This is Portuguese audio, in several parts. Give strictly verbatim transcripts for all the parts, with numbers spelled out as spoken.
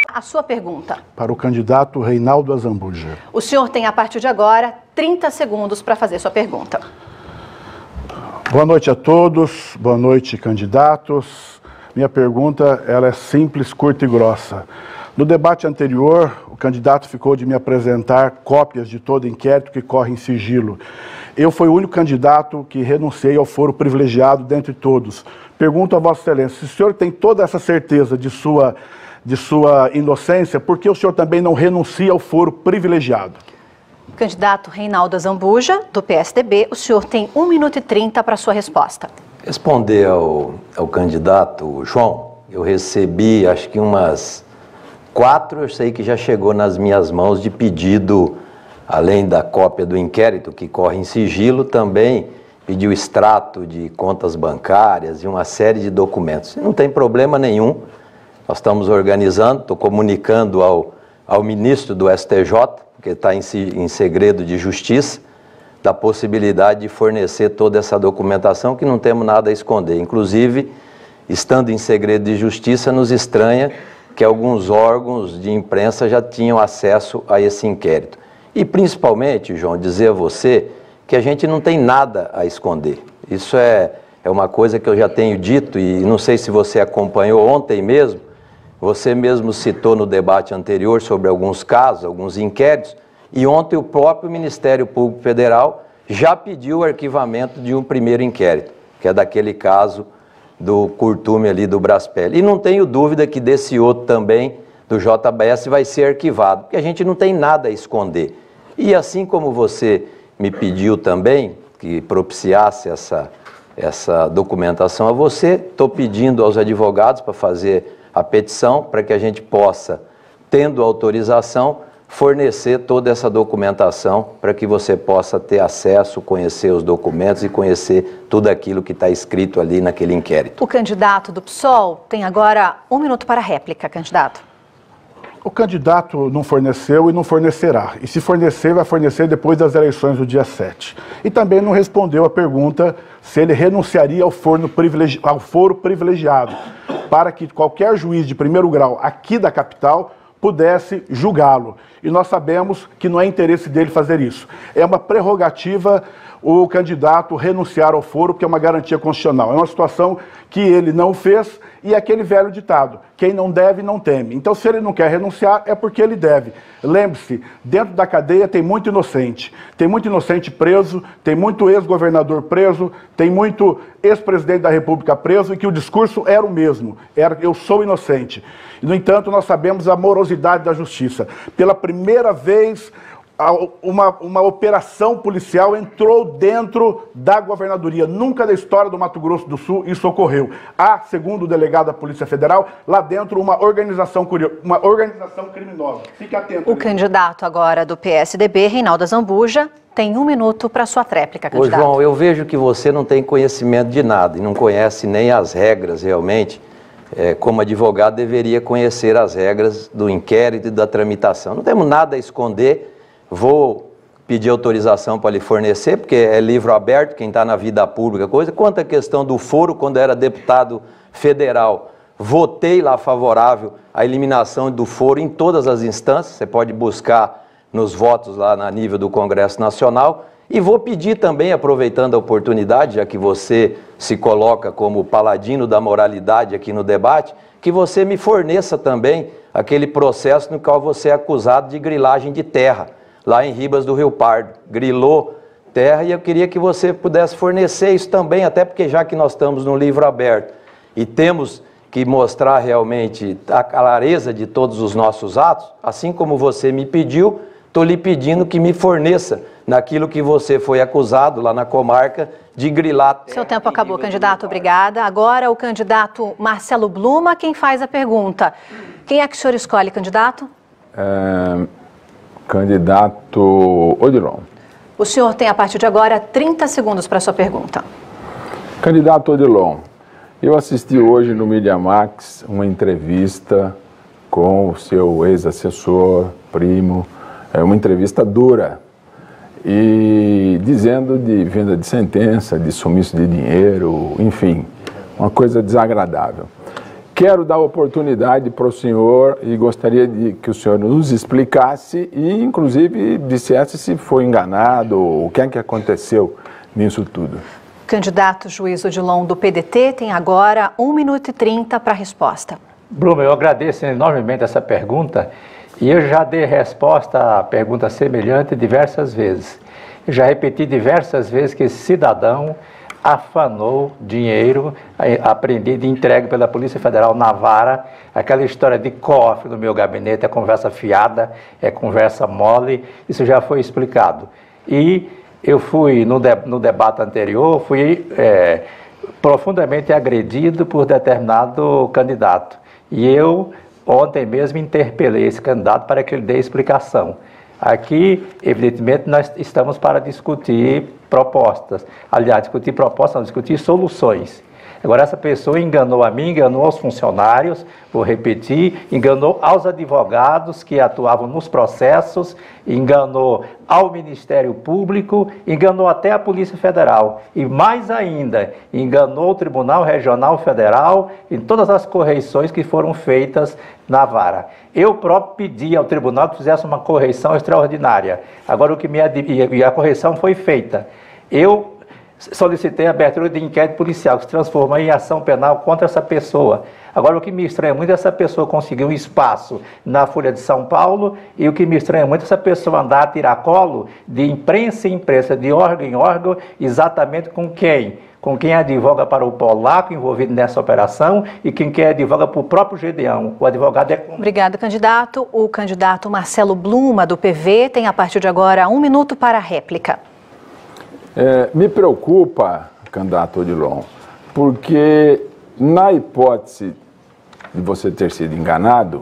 A sua pergunta. Para o candidato Reinaldo Azambuja. O senhor tem, a partir de agora, trinta segundos para fazer sua pergunta. Boa noite a todos, boa noite, candidatos. Minha pergunta, ela é simples, curta e grossa. No debate anterior, o candidato ficou de me apresentar cópias de todo inquérito que corre em sigilo. Eu fui o único candidato que renunciei ao foro privilegiado dentre todos. Pergunto a Vossa Excelência, se o senhor tem toda essa certeza de sua, de sua inocência, por que o senhor também não renuncia ao foro privilegiado? Candidato Reinaldo Azambuja, do P S D B, o senhor tem um minuto e trinta para a sua resposta. Responder ao, ao candidato João, eu recebi acho que umas quatro, eu sei que já chegou nas minhas mãos de pedido, além da cópia do inquérito que corre em sigilo, também pediu extrato de contas bancárias e uma série de documentos. Não tem problema nenhum, nós estamos organizando, estou comunicando ao, ao ministro do S T J, que está em, em segredo de justiça, da possibilidade de fornecer toda essa documentação, que não temos nada a esconder. Inclusive, estando em segredo de justiça, nos estranha que alguns órgãos de imprensa já tinham acesso a esse inquérito. E principalmente, João, dizer a você que a gente não tem nada a esconder. Isso é, é uma coisa que eu já tenho dito, e não sei se você acompanhou ontem mesmo, você mesmo citou no debate anterior sobre alguns casos, alguns inquéritos, e ontem o próprio Ministério Público Federal já pediu o arquivamento de um primeiro inquérito, que é daquele caso do curtume ali do Braspel. E não tenho dúvida que desse outro também, do J B S, vai ser arquivado, porque a gente não tem nada a esconder. E assim como você me pediu também que propiciasse essa, essa documentação a você, estou pedindo aos advogados para fazer a petição para que a gente possa, tendo autorização, fornecer toda essa documentação para que você possa ter acesso, conhecer os documentos e conhecer tudo aquilo que está escrito ali naquele inquérito. O candidato do P SOL tem agora um minuto para a réplica, candidato. O candidato não forneceu e não fornecerá. E se fornecer, vai fornecer depois das eleições do dia sete. E também não respondeu a pergunta se ele renunciaria ao, forno privilegi- ao foro privilegiado, para que qualquer juiz de primeiro grau aqui da capital pudesse julgá-lo. E nós sabemos que não é interesse dele fazer isso. É uma prerrogativa o candidato renunciar ao foro, porque é uma garantia constitucional. É uma situação que ele não fez, e é aquele velho ditado: quem não deve, não teme. Então, se ele não quer renunciar, é porque ele deve. Lembre-se, dentro da cadeia tem muito inocente. Tem muito inocente preso, tem muito ex-governador preso, tem muito ex-presidente da República preso, e que o discurso era o mesmo, era: eu sou inocente. No entanto, nós sabemos a morosidade da justiça. Pela primeira vez, Uma, uma operação policial entrou dentro da governadoria. Nunca na história do Mato Grosso do Sul isso ocorreu. Há, segundo o delegado da Polícia Federal, lá dentro uma organização, uma organização criminosa. Fique atento. O candidato agora do P S D B, Reinaldo Azambuja, tem um minuto para sua tréplica, candidato. Ô, João, eu vejo que você não tem conhecimento de nada e não conhece nem as regras realmente. É, como advogado, deveria conhecer as regras do inquérito e da tramitação. Não temos nada a esconder. Vou pedir autorização para lhe fornecer, porque é livro aberto, quem está na vida pública, coisa. Quanto à questão do foro, quando era deputado federal, votei lá favorável à eliminação do foro em todas as instâncias, você pode buscar nos votos lá na nível do Congresso Nacional, e vou pedir também, aproveitando a oportunidade, já que você se coloca como paladino da moralidade aqui no debate, que você me forneça também aquele processo no qual você é acusado de grilagem de terra, lá em Ribas do Rio Pardo, grilou terra, e eu queria que você pudesse fornecer isso também, até porque já que nós estamos no livro aberto e temos que mostrar realmente a clareza de todos os nossos atos, assim como você me pediu, estou lhe pedindo que me forneça naquilo que você foi acusado lá na comarca de grilar terra. Seu tempo acabou, candidato, obrigada. Agora o candidato Marcelo Bluma, quem faz a pergunta. Quem é que o senhor escolhe, candidato? É... Candidato Odilon. O senhor tem, a partir de agora, trinta segundos para a sua pergunta. Candidato Odilon, eu assisti hoje no Media Max uma entrevista com o seu ex-assessor, primo, é uma entrevista dura, e dizendo de venda de sentença, de sumiço de dinheiro, enfim, uma coisa desagradável. quero dar oportunidade para o senhor e gostaria de que o senhor nos explicasse e, inclusive, dissesse se foi enganado, o que é que aconteceu nisso tudo. Candidato Juiz Odilon do P D T tem agora um minuto e trinta para a resposta. Bruno, eu agradeço enormemente essa pergunta e eu já dei resposta a pergunta semelhante diversas vezes. Eu já repeti diversas vezes que esse cidadão afanou dinheiro apreendido e entregue pela Polícia Federal na vara. Aquela história de cofre no meu gabinete é conversa fiada, é conversa mole, isso já foi explicado. E eu fui, no, de, no debate anterior, fui é, profundamente agredido por determinado candidato. E eu, ontem mesmo, interpelei esse candidato para que ele dê explicação. Aqui, evidentemente, nós estamos para discutir propostas. Aliás, discutir propostas, não, discutir soluções. Agora, essa pessoa enganou a mim, enganou aos funcionários, vou repetir, enganou aos advogados que atuavam nos processos, enganou ao Ministério Público, enganou até a Polícia Federal. E mais ainda, enganou o Tribunal Regional Federal em todas as correições que foram feitas na vara. Eu próprio pedi ao tribunal que fizesse uma correição extraordinária. Agora, o que me ad... e a correção foi feita. Eu solicitei a abertura de inquérito policial, que se transforma em ação penal contra essa pessoa. Agora, o que me estranha muito é essa pessoa conseguir um espaço na Folha de São Paulo, e o que me estranha muito é essa pessoa andar a tiracolo de imprensa em imprensa, de órgão em órgão, exatamente com quem? Com quem advoga para o polaco envolvido nessa operação e quem quer advoga para o próprio Gedeão. O advogado é... Obrigada, candidato. O candidato Marcelo Bluma, do P V, tem a partir de agora um minuto para a réplica. É, me preocupa, candidato Odilon, porque na hipótese de você ter sido enganado,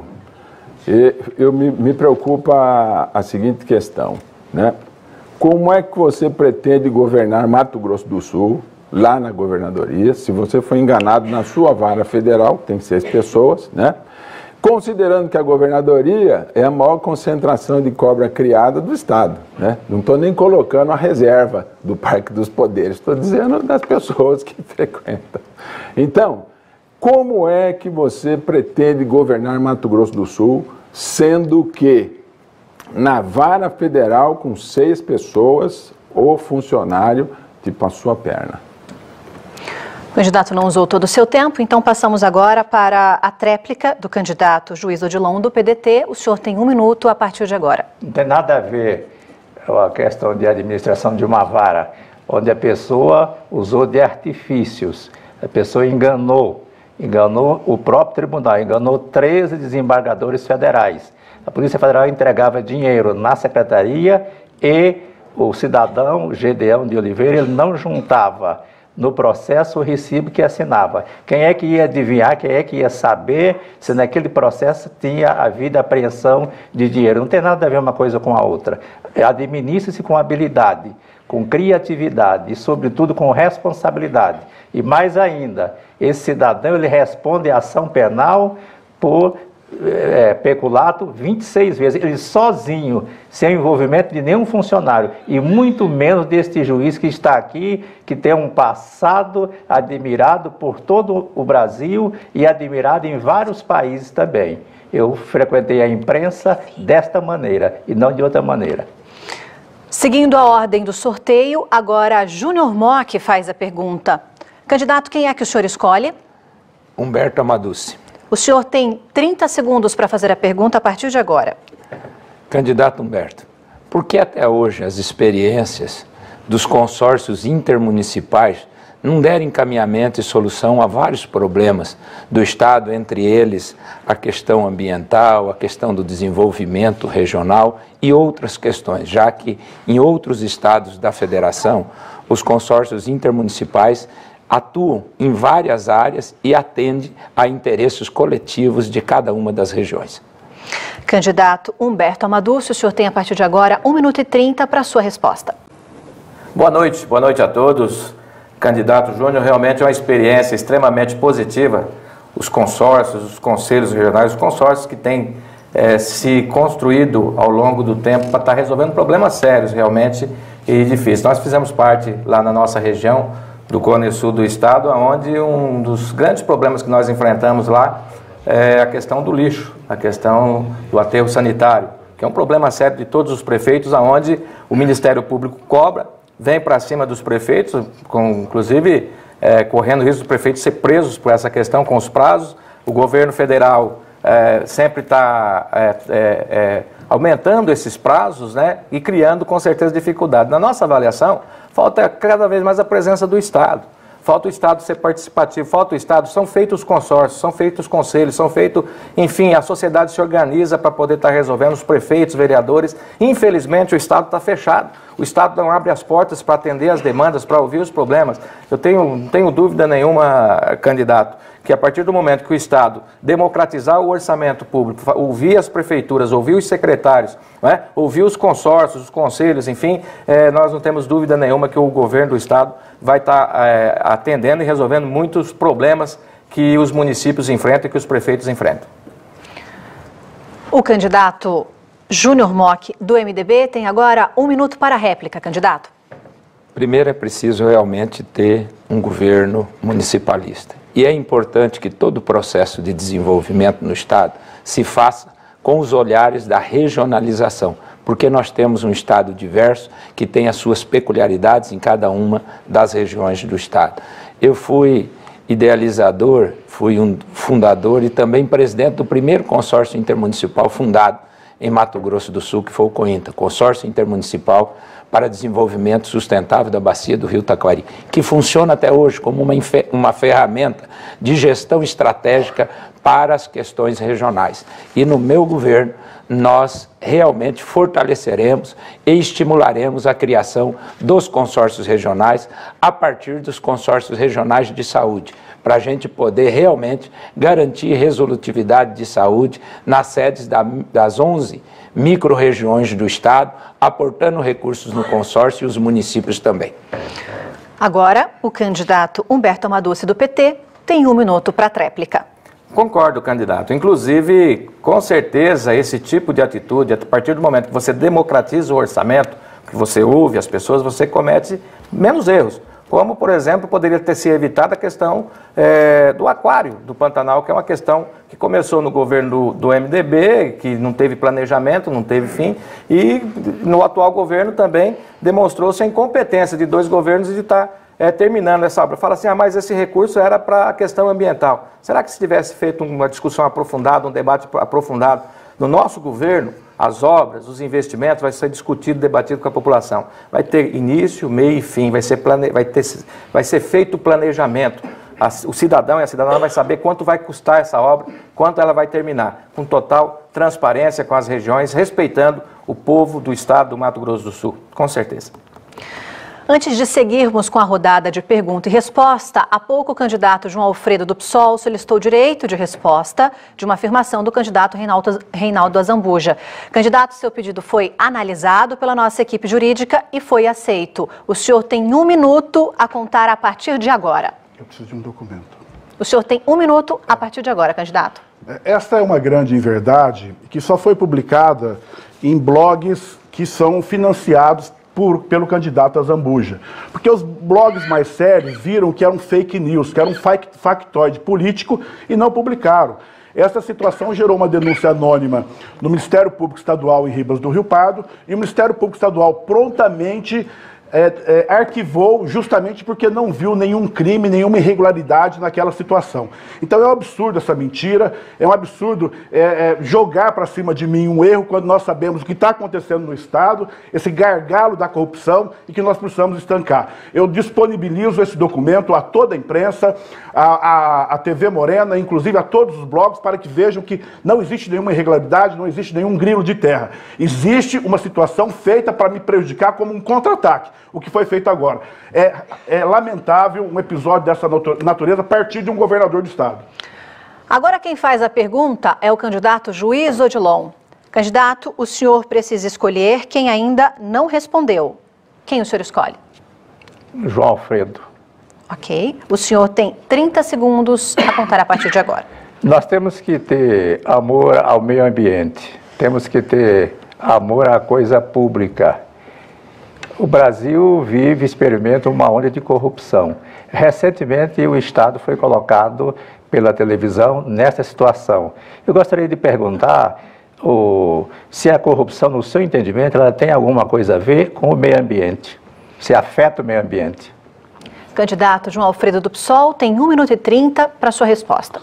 eu me, me preocupa a seguinte questão, né? Como é que você pretende governar Mato Grosso do Sul, lá na governadoria, se você foi enganado na sua vara federal, tem seis pessoas, né? Considerando que a governadoria é a maior concentração de cobra criada do Estado, né? Não estou nem colocando a reserva do Parque dos Poderes, estou dizendo das pessoas que frequentam. Então, como é que você pretende governar Mato Grosso do Sul, sendo que na vara federal, com seis pessoas, o funcionário te passou a perna? O candidato não usou todo o seu tempo, então passamos agora para a tréplica do candidato Juiz Odilon do P D T. O senhor tem um minuto a partir de agora. Não tem nada a ver a questão de administração de uma vara, onde a pessoa usou de artifícios, a pessoa enganou, enganou o próprio tribunal, enganou treze desembargadores federais. A Polícia Federal entregava dinheiro na secretaria e o cidadão Gedeão de Oliveira, ele não juntava no processo o recibo que assinava. Quem é que ia adivinhar, quem é que ia saber se naquele processo tinha havido apreensão de dinheiro? Não tem nada a ver uma coisa com a outra. Administre-se com habilidade, com criatividade e, sobretudo, com responsabilidade. E mais ainda, esse cidadão ele responde à ação penal por É, peculato vinte e seis vezes, ele sozinho, sem envolvimento de nenhum funcionário, e muito menos deste juiz que está aqui, que tem um passado admirado por todo o Brasil e admirado em vários países também. Eu frequentei a imprensa desta maneira e não de outra maneira. Seguindo a ordem do sorteio, agora Júnior Mock faz a pergunta. Candidato, quem é que o senhor escolhe? Humberto Amaduce. O senhor tem trinta segundos para fazer a pergunta a partir de agora. Candidato Humberto, por que até hoje as experiências dos consórcios intermunicipais não deram encaminhamento e solução a vários problemas do Estado, entre eles a questão ambiental, a questão do desenvolvimento regional e outras questões, já que em outros estados da federação os consórcios intermunicipais atuam em várias áreas e atendem a interesses coletivos de cada uma das regiões. Candidato Humberto Amaduce, o senhor tem a partir de agora um minuto e trinta para a sua resposta. Boa noite, boa noite a todos. Candidato Júnior, realmente é uma experiência extremamente positiva. Os consórcios, os conselhos regionais, os consórcios que têm é, se construído ao longo do tempo para estar resolvendo problemas sérios realmente e difíceis. Nós fizemos parte lá na nossa região do Cone Sul do estado, onde um dos grandes problemas que nós enfrentamos lá é a questão do lixo, a questão do aterro sanitário, que é um problema sério de todos os prefeitos, onde o Ministério Público cobra, vem para cima dos prefeitos, com, inclusive é, correndo o risco dos prefeitos ser presos por essa questão com os prazos. O governo federal é, sempre está é, é, é, aumentando esses prazos, né, e criando com certeza dificuldade. Na nossa avaliação, falta cada vez mais a presença do Estado. Falta o Estado ser participativo, falta o Estado, são feitos os consórcios, são feitos os conselhos, são feitos, enfim, a sociedade se organiza para poder estar resolvendo, os prefeitos, vereadores. Infelizmente, o Estado está fechado. O Estado não abre as portas para atender as demandas, para ouvir os problemas. Eu tenho, não tenho dúvida nenhuma, candidato, que a partir do momento que o Estado democratizar o orçamento público, ouvir as prefeituras, ouvir os secretários, né, ouvir os consórcios, os conselhos, enfim, eh, nós não temos dúvida nenhuma que o governo do Estado vai estar eh, atendendo e resolvendo muitos problemas que os municípios enfrentam e que os prefeitos enfrentam. O candidato Júnior Mock, do M D B, tem agora um minuto para a réplica, candidato. Primeiro é preciso realmente ter um governo municipalista. E é importante que todo o processo de desenvolvimento no Estado se faça com os olhares da regionalização, porque nós temos um Estado diverso que tem as suas peculiaridades em cada uma das regiões do Estado. Eu fui idealizador, fui um fundador e também presidente do primeiro consórcio intermunicipal fundado em Mato Grosso do Sul, que foi o COINTA, Consórcio Intermunicipal para Desenvolvimento Sustentável da Bacia do Rio Taquari, que funciona até hoje como uma, uma ferramenta de gestão estratégica para as questões regionais. E no meu governo, nós realmente fortaleceremos e estimularemos a criação dos consórcios regionais a partir dos consórcios regionais de saúde, para a gente poder realmente garantir resolutividade de saúde nas sedes da, das onze micro-regiões do Estado, aportando recursos no consórcio e os municípios também. Agora, o candidato Humberto Amaduce, do P T, tem um minuto para a tréplica. Concordo, candidato. Inclusive, com certeza, esse tipo de atitude, a partir do momento que você democratiza o orçamento, que você ouve as pessoas, você comete menos erros. Como, por exemplo, poderia ter sido evitada a questão é, do aquário do Pantanal, que é uma questão que começou no governo do, do M D B, que não teve planejamento, não teve fim, e no atual governo também demonstrou-se a incompetência de dois governos de estar é, terminando essa obra. Fala assim, ah, mas esse recurso era para a questão ambiental. Será que se tivesse feito uma discussão aprofundada, um debate aprofundado no nosso governo, as obras, os investimentos, vai ser discutido, debatido com a população. Vai ter início, meio e fim, vai ser, plane... vai ter... vai ser feito o planejamento. O cidadão e a cidadã vai saber quanto vai custar essa obra, quanto ela vai terminar, com total transparência com as regiões, respeitando o povo do estado do Mato Grosso do Sul, com certeza. Antes de seguirmos com a rodada de pergunta e resposta, há pouco o candidato João Alfredo do P SOL solicitou direito de resposta de uma afirmação do candidato Reinaldo, Reinaldo Azambuja. Candidato, seu pedido foi analisado pela nossa equipe jurídica e foi aceito. O senhor tem um minuto a contar a partir de agora. Eu preciso de um documento. O senhor tem um minuto a partir de agora, candidato. Esta é uma grande inverdade que só foi publicada em blogs que são financiados Por, pelo candidato Azambuja. Porque os blogs mais sérios viram que era um fake news, que era um factoide político e não publicaram. Essa situação gerou uma denúncia anônima no Ministério Público Estadual em Ribas do Rio Pardo e o Ministério Público Estadual prontamente É, é, arquivou justamente porque não viu nenhum crime, nenhuma irregularidade naquela situação. Então é um absurdo essa mentira, é um absurdo é, é, jogar para cima de mim um erro quando nós sabemos o que está acontecendo no Estado, esse gargalo da corrupção e que nós precisamos estancar. Eu disponibilizo esse documento a toda a imprensa, a, a, a T V Morena, inclusive a todos os blogs, para que vejam que não existe nenhuma irregularidade, não existe nenhum grilo de terra. Existe uma situação feita para me prejudicar como um contra-ataque. O que foi feito agora. É, é lamentável um episódio dessa natureza a partir de um governador do estado. Agora quem faz a pergunta é o candidato Juiz Odilon. Candidato, o senhor precisa escolher quem ainda não respondeu. Quem o senhor escolhe? João Alfredo. Ok. O senhor tem trinta segundos a contar a partir de agora. Nós temos que ter amor ao meio ambiente. Temos que ter amor à coisa pública. O Brasil vive, experimenta uma onda de corrupção. Recentemente, o Estado foi colocado pela televisão nessa situação. Eu gostaria de perguntar o, se a corrupção, no seu entendimento, ela tem alguma coisa a ver com o meio ambiente, se afeta o meio ambiente. Candidato João Alfredo do P SOL tem um minuto e trinta para sua resposta.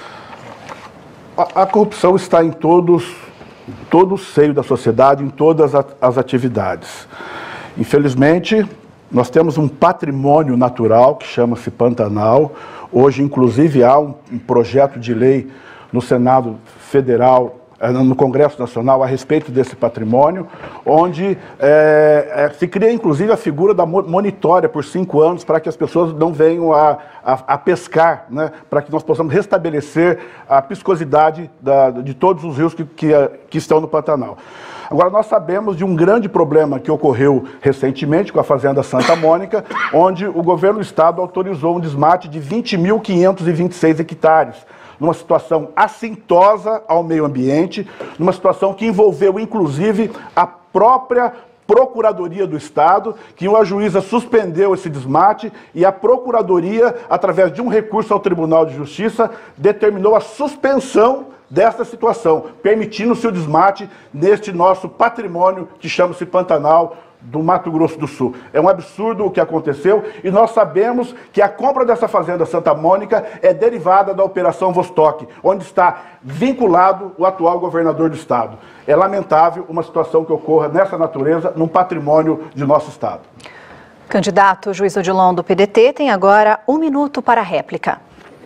A, a corrupção está em todos, todo o seio da sociedade, em todas a, as atividades. Infelizmente, nós temos um patrimônio natural que chama-se Pantanal. Hoje, inclusive, há um, um projeto de lei no Senado Federal, no Congresso Nacional, a respeito desse patrimônio, onde é, é, se cria, inclusive, a figura da monitória por cinco anos para que as pessoas não venham a, a, a pescar, né, para que nós possamos restabelecer a piscosidade da, de todos os rios que, que, que estão no Pantanal. Agora, nós sabemos de um grande problema que ocorreu recentemente com a Fazenda Santa Mônica, onde o governo do estado autorizou um desmate de vinte mil quinhentos e vinte e seis hectares, numa situação assintosa ao meio ambiente, numa situação que envolveu, inclusive, a própria Procuradoria do Estado, que uma juíza suspendeu esse desmate e a Procuradoria, através de um recurso ao Tribunal de Justiça, determinou a suspensão desta situação, permitindo-se o desmate neste nosso patrimônio que chama-se Pantanal do Mato Grosso do Sul. É um absurdo o que aconteceu e nós sabemos que a compra dessa fazenda Santa Mônica é derivada da Operação Vostok, onde está vinculado o atual governador do estado. É lamentável uma situação que ocorra nessa natureza, num patrimônio de nosso estado. Candidato Juiz Odilon do P D T tem agora um minuto para a réplica.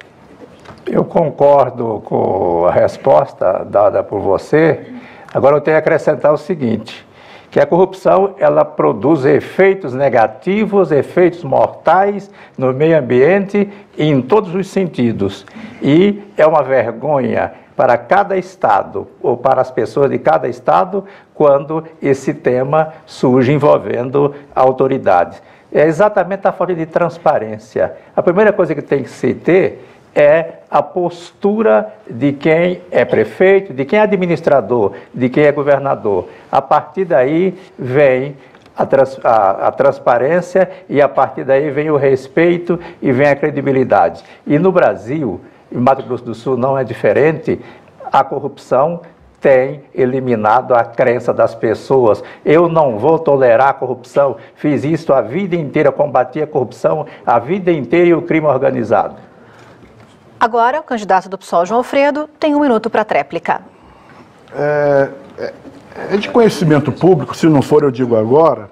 Eu concordo com a resposta dada por você. Agora eu tenho que acrescentar o seguinte, que a corrupção ela produz efeitos negativos, efeitos mortais no meio ambiente em todos os sentidos. E é uma vergonha para cada estado ou para as pessoas de cada estado quando esse tema surge envolvendo autoridades. É exatamente a falta de transparência. A primeira coisa que tem que se ter é a postura de quem é prefeito, de quem é administrador, de quem é governador. A partir daí vem a, trans, a, a transparência e a partir daí vem o respeito e vem a credibilidade. E no Brasil, em Mato Grosso do Sul não é diferente, a corrupção tem eliminado a crença das pessoas. Eu não vou tolerar a corrupção, fiz isso a vida inteira, combati a corrupção a vida inteira e o crime organizado. Agora, o candidato do P SOL, João Alfredo, tem um minuto para a tréplica. É, é de conhecimento público, se não for eu digo agora,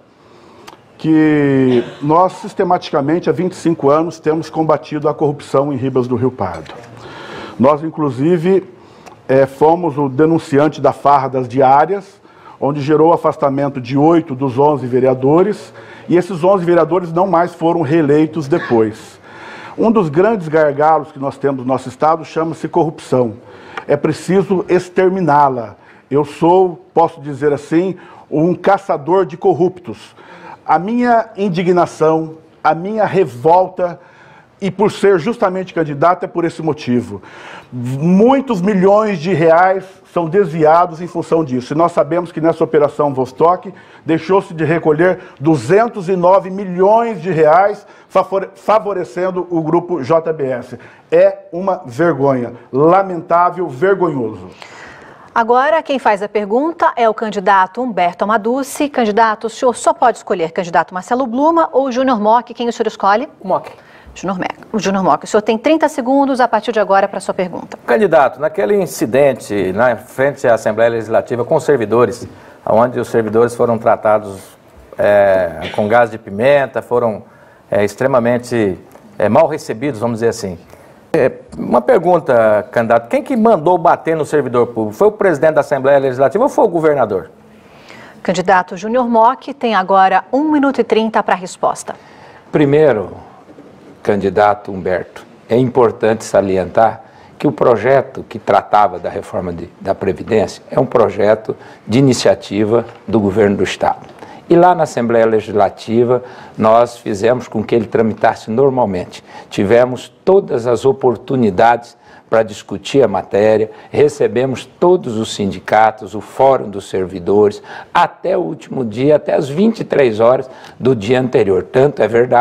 que nós sistematicamente há vinte e cinco anos temos combatido a corrupção em Ribas do Rio Pardo. Nós, inclusive, é, fomos o denunciante da farra das diárias, onde gerou o afastamento de oito dos onze vereadores, e esses onze vereadores não mais foram reeleitos depois. Um dos grandes gargalos que nós temos no nosso estado chama-se corrupção. É preciso exterminá-la. Eu sou, posso dizer assim, um caçador de corruptos. A minha indignação, a minha revolta, e por ser justamente candidato é por esse motivo. Muitos milhões de reais são desviados em função disso. E nós sabemos que nessa Operação Vostok deixou-se de recolher duzentos e nove milhões de reais favorecendo o grupo J B S. É uma vergonha, lamentável, vergonhoso. Agora, quem faz a pergunta é o candidato Humberto Amaduci. Candidato, o senhor só pode escolher candidato Marcelo Bluma ou Júnior Mock. Quem o senhor escolhe? Mock. Júnior Mock. Júnior Mock, o senhor tem trinta segundos a partir de agora para a sua pergunta. Candidato, naquele incidente na frente à Assembleia Legislativa com os servidores, onde os servidores foram tratados é, com gás de pimenta, foram é, extremamente é, mal recebidos, vamos dizer assim. É, uma pergunta, candidato, quem que mandou bater no servidor público? Foi o presidente da Assembleia Legislativa ou foi o governador? Candidato Júnior Mock tem agora um minuto e trinta para a resposta. Primeiro, candidato Humberto, é importante salientar que o projeto que tratava da reforma de, da Previdência é um projeto de iniciativa do governo do Estado. E lá na Assembleia Legislativa, nós fizemos com que ele tramitasse normalmente. Tivemos todas as oportunidades para discutir a matéria, recebemos todos os sindicatos, o Fórum dos Servidores, até o último dia, até as vinte e três horas do dia anterior. Tanto é verdade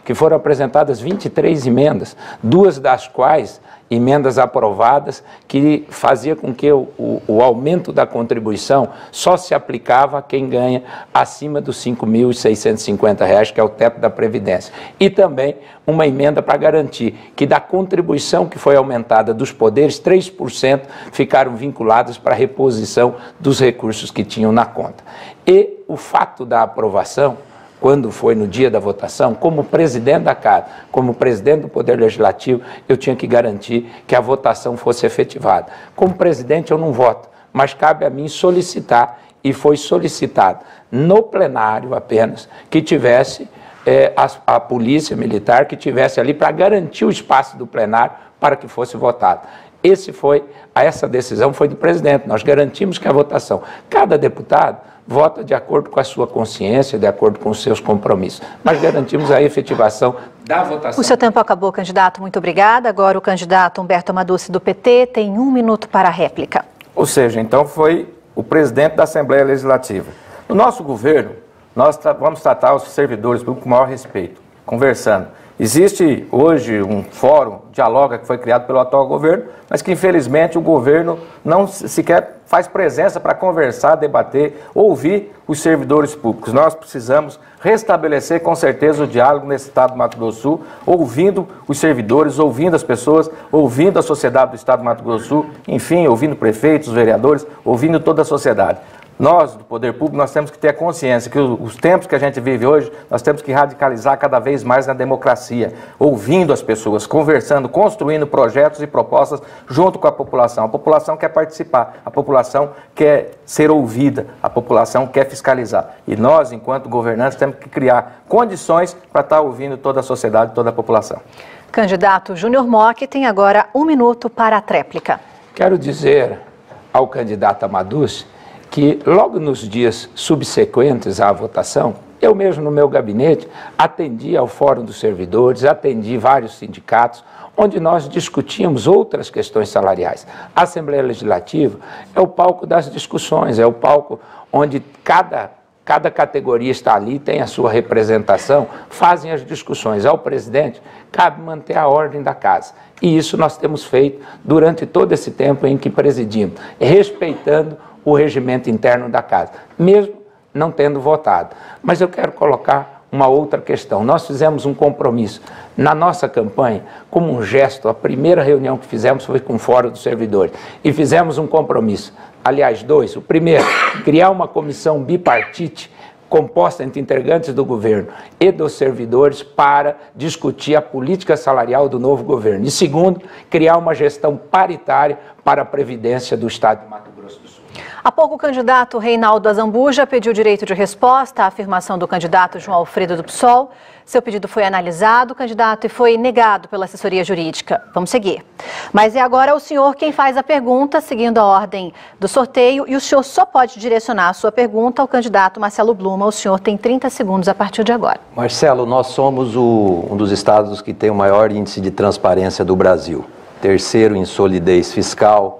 que foram apresentadas vinte e três emendas, duas das quais emendas aprovadas, que fazia com que o, o, o aumento da contribuição só se aplicava a quem ganha acima dos cinco mil seiscentos e cinquenta reais, que é o teto da Previdência. E também uma emenda para garantir que da contribuição que foi aumentada dos poderes, três por cento ficaram vinculados para a reposição dos recursos que tinham na conta. E o fato da aprovação, quando foi no dia da votação, como presidente da Casa, como presidente do Poder Legislativo, eu tinha que garantir que a votação fosse efetivada. Como presidente eu não voto, mas cabe a mim solicitar, e foi solicitado no plenário apenas, que tivesse é, a, a polícia militar, que tivesse ali para garantir o espaço do plenário para que fosse votado. Esse foi, essa decisão foi do presidente, nós garantimos que a votação, cada deputado vota de acordo com a sua consciência, de acordo com os seus compromissos. Mas garantimos a efetivação da votação. O seu tempo acabou, candidato. Muito obrigada. Agora o candidato Humberto Amaduce, do P T, tem um minuto para a réplica. Ou seja, então foi o presidente da Assembleia Legislativa. No nosso governo, nós tra- vamos tratar os servidores públicos com o maior respeito, conversando. Existe hoje um fórum, Dialoga, que foi criado pelo atual governo, mas que infelizmente o governo não sequer faz presença para conversar, debater, ouvir os servidores públicos. Nós precisamos restabelecer com certeza o diálogo nesse estado do Mato Grosso do Sul, ouvindo os servidores, ouvindo as pessoas, ouvindo a sociedade do estado do Mato Grosso do Sul, enfim, ouvindo prefeitos, vereadores, ouvindo toda a sociedade. Nós, do poder público, nós temos que ter a consciência que os tempos que a gente vive hoje, nós temos que radicalizar cada vez mais na democracia, ouvindo as pessoas, conversando, construindo projetos e propostas junto com a população. A população quer participar, a população quer ser ouvida, a população quer fiscalizar. E nós, enquanto governantes, temos que criar condições para estar ouvindo toda a sociedade, toda a população. Candidato Júnior Mock tem agora um minuto para a tréplica. Quero dizer ao candidato Amaduce que logo nos dias subsequentes à votação, eu mesmo no meu gabinete atendi ao Fórum dos Servidores, atendi vários sindicatos, onde nós discutíamos outras questões salariais. A Assembleia Legislativa é o palco das discussões, é o palco onde cada, cada categoria está ali, tem a sua representação, fazem as discussões. Ao presidente cabe manter a ordem da casa. E isso nós temos feito durante todo esse tempo em que presidimos, respeitando o regimento interno da casa, mesmo não tendo votado. Mas eu quero colocar uma outra questão. Nós fizemos um compromisso na nossa campanha, como um gesto, a primeira reunião que fizemos foi com o Fórum dos Servidores, e fizemos um compromisso, aliás, dois. O primeiro, criar uma comissão bipartite, composta entre integrantes do governo e dos servidores para discutir a política salarial do novo governo. E segundo, criar uma gestão paritária para a Previdência do Estado de Mato Grosso do Sul. Há pouco, o candidato Reinaldo Azambuja pediu direito de resposta à afirmação do candidato João Alfredo do PSOL. Seu pedido foi analisado, candidato, e foi negado pela assessoria jurídica. Vamos seguir. Mas é agora o senhor quem faz a pergunta, seguindo a ordem do sorteio, e o senhor só pode direcionar a sua pergunta ao candidato Marcelo Bluma. O senhor tem trinta segundos a partir de agora. Marcelo, nós somos o, um dos estados que tem o maior índice de transparência do Brasil. Terceiro em solidez fiscal,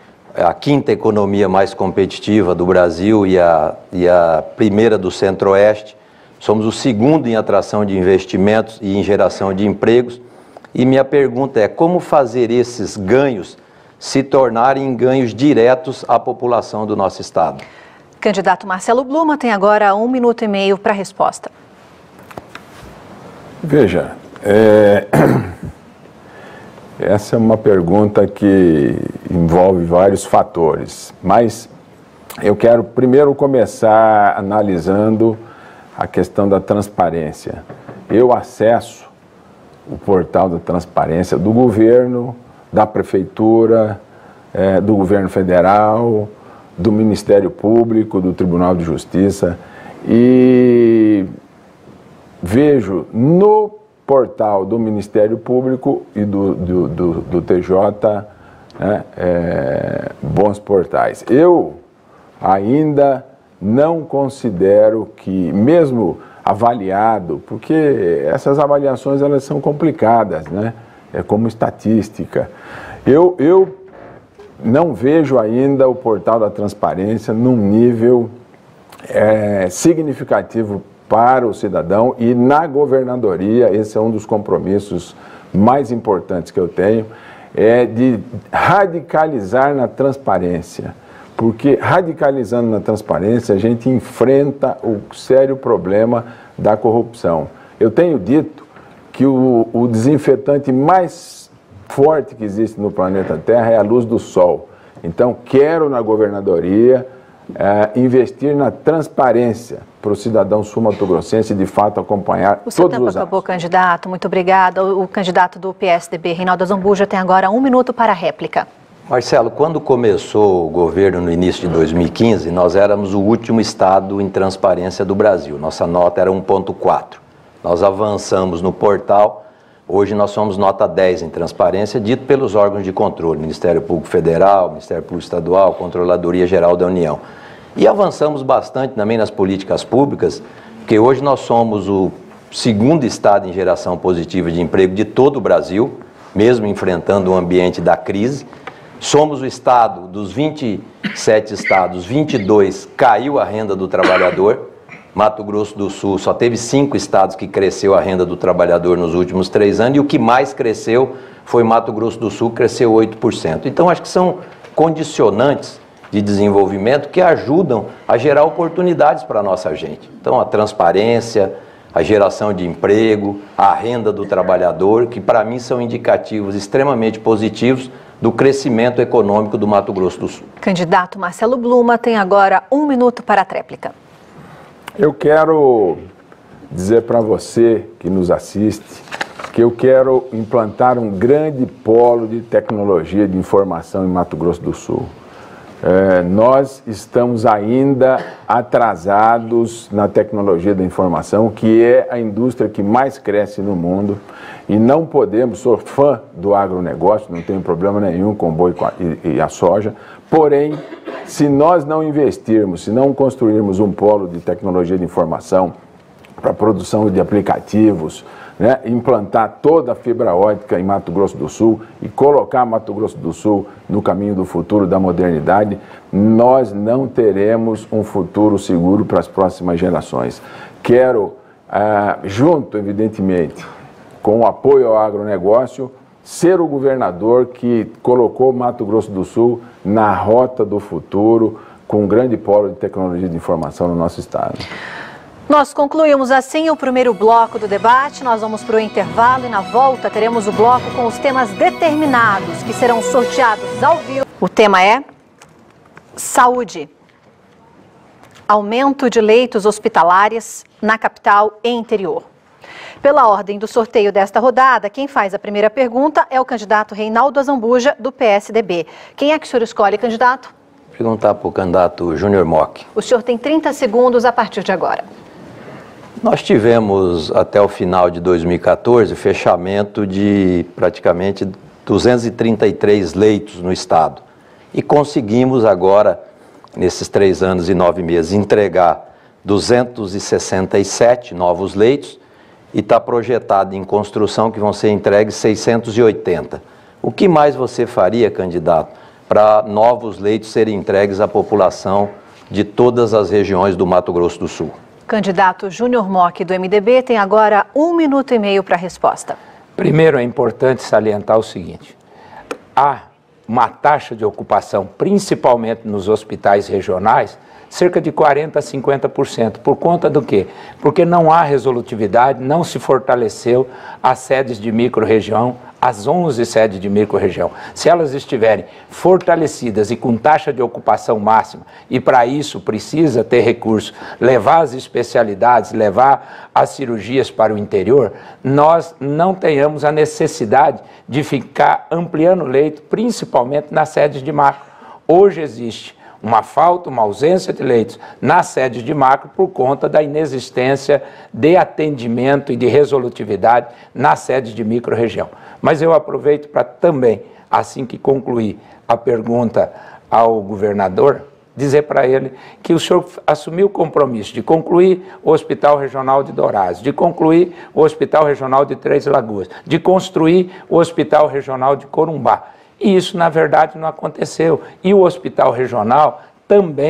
a quinta economia mais competitiva do Brasil e a, e a primeira do Centro-Oeste. Somos o segundo em atração de investimentos e em geração de empregos. E minha pergunta é, como fazer esses ganhos se tornarem ganhos diretos à população do nosso estado? Candidato Marcelo Bluma tem agora um minuto e meio para a resposta. Veja, é... essa é uma pergunta que envolve vários fatores, mas eu quero primeiro começar analisando a questão da transparência. Eu acesso o portal da transparência do governo, da prefeitura, é, do governo federal, do Ministério Público, do Tribunal de Justiça, e vejo no portal do Ministério Público e do, do, do, do T J, né, é, bons portais. Eu ainda não considero que, mesmo avaliado, porque essas avaliações elas são complicadas, né? É como estatística. Eu, eu não vejo ainda o portal da transparência num nível é, significativo para o cidadão, e na governadoria, esse é um dos compromissos mais importantes que eu tenho, é de radicalizar na transparência, porque radicalizando na transparência a gente enfrenta o sério problema da corrupção. Eu tenho dito que o, o desinfetante mais forte que existe no planeta Terra é a luz do sol. Então, quero na governadoria é, investir na transparência para o cidadão sul-mato-grossense de fato acompanhar o seu todos tempo os acabou, atos. Candidato. Muito obrigada. O, o candidato do P S D B, Reinaldo Azambuja, tem agora um minuto para a réplica. Marcelo, quando começou o governo no início de dois mil e quinze, nós éramos o último estado em transparência do Brasil. Nossa nota era um ponto quatro. Nós avançamos no portal. Hoje nós somos nota dez em transparência, dito pelos órgãos de controle, Ministério Público Federal, Ministério Público Estadual, Controladoria Geral da União. E avançamos bastante também nas políticas públicas, porque hoje nós somos o segundo estado em geração positiva de emprego de todo o Brasil, mesmo enfrentando o ambiente da crise. Somos o estado, dos vinte e sete estados, vinte e dois caiu a renda do trabalhador. Mato Grosso do Sul só teve cinco estados que cresceu a renda do trabalhador nos últimos três anos, e o que mais cresceu foi Mato Grosso do Sul, cresceu oito por cento. Então, acho que são condicionantes de desenvolvimento que ajudam a gerar oportunidades para a nossa gente. Então, a transparência, a geração de emprego, a renda do trabalhador, que para mim são indicativos extremamente positivos do crescimento econômico do Mato Grosso do Sul. Candidato Marcelo Bluma tem agora um minuto para a tréplica. Eu quero dizer para você que nos assiste que eu quero implantar um grande polo de tecnologia de informação em Mato Grosso do Sul. É, nós estamos ainda atrasados na tecnologia da informação, que é a indústria que mais cresce no mundo, e não podemos, sou fã do agronegócio, não tenho problema nenhum com o boi e a soja, porém, se nós não investirmos, se não construirmos um polo de tecnologia de informação para a produção de aplicativos, né, implantar toda a fibra ótica em Mato Grosso do Sul e colocar Mato Grosso do Sul no caminho do futuro, da modernidade, nós não teremos um futuro seguro para as próximas gerações. Quero, ah, junto, evidentemente, com o apoio ao agronegócio, ser o governador que colocou Mato Grosso do Sul na rota do futuro, com um grande polo de tecnologia de informação no nosso estado. Nós concluímos assim o primeiro bloco do debate. Nós vamos para o intervalo e na volta teremos o bloco com os temas determinados que serão sorteados ao vivo. O tema é saúde. Aumento de leitos hospitalares na capital e interior. Pela ordem do sorteio desta rodada, quem faz a primeira pergunta é o candidato Reinaldo Azambuja, do P S D B. Quem é que o senhor escolhe, candidato? Perguntar para o candidato Júnior Mock. O senhor tem trinta segundos a partir de agora. Nós tivemos, até o final de dois mil e quatorze, fechamento de praticamente duzentos e trinta e três leitos no estado. E conseguimos agora, nesses três anos e nove meses, entregar duzentos e sessenta e sete novos leitos, e está projetado em construção que vão ser entregues seiscentos e oitenta. O que mais você faria, candidato, para novos leitos serem entregues à população de todas as regiões do Mato Grosso do Sul? Candidato Júnior Mock, do M D B, tem agora um minuto e meio para a resposta. Primeiro, é importante salientar o seguinte: há uma taxa de ocupação, principalmente nos hospitais regionais, cerca de quarenta a cinquenta por cento. Por conta do quê? Porque não há resolutividade, não se fortaleceu as sedes de micro-região, as onze sedes de micro-região. Se elas estiverem fortalecidas e com taxa de ocupação máxima, e para isso precisa ter recurso, levar as especialidades, levar as cirurgias para o interior, nós não tenhamos a necessidade de ficar ampliando o leito, principalmente nas sedes de macro. Hoje existe uma falta, uma ausência de leitos nas sedes de macro por conta da inexistência de atendimento e de resolutividade nas sedes de micro-região. Mas eu aproveito para também, assim que concluir a pergunta ao governador, dizer para ele que o senhor assumiu o compromisso de concluir o Hospital Regional de Dourados, de concluir o Hospital Regional de Três Lagoas, de construir o Hospital Regional de Corumbá. E isso, na verdade, não aconteceu. E o hospital regional também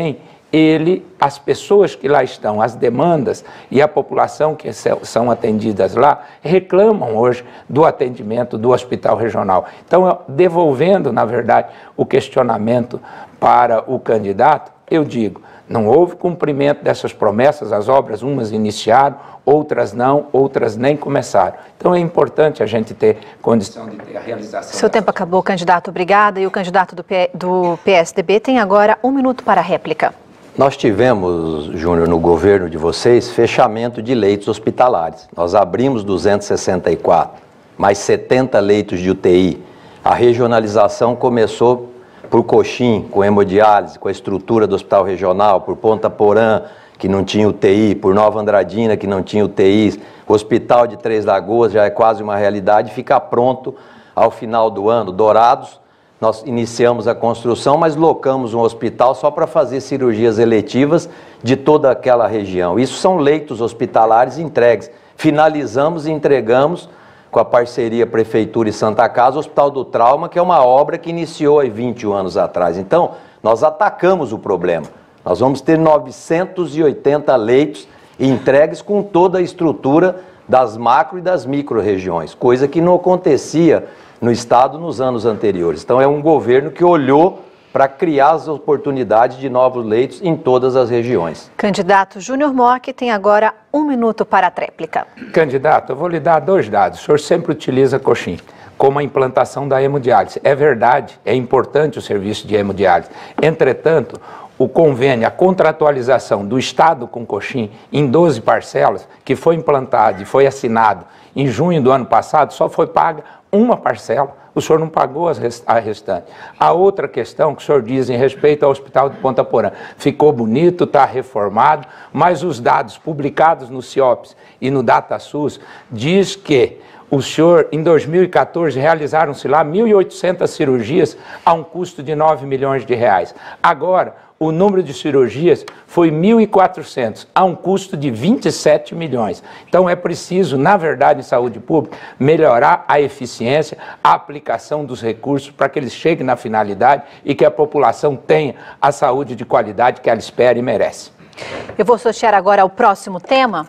ele, as pessoas que lá estão, as demandas e a população que são atendidas lá, reclamam hoje do atendimento do hospital regional. Então, devolvendo, na verdade, o questionamento para o candidato, eu digo, não houve cumprimento dessas promessas, as obras, umas iniciaram, outras não, outras nem começaram. Então é importante a gente ter condição de ter a realização. Seu tempo acabou, candidato, obrigada. E o candidato do, P... do P S D B tem agora um minuto para a réplica. Nós tivemos, Júnior, no governo de vocês, fechamento de leitos hospitalares. Nós abrimos duzentos e sessenta e quatro, mais setenta leitos de U T I. A regionalização começou por Coxim, com hemodiálise, com a estrutura do hospital regional, por Ponta Porã, que não tinha U T I, por Nova Andradina, que não tinha U T Is. O hospital de Três Lagoas já é quase uma realidade, fica pronto ao final do ano. Dourados, nós iniciamos a construção, mas locamos um hospital só para fazer cirurgias eletivas de toda aquela região. Isso são leitos hospitalares entregues. Finalizamos e entregamos, com a parceria Prefeitura e Santa Casa, o Hospital do Trauma, que é uma obra que iniciou há vinte anos atrás. Então, nós atacamos o problema. Nós vamos ter novecentos e oitenta leitos entregues com toda a estrutura das macro e das micro-regiões, coisa que não acontecia no Estado nos anos anteriores. Então, é um governo que olhou para criar as oportunidades de novos leitos em todas as regiões. Candidato Júnior Mock tem agora um minuto para a tréplica. Candidato, eu vou lhe dar dois dados. O senhor sempre utiliza Coxim como a implantação da hemodiálise. É verdade, é importante o serviço de hemodiálise. Entretanto, o convênio, a contratualização do Estado com Coxim em doze parcelas, que foi implantado e foi assinado em junho do ano passado, só foi paga uma parcela. O senhor não pagou a restante. A outra questão que o senhor diz em respeito ao Hospital de Ponta Porã, ficou bonito, está reformado, mas os dados publicados no CIOPS e no DataSUS diz que o senhor, em dois mil e quatorze, realizaram-se lá mil e oitocentas cirurgias a um custo de nove milhões de reais. Agora, o número de cirurgias foi mil e quatrocentas, a um custo de vinte e sete milhões. Então é preciso, na verdade, em saúde pública, melhorar a eficiência, a aplicação dos recursos para que eles cheguem na finalidade e que a população tenha a saúde de qualidade que ela espera e merece. Eu vou sortear agora o próximo tema.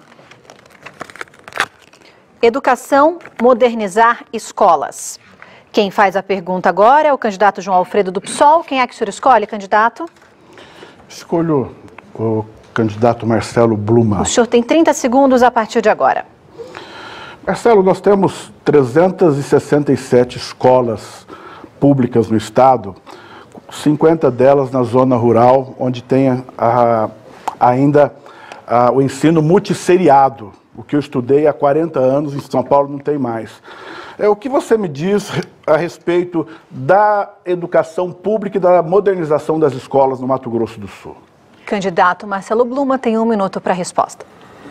Educação, modernizar escolas. Quem faz a pergunta agora é o candidato João Alfredo do P SOL. Quem é que o senhor escolhe, candidato? Escolho o candidato Marcelo Bluma. O senhor tem trinta segundos a partir de agora. Marcelo, nós temos trezentas e sessenta e sete escolas públicas no estado, cinquenta delas na zona rural, onde tem a, ainda a, o ensino multisseriado. O que eu estudei há quarenta anos, em São Paulo não tem mais. É, o que você me diz a respeito da educação pública e da modernização das escolas no Mato Grosso do Sul? Candidato Marcelo Bluma tem um minuto para a resposta.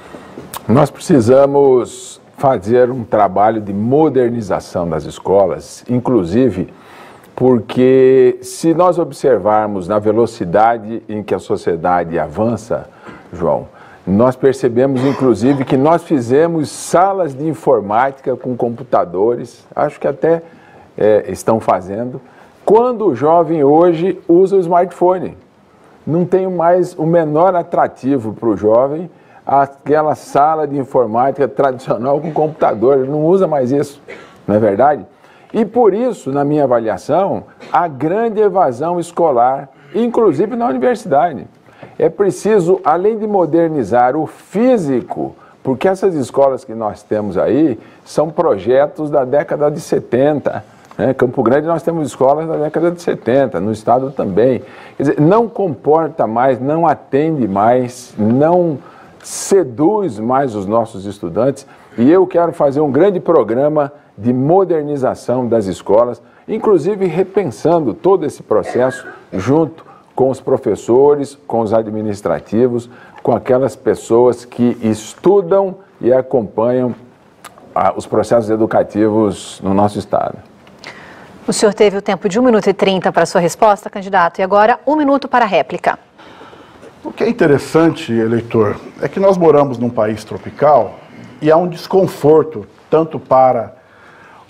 Nós precisamos fazer um trabalho de modernização das escolas, inclusive porque se nós observarmos na velocidade em que a sociedade avança, João, nós percebemos, inclusive, que nós fizemos salas de informática com computadores, acho que até é, estão fazendo, quando o jovem hoje usa o smartphone. Não tem mais o menor atrativo para o jovem aquela sala de informática tradicional com computador, ele não usa mais isso, não é verdade? E por isso, na minha avaliação, a grande evasão escolar, inclusive na universidade. É preciso, além de modernizar o físico, porque essas escolas que nós temos aí são projetos da década de setenta. Né? Campo Grande nós temos escolas da década de setenta, no estado também. Quer dizer, não comporta mais, não atende mais, não seduz mais os nossos estudantes. E eu quero fazer um grande programa de modernização das escolas, inclusive repensando todo esse processo junto com os professores, com os administrativos, com aquelas pessoas que estudam e acompanham ah, os processos educativos no nosso estado. O senhor teve o tempo de um minuto e trinta para a sua resposta, candidato, e agora um minuto para a réplica. O que é interessante, eleitor, é que nós moramos num país tropical e há um desconforto tanto para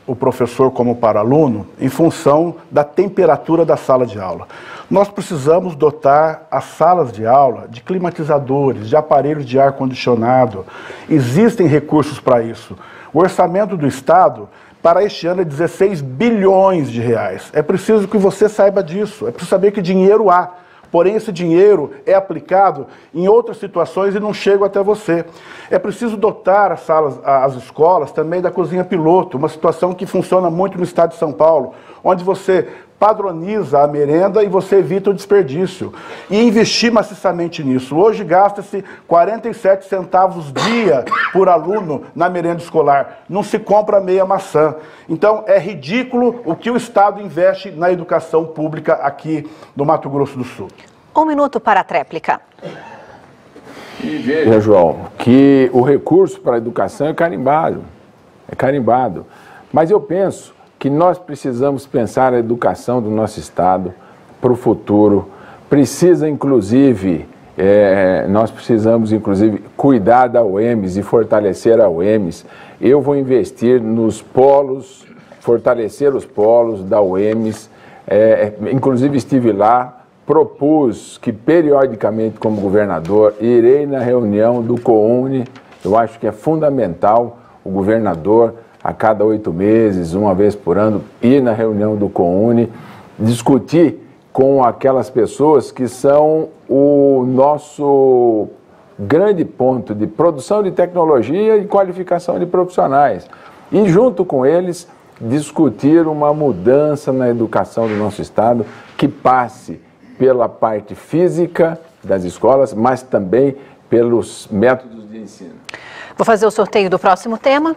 o professor como para o aluno em função da temperatura da sala de aula. Nós precisamos dotar as salas de aula de climatizadores, de aparelhos de ar-condicionado. Existem recursos para isso. O orçamento do Estado para este ano é dezesseis bilhões de reais. É preciso que você saiba disso, é preciso saber que dinheiro há. Porém, esse dinheiro é aplicado em outras situações e não chega até você. É preciso dotar as salas, as escolas também da cozinha piloto, uma situação que funciona muito no estado de São Paulo, onde você padroniza a merenda e você evita o desperdício. E investir maciçamente nisso. Hoje gasta-se quarenta e sete centavos dia por aluno na merenda escolar. Não se compra meia maçã. Então é ridículo o que o Estado investe na educação pública aqui no Mato Grosso do Sul. Um minuto para a tréplica. E veja, João, que o recurso para a educação é carimbado. É carimbado. Mas eu penso que nós precisamos pensar a educação do nosso Estado para o futuro. Precisa, inclusive, é, nós precisamos, inclusive, cuidar da U E M S e fortalecer a U E M S. Eu vou investir nos polos, fortalecer os polos da U E M S. É, inclusive, estive lá, propus que, periodicamente, como governador, irei na reunião do COUNE. Eu acho que é fundamental o governador, a cada oito meses, uma vez por ano, ir na reunião do COUNE, discutir com aquelas pessoas que são o nosso grande ponto de produção de tecnologia e qualificação de profissionais. E, junto com eles, discutir uma mudança na educação do nosso Estado que passe pela parte física das escolas, mas também pelos métodos de ensino. Vou fazer o sorteio do próximo tema.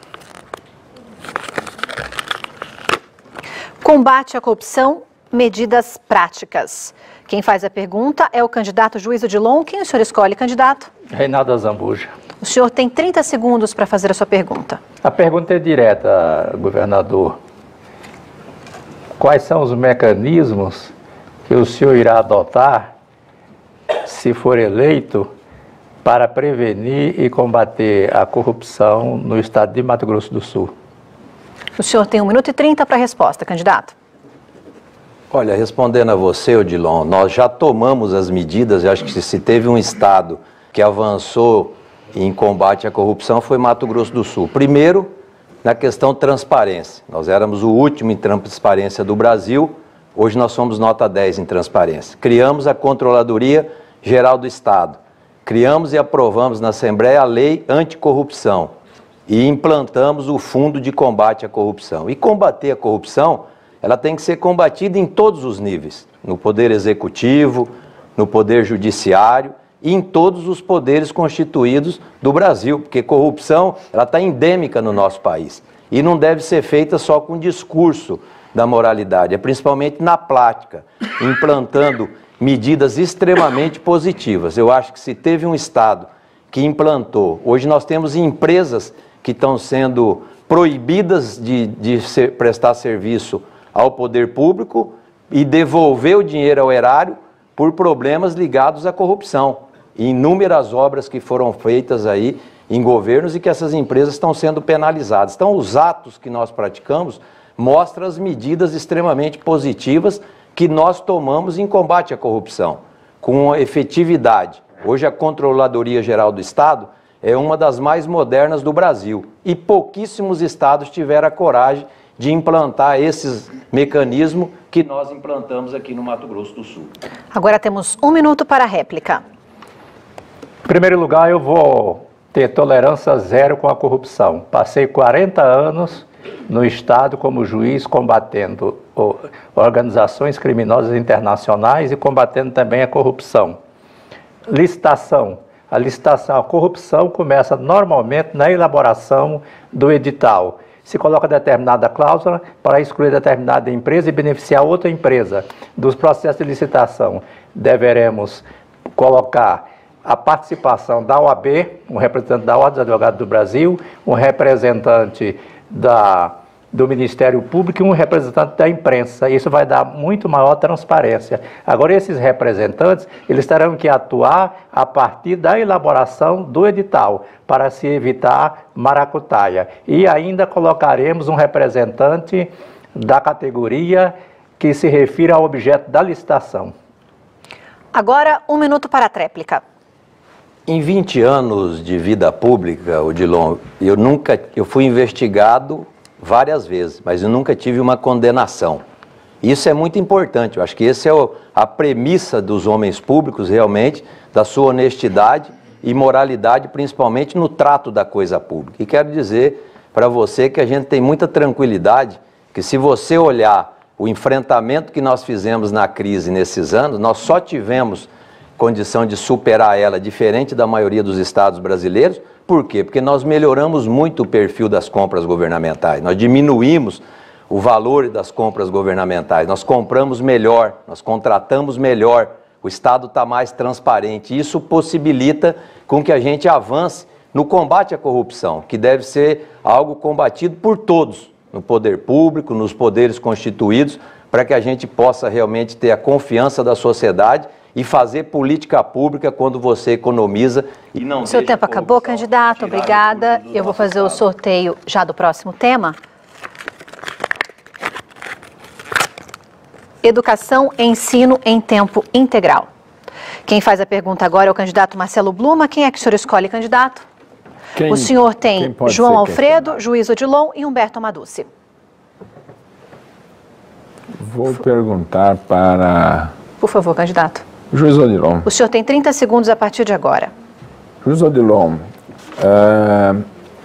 Combate à corrupção, medidas práticas. Quem faz a pergunta é o candidato Juiz Odilon. Quem o senhor escolhe, candidato? Reinaldo Azambuja. O senhor tem trinta segundos para fazer a sua pergunta. A pergunta é direta, governador. Quais são os mecanismos que o senhor irá adotar, se for eleito, para prevenir e combater a corrupção no estado de Mato Grosso do Sul? O senhor tem um minuto e trinta para a resposta, candidato. Olha, respondendo a você, Odilon, nós já tomamos as medidas, eu acho que se teve um estado que avançou em combate à corrupção foi Mato Grosso do Sul. Primeiro, na questão transparência. Nós éramos o último em transparência do Brasil, hoje nós somos nota dez em transparência. Criamos a Controladoria Geral do Estado. Criamos e aprovamos na Assembleia a Lei Anticorrupção. E implantamos o Fundo de Combate à Corrupção. E combater a corrupção, ela tem que ser combatida em todos os níveis, no Poder Executivo, no Poder Judiciário e em todos os poderes constituídos do Brasil, porque corrupção ela está endêmica no nosso país e não deve ser feita só com discurso da moralidade, é principalmente na prática, implantando medidas extremamente positivas. Eu acho que se teve um Estado que implantou, hoje nós temos empresas que estão sendo proibidas de, de ser, prestar serviço ao poder público e devolver o dinheiro ao erário por problemas ligados à corrupção. E inúmeras obras que foram feitas aí em governos e que essas empresas estão sendo penalizadas. Então, os atos que nós praticamos mostram as medidas extremamente positivas que nós tomamos em combate à corrupção, com efetividade. Hoje, a Controladoria Geral do Estado é uma das mais modernas do Brasil e pouquíssimos estados tiveram a coragem de implantar esses mecanismos que nós implantamos aqui no Mato Grosso do Sul. Agora temos um minuto para a réplica. Em primeiro lugar, eu vou ter tolerância zero com a corrupção. Passei quarenta anos no Estado como juiz, combatendo organizações criminosas internacionais e combatendo também a corrupção. Licitação. A licitação, a corrupção começa normalmente na elaboração do edital. Se coloca determinada cláusula para excluir determinada empresa e beneficiar outra empresa. Dos processos de licitação, deveremos colocar a participação da O A B, um representante da Ordem dos Advogados do Brasil, um representante da, do Ministério Público e um representante da imprensa. Isso vai dar muito maior transparência. Agora, esses representantes, eles terão que atuar a partir da elaboração do edital, para se evitar maracutaia. E ainda colocaremos um representante da categoria que se refira ao objeto da licitação. Agora, um minuto para a tréplica. Em vinte anos de vida pública, Odilon, eu nunca, eu fui investigado várias vezes, mas eu nunca tive uma condenação. Isso é muito importante, eu acho que essa é o, a premissa dos homens públicos, realmente, da sua honestidade e moralidade, principalmente no trato da coisa pública. E quero dizer para você que a gente tem muita tranquilidade, que se você olhar o enfrentamento que nós fizemos na crise nesses anos, nós só tivemos condição de superar ela, diferente da maioria dos estados brasileiros. Por quê? Porque nós melhoramos muito o perfil das compras governamentais, nós diminuímos o valor das compras governamentais, nós compramos melhor, nós contratamos melhor, o Estado está mais transparente. Isso possibilita com que a gente avance no combate à corrupção, que deve ser algo combatido por todos, no poder público, nos poderes constituídos, para que a gente possa realmente ter a confiança da sociedade e fazer política pública quando você economiza e não... O seu tempo acabou, candidato. Obrigada. Eu vou fazer o sorteio já do próximo tema. Educação e ensino em tempo integral. Quem faz a pergunta agora é o candidato Marcelo Bluma. Quem é que o senhor escolhe, candidato? Quem, o senhor tem João Alfredo, Juiz Odilon e Humberto Amaduci. Vou perguntar para... Por favor, candidato. Juiz Odilon. O senhor tem trinta segundos a partir de agora. Juiz Odilon, uh,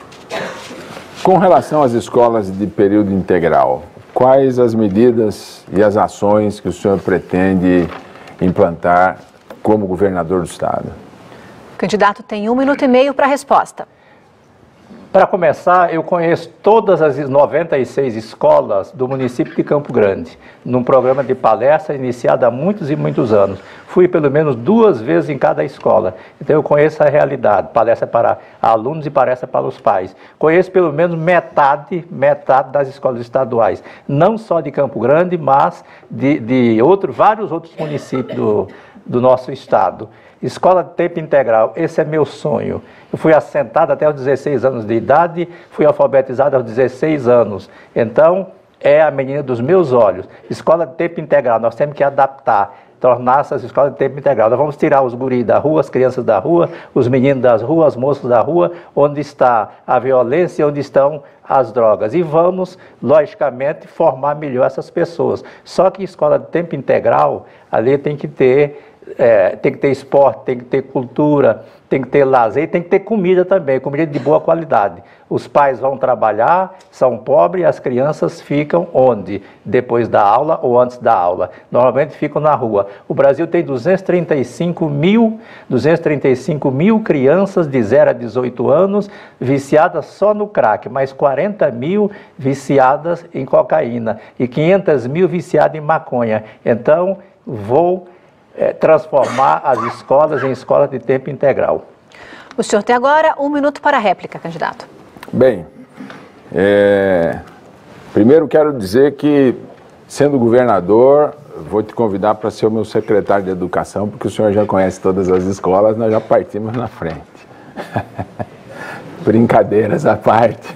com relação às escolas de período integral, quais as medidas e as ações que o senhor pretende implantar como governador do estado? O candidato tem um minuto e meio para a resposta. Para começar, eu conheço todas as noventa e seis escolas do município de Campo Grande, num programa de palestra iniciado há muitos e muitos anos. Fui pelo menos duas vezes em cada escola, então eu conheço a realidade, palestra para alunos e palestra para os pais. Conheço pelo menos metade, metade das escolas estaduais, não só de Campo Grande, mas de, de outro, vários outros municípios do, do nosso estado. Escola de tempo integral, esse é meu sonho. Eu fui assentado até os dezesseis anos de idade, fui alfabetizado aos dezesseis anos. Então, é a menina dos meus olhos. Escola de tempo integral, nós temos que adaptar, tornar essas escolas de tempo integral. Nós vamos tirar os guris da rua, as crianças da rua, os meninos das ruas, as moças da rua, onde está a violência, onde estão as drogas. E vamos, logicamente, formar melhor essas pessoas. Só que escola de tempo integral, ali tem que ter... É, tem que ter esporte, tem que ter cultura, tem que ter lazer, tem que ter comida também, comida de boa qualidade. Os pais vão trabalhar, são pobres, e as crianças ficam onde? Depois da aula ou antes da aula. Normalmente ficam na rua. O Brasil tem duzentos e trinta e cinco mil crianças de zero a dezoito anos viciadas só no crack, mais quarenta mil viciadas em cocaína e quinhentas mil viciadas em maconha. Então, vou... É, transformar as escolas em escolas de tempo integral. O senhor tem agora um minuto para a réplica, candidato. Bem, é, primeiro quero dizer que, sendo governador, vou te convidar para ser o meu secretário de Educação, porque o senhor já conhece todas as escolas, nós já partimos na frente. Brincadeiras à parte.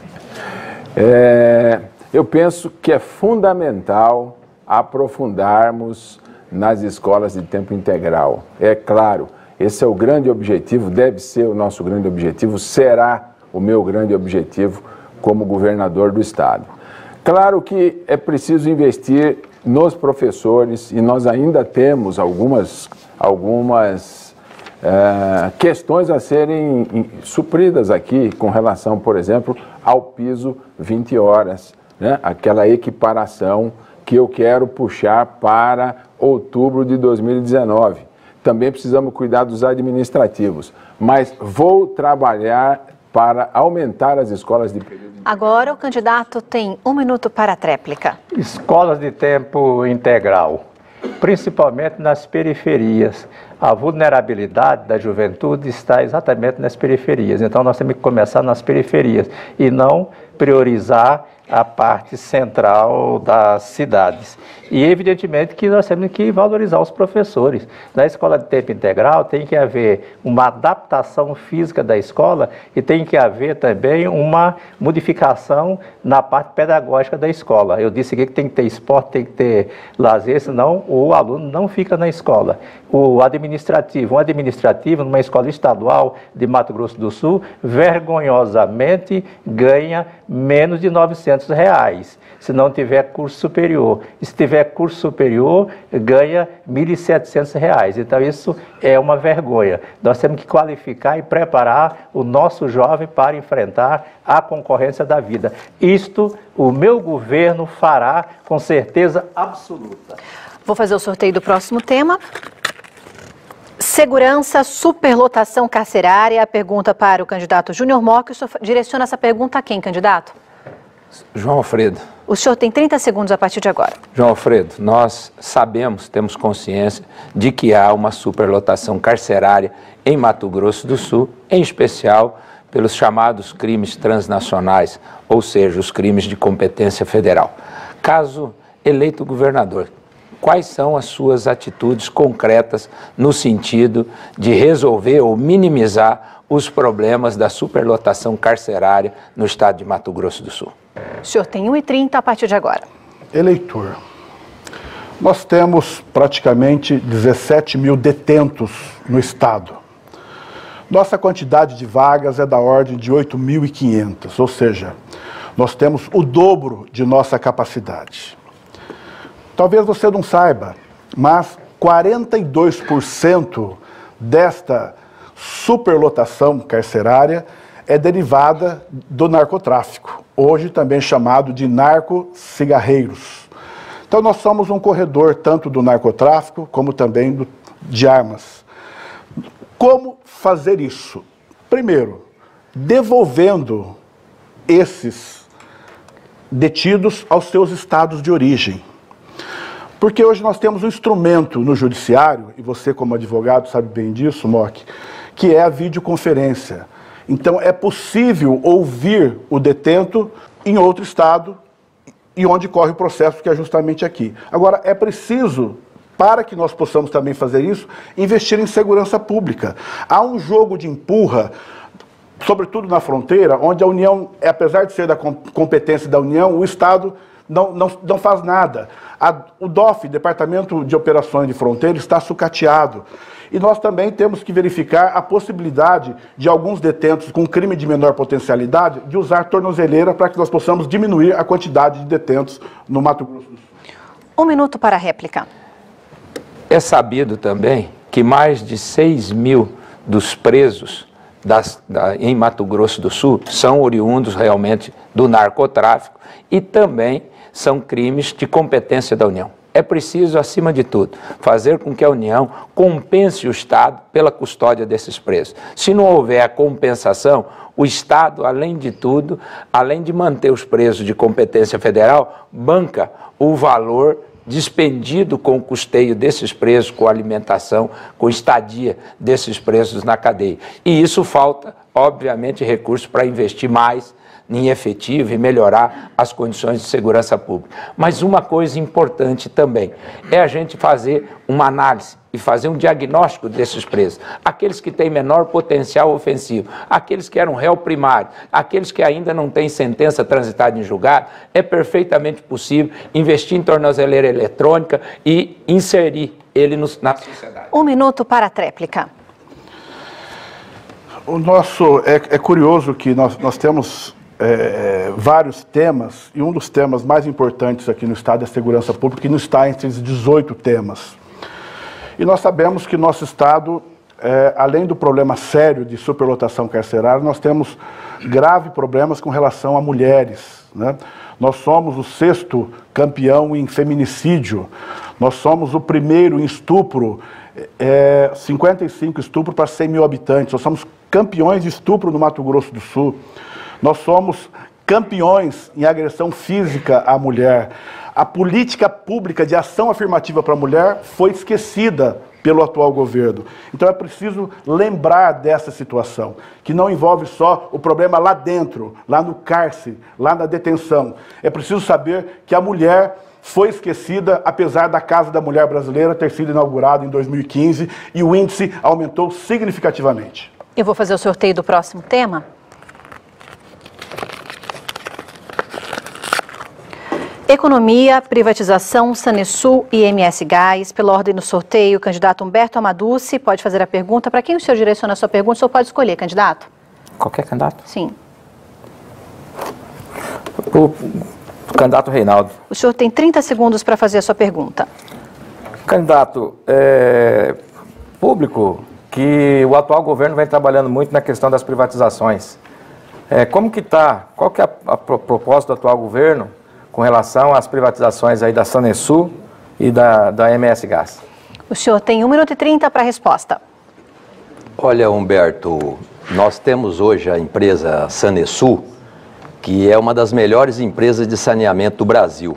É, eu penso que é fundamental aprofundarmos nas escolas de tempo integral. É claro, esse é o grande objetivo, deve ser o nosso grande objetivo, será o meu grande objetivo como governador do estado. Claro que é preciso investir nos professores e nós ainda temos algumas, algumas uh, questões a serem em, supridas aqui com relação, por exemplo, ao piso vinte horas, né? Aquela equiparação que eu quero puxar para outubro de dois mil e dezenove. Também precisamos cuidar dos administrativos, mas vou trabalhar para aumentar as escolas de período. Agora o candidato tem um minuto para a tréplica. Escolas de tempo integral, principalmente nas periferias. A vulnerabilidade da juventude está exatamente nas periferias. Então nós temos que começar nas periferias e não priorizar a parte central das cidades. E evidentemente que nós temos que valorizar os professores. Na escola de tempo integral tem que haver uma adaptação física da escola e tem que haver também uma modificação na parte pedagógica da escola. Eu disse aqui que tem que ter esporte, tem que ter lazer, senão o aluno não fica na escola. O administrativo, um administrativo numa escola estadual de Mato Grosso do Sul, vergonhosamente ganha menos de novecentos reais, se não tiver curso superior. E se tiver curso superior, ganha mil e setecentos reais. Então isso é uma vergonha. Nós temos que qualificar e preparar o nosso jovem para enfrentar a concorrência da vida. Isto o meu governo fará com certeza absoluta. Vou fazer o sorteio do próximo tema. Segurança, superlotação carcerária. A pergunta para o candidato Júnior Mock. O senhor direciona essa pergunta a quem, candidato? João Alfredo. O senhor tem trinta segundos a partir de agora. João Alfredo, nós sabemos, temos consciência de que há uma superlotação carcerária em Mato Grosso do Sul, em especial pelos chamados crimes transnacionais, ou seja, os crimes de competência federal. Caso eleito governador, quais são as suas atitudes concretas no sentido de resolver ou minimizar os problemas da superlotação carcerária no estado de Mato Grosso do Sul? O senhor tem um e trinta a partir de agora. Eleitor, nós temos praticamente dezessete mil detentos no estado. Nossa quantidade de vagas é da ordem de oito mil e quinhentas, ou seja, nós temos o dobro de nossa capacidade. Talvez você não saiba, mas quarenta e dois por cento desta superlotação carcerária é derivada do narcotráfico, hoje também chamado de narco-cigarreiros. Então nós somos um corredor tanto do narcotráfico como também do, de armas. Como fazer isso? Primeiro, devolvendo esses detidos aos seus estados de origem. Porque hoje nós temos um instrumento no judiciário, e você como advogado sabe bem disso, Mock, que é a videoconferência. Então é possível ouvir o detento em outro estado e onde corre o processo, que é justamente aqui. Agora, é preciso, para que nós possamos também fazer isso, investir em segurança pública. Há um jogo de empurra, sobretudo na fronteira, onde a União, apesar de ser da competência da União, o Estado não, não, não faz nada. A, o D O F, Departamento de Operações de Fronteira, está sucateado. E nós também temos que verificar a possibilidade de alguns detentos com crime de menor potencialidade de usar tornozeleira para que nós possamos diminuir a quantidade de detentos no Mato Grosso do Sul. Um minuto para a réplica. É sabido também que mais de seis mil dos presos das, da, em Mato Grosso do Sul são oriundos realmente do narcotráfico e também são crimes de competência da União. É preciso, acima de tudo, fazer com que a União compense o Estado pela custódia desses presos. Se não houver a compensação, o Estado, além de tudo, além de manter os presos de competência federal, banca o valor dispendido com o custeio desses presos, com alimentação, com estadia desses presos na cadeia. E isso falta, obviamente, recursos para investir mais em efetivo e melhorar as condições de segurança pública. Mas uma coisa importante também é a gente fazer uma análise e fazer um diagnóstico desses presos. Aqueles que têm menor potencial ofensivo, aqueles que eram réu primário, aqueles que ainda não têm sentença transitada em julgado, é perfeitamente possível investir em tornozeleira eletrônica e inserir ele no, na sociedade. Um minuto para a tréplica. O nosso, é, é curioso que nós, nós temos É, vários temas, e um dos temas mais importantes aqui no Estado é a segurança pública, que não está entre os dezoito temas. E nós sabemos que nosso Estado, é, além do problema sério de superlotação carcerária, nós temos graves problemas com relação a mulheres, né? Nós somos o sexto campeão em feminicídio, nós somos o primeiro em estupro, é, cinquenta e cinco estupros para cem mil habitantes, nós somos campeões de estupro no Mato Grosso do Sul. Nós somos campeões em agressão física à mulher. A política pública de ação afirmativa para a mulher foi esquecida pelo atual governo. Então é preciso lembrar dessa situação, que não envolve só o problema lá dentro, lá no cárcere, lá na detenção. É preciso saber que a mulher foi esquecida, apesar da Casa da Mulher Brasileira ter sido inaugurada em dois mil e quinze e o índice aumentou significativamente. Eu vou fazer o sorteio do próximo tema. Economia, privatização, Sanesul e M S Gás. Pela ordem do sorteio, o candidato Humberto Amaduci pode fazer a pergunta. Para quem o senhor direciona a sua pergunta, o senhor pode escolher, candidato? Qualquer candidato? Sim. O, o candidato Reinaldo. O senhor tem trinta segundos para fazer a sua pergunta. Candidato, é público que o atual governo vem trabalhando muito na questão das privatizações. É, como que está, qual que é a, a proposta do atual governo com relação às privatizações aí da Sanesul e da, da M S Gás? O senhor tem um minuto e trinta para a resposta. Olha, Humberto, nós temos hoje a empresa Sanesul, que é uma das melhores empresas de saneamento do Brasil.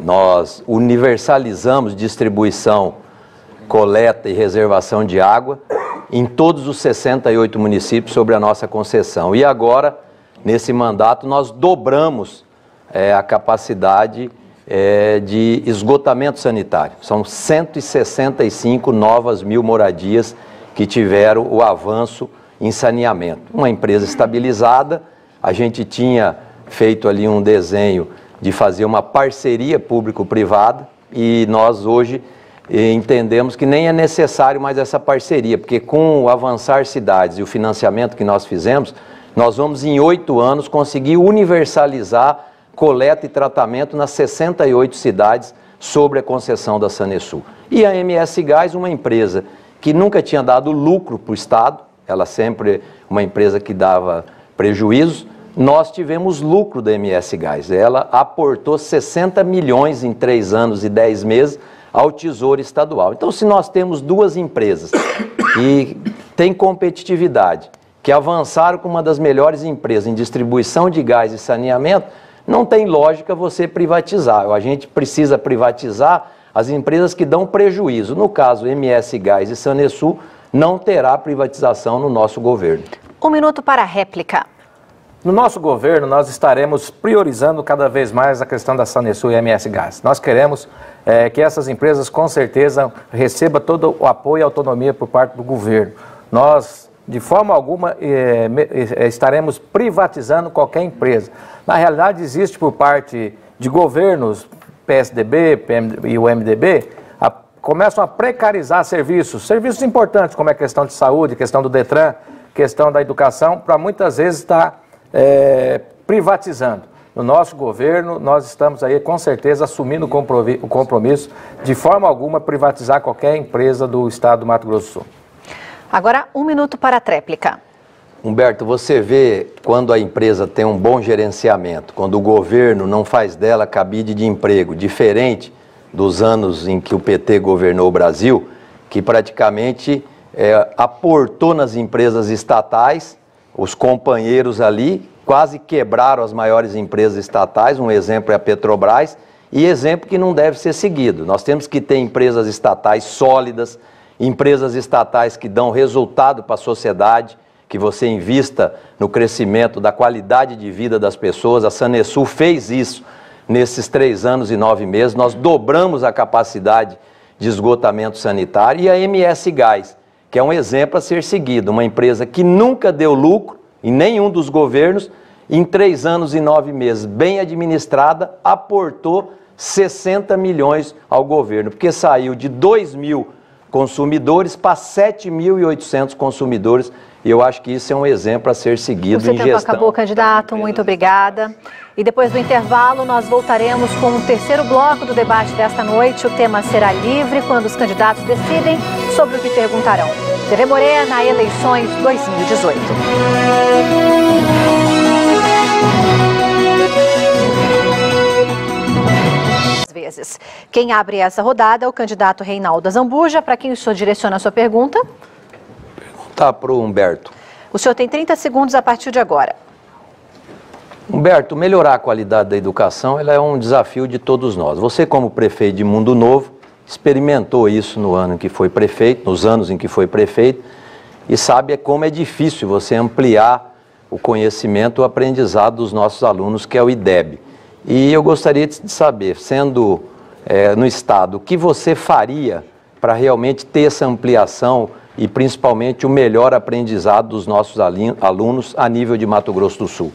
Nós universalizamos distribuição, coleta e reservação de água em todos os sessenta e oito municípios sobre a nossa concessão. E agora, nesse mandato, nós dobramos É, a capacidade é, de esgotamento sanitário. São cento e sessenta e cinco novas mil moradias que tiveram o avanço em saneamento. Uma empresa estabilizada, a gente tinha feito ali um desenho de fazer uma parceria público-privada e nós hoje eh, entendemos que nem é necessário mais essa parceria, porque com o Avançar Cidades e o financiamento que nós fizemos, nós vamos em oito anos conseguir universalizar coleta e tratamento nas sessenta e oito cidades sobre a concessão da Sanesul. E a M S Gás, uma empresa que nunca tinha dado lucro para o Estado, ela sempre uma empresa que dava prejuízo, nós tivemos lucro da M S Gás. Ela aportou sessenta milhões em três anos e dez meses ao Tesouro Estadual. Então, se nós temos duas empresas que têm competitividade, que avançaram com uma das melhores empresas em distribuição de gás e saneamento, não tem lógica você privatizar. A gente precisa privatizar as empresas que dão prejuízo. No caso, M S Gás e Sanesul, não terá privatização no nosso governo. Um minuto para a réplica. No nosso governo, nós estaremos priorizando cada vez mais a questão da Sanesul e M S Gás. Nós queremos é, que essas empresas, com certeza, recebam todo o apoio e autonomia por parte do governo. Nós, de forma alguma, é, é, estaremos privatizando qualquer empresa. Na realidade, existe por parte de governos, P S D B P M, e o M D B, a, começam a precarizar serviços, serviços importantes, como é a questão de saúde, questão do Detran, questão da educação, para muitas vezes estar é, privatizando. No nosso governo, nós estamos aí, com certeza, assumindo o compromisso de forma alguma privatizar qualquer empresa do estado do Mato Grosso do Sul. Agora, um minuto para a tréplica. Humberto, você vê quando a empresa tem um bom gerenciamento, quando o governo não faz dela cabide de emprego, diferente dos anos em que o P T governou o Brasil, que praticamente é, aportou nas empresas estatais, os companheiros ali quase quebraram as maiores empresas estatais, um exemplo é a Petrobras, e exemplo que não deve ser seguido. Nós temos que ter empresas estatais sólidas, empresas estatais que dão resultado para a sociedade, que você invista no crescimento da qualidade de vida das pessoas. A Sanesul fez isso nesses três anos e nove meses. Nós dobramos a capacidade de esgotamento sanitário. E a M S Gás, que é um exemplo a ser seguido, uma empresa que nunca deu lucro em nenhum dos governos, em três anos e nove meses, bem administrada, aportou sessenta milhões ao governo, porque saiu de dois mil consumidores para sete mil e oitocentos consumidores. E eu acho que isso é um exemplo a ser seguido em gestão. O tempo acabou, candidato. Muito obrigada. E depois do intervalo, nós voltaremos com o terceiro bloco do debate desta noite. O tema será livre quando os candidatos decidem sobre o que perguntarão. T V Morena, eleições dois mil e dezoito. Vezes. Quem abre essa rodada é o candidato Reinaldo Azambuja. Para quem o senhor direciona a sua pergunta? Tá para o Humberto. O senhor tem trinta segundos a partir de agora. Humberto, melhorar a qualidade da educação ela é um desafio de todos nós. Você, como prefeito de Mundo Novo, experimentou isso no ano em que foi prefeito, nos anos em que foi prefeito, e sabe como é difícil você ampliar o conhecimento, o aprendizado dos nossos alunos, que é o I D E B. E eu gostaria de saber, sendo é, no Estado, o que você faria para realmente ter essa ampliação e principalmente o melhor aprendizado dos nossos alunos a nível de Mato Grosso do Sul?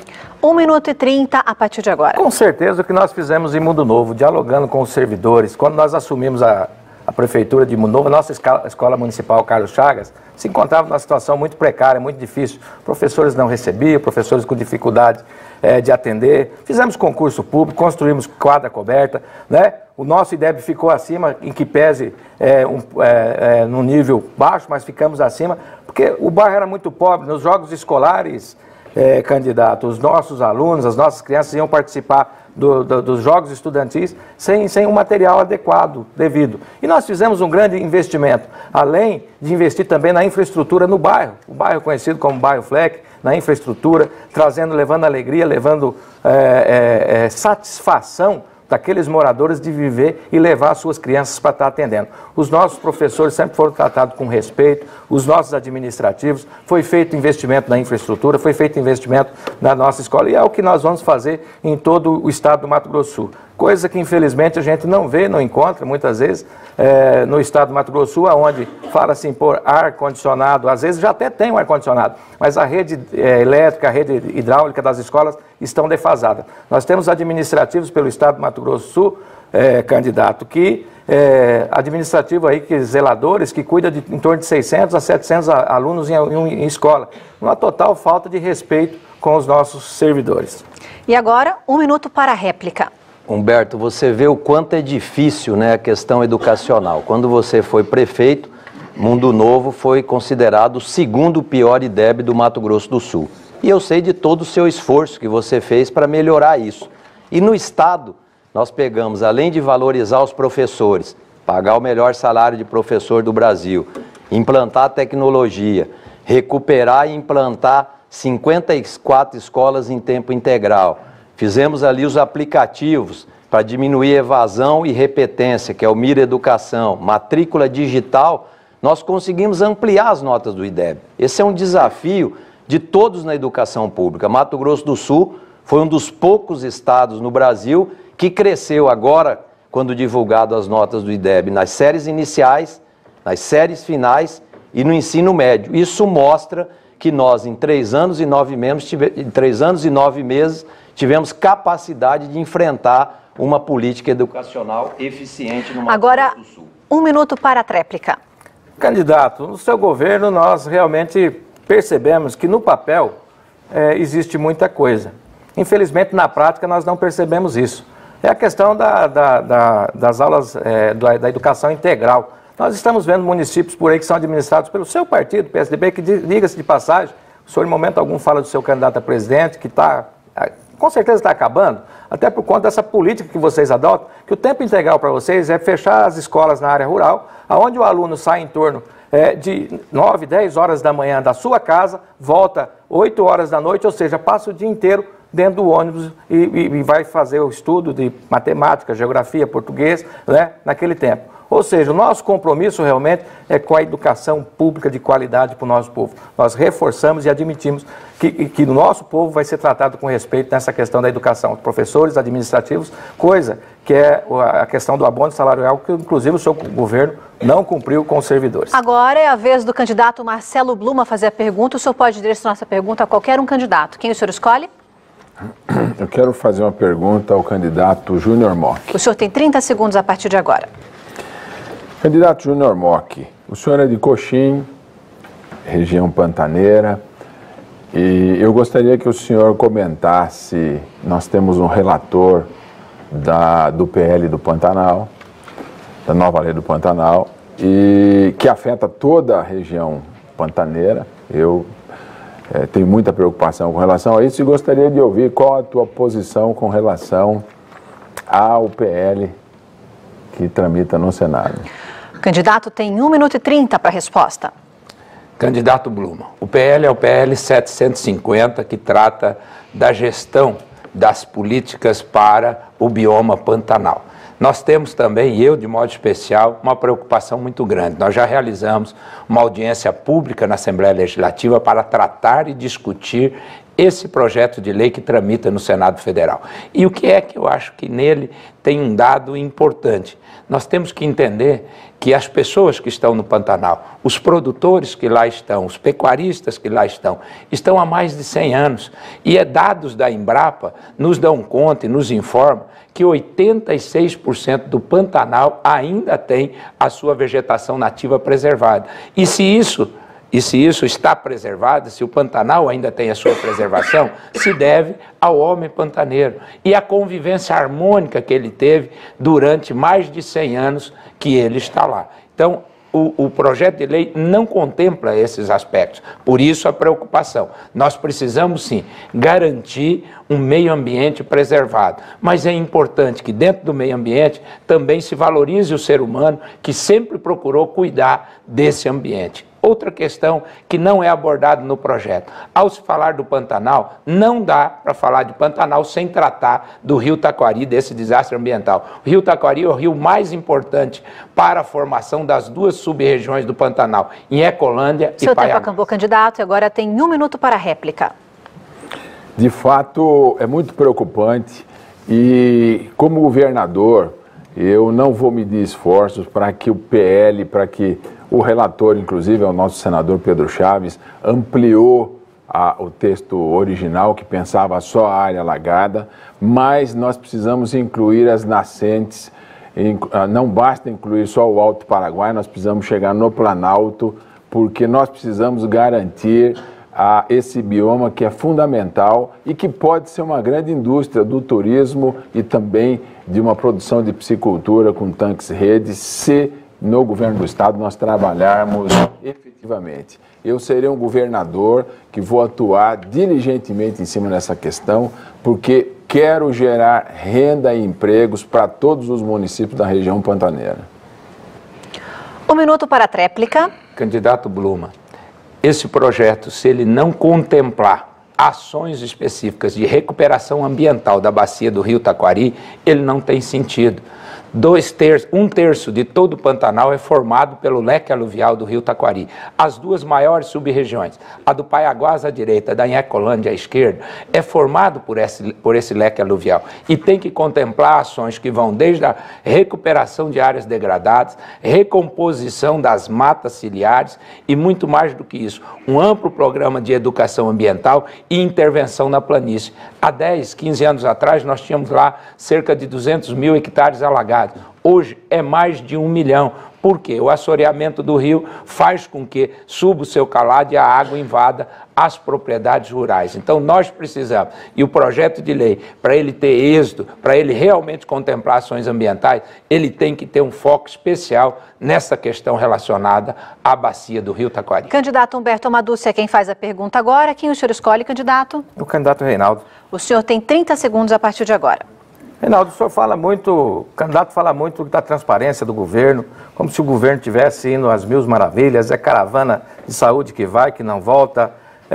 um minuto e trinta a partir de agora. Com certeza o que nós fizemos em Mundo Novo, dialogando com os servidores, quando nós assumimos a, a Prefeitura de Mundo Novo, a nossa escola, escola Municipal Carlos Chagas se encontrava numa situação muito precária, muito difícil. Professores não recebiam, professores com dificuldade é, de atender. Fizemos concurso público, construímos quadra coberta, né? O nosso I D E B ficou acima, em que pese é, um, é, é, num nível baixo, mas ficamos acima, porque o bairro era muito pobre. Nos jogos escolares, é, candidato, os nossos alunos, as nossas crianças iam participar do, do, dos jogos estudantis sem, sem um material adequado, devido. E nós fizemos um grande investimento, além de investir também na infraestrutura no bairro, o bairro conhecido como Bairro Fleck, na infraestrutura, trazendo, levando alegria, levando é, é, é, satisfação daqueles moradores de viver e levar as suas crianças para estar atendendo. Os nossos professores sempre foram tratados com respeito, os nossos administrativos, foi feito investimento na infraestrutura, foi feito investimento na nossa escola, e é o que nós vamos fazer em todo o estado do Mato Grosso do Sul. Coisa que infelizmente a gente não vê, não encontra muitas vezes é, no estado do Mato Grosso do Sul, onde fala-se em pôr ar-condicionado, às vezes já até tem um ar-condicionado, mas a rede é, elétrica, a rede hidráulica das escolas estão defasadas. Nós temos administrativos pelo estado do Mato Grosso do Sul, é, candidato, que é, administrativo aí, que zeladores, que cuida de em torno de seiscentos a setecentos alunos em, em, em escola. Uma total falta de respeito com os nossos servidores. E agora, um minuto para a réplica. Humberto, você vê o quanto é difícil, né, a questão educacional. Quando você foi prefeito, Mundo Novo foi considerado o segundo pior I D E B do Mato Grosso do Sul. E eu sei de todo o seu esforço que você fez para melhorar isso. E no Estado, nós pegamos, além de valorizar os professores, pagar o melhor salário de professor do Brasil, implantar tecnologia, recuperar e implantar cinquenta e quatro escolas em tempo integral. Fizemos ali os aplicativos para diminuir evasão e repetência, que é o Mira Educação, matrícula digital. Nós conseguimos ampliar as notas do I D E B. Esse é um desafio de todos na educação pública. Mato Grosso do Sul foi um dos poucos estados no Brasil que cresceu agora, quando divulgado as notas do I D E B, nas séries iniciais, nas séries finais e no ensino médio. Isso mostra que nós, em três anos e nove meses, tive... em três anos e nove meses, tivemos capacidade de enfrentar uma política educacional eficiente no Mato Agora, Grosso do Sul. Um minuto para a tréplica. Candidato, no seu governo nós realmente percebemos que no papel é, existe muita coisa. Infelizmente, na prática, nós não percebemos isso. É a questão da, da, da, das aulas é, da, da educação integral. Nós estamos vendo municípios por aí que são administrados pelo seu partido, P S D B, que, diga-se de passagem, o senhor em momento algum fala do seu candidato a presidente, que está, com certeza está acabando, até por conta dessa política que vocês adotam, que o tempo integral para vocês é fechar as escolas na área rural, onde o aluno sai em torno é, de nove, dez horas da manhã da sua casa, volta oito horas da noite, ou seja, passa o dia inteiro dentro do ônibus e, e, e vai fazer o estudo de matemática, geografia, português, né, naquele tempo. Ou seja, o nosso compromisso realmente é com a educação pública de qualidade para o nosso povo. Nós reforçamos e admitimos que, que o nosso povo vai ser tratado com respeito nessa questão da educação. Professores, administrativos, coisa que é a questão do abono salarial, que inclusive o seu governo não cumpriu com os servidores. Agora é a vez do candidato Marcelo Bluma fazer a pergunta. O senhor pode direcionar essa pergunta a qualquer um candidato. Quem o senhor escolhe? Eu quero fazer uma pergunta ao candidato Júnior Mock. O senhor tem trinta segundos a partir de agora. Candidato Júnior Mock, o senhor é de Coxim, região pantaneira, e eu gostaria que o senhor comentasse, nós temos um relator da, do P L do Pantanal, da nova lei do Pantanal, e que afeta toda a região pantaneira. Eu é, tenho muita preocupação com relação a isso e gostaria de ouvir qual a tua posição com relação ao P L que tramita no Senado. O candidato tem um minuto e trinta para a resposta. Candidato Bluma, o P L é o P L setecentos e cinquenta, que trata da gestão das políticas para o bioma Pantanal. nós temos também, e eu de modo especial, uma preocupação muito grande. Nós já realizamos uma audiência pública na Assembleia Legislativa para tratar e discutir esse projeto de lei que tramita no Senado Federal. E o que é que eu acho que nele tem um dado importante? Nós temos que entender que as pessoas que estão no Pantanal, os produtores que lá estão, os pecuaristas que lá estão, estão há mais de cem anos. E é dados da Embrapa nos dão conta e nos informam que oitenta e seis por cento do Pantanal ainda tem a sua vegetação nativa preservada. E se isso E se isso está preservado, se o Pantanal ainda tem a sua preservação, se deve ao homem pantaneiro e à convivência harmônica que ele teve durante mais de cem anos que ele está lá. Então, o, o projeto de lei não contempla esses aspectos, por isso a preocupação. Nós precisamos, sim, garantir um meio ambiente preservado, mas é importante que dentro do meio ambiente também se valorize o ser humano que sempre procurou cuidar desse ambiente. Outra questão que não é abordada no projeto. Ao se falar do Pantanal, não dá para falar de Pantanal sem tratar do Rio Taquari, desse desastre ambiental. O Rio Taquari é o rio mais importante para a formação das duas sub-regiões do Pantanal, em Ecolândia e Paiaguás. Seu tempo acabou, candidato, e agora tem um minuto para a réplica. De fato, é muito preocupante e, como governador, eu não vou medir esforços para que o P L, para que o relator, inclusive, é o nosso senador Pedro Chaves, ampliou a, o texto original, que pensava só a área alagada, mas nós precisamos incluir as nascentes, in, não basta incluir só o Alto Paraguai, nós precisamos chegar no Planalto, porque nós precisamos garantir a esse bioma que é fundamental e que pode ser uma grande indústria do turismo e também de uma produção de piscicultura com tanques redes, se no governo do estado nós trabalharmos efetivamente. Eu serei um governador que vou atuar diligentemente em cima dessa questão, porque quero gerar renda e empregos para todos os municípios da região pantaneira. Um minuto para a tréplica. Candidato Bluma, esse projeto, se ele não contemplar ações específicas de recuperação ambiental da bacia do Rio Taquari, ele não tem sentido. Dois terços, um terço de todo o Pantanal é formado pelo leque aluvial do Rio Taquari. As duas maiores sub-regiões, a do Paiaguás à direita, da Ecolândia à esquerda, é formado por esse, por esse leque aluvial. E tem que contemplar ações que vão desde a recuperação de áreas degradadas, recomposição das matas ciliares e muito mais do que isso, um amplo programa de educação ambiental e intervenção na planície. Há dez, quinze anos atrás, nós tínhamos lá cerca de duzentos mil hectares alagados. Hoje é mais de um milhão. Por quê? O assoreamento do rio faz com que suba o seu calado e a água invada as propriedades rurais. Então nós precisamos, e o projeto de lei, para ele ter êxito, para ele realmente contemplar ações ambientais, ele tem que ter um foco especial nessa questão relacionada à bacia do Rio Taquari. Candidato Humberto Amaduce é quem faz a pergunta agora. Quem o senhor escolhe, candidato? O candidato Reinaldo. O senhor tem trinta segundos a partir de agora. Reinaldo, o senhor fala muito, o candidato fala muito da transparência do governo, como se o governo estivesse indo às mil maravilhas, é caravana de saúde que vai, que não volta,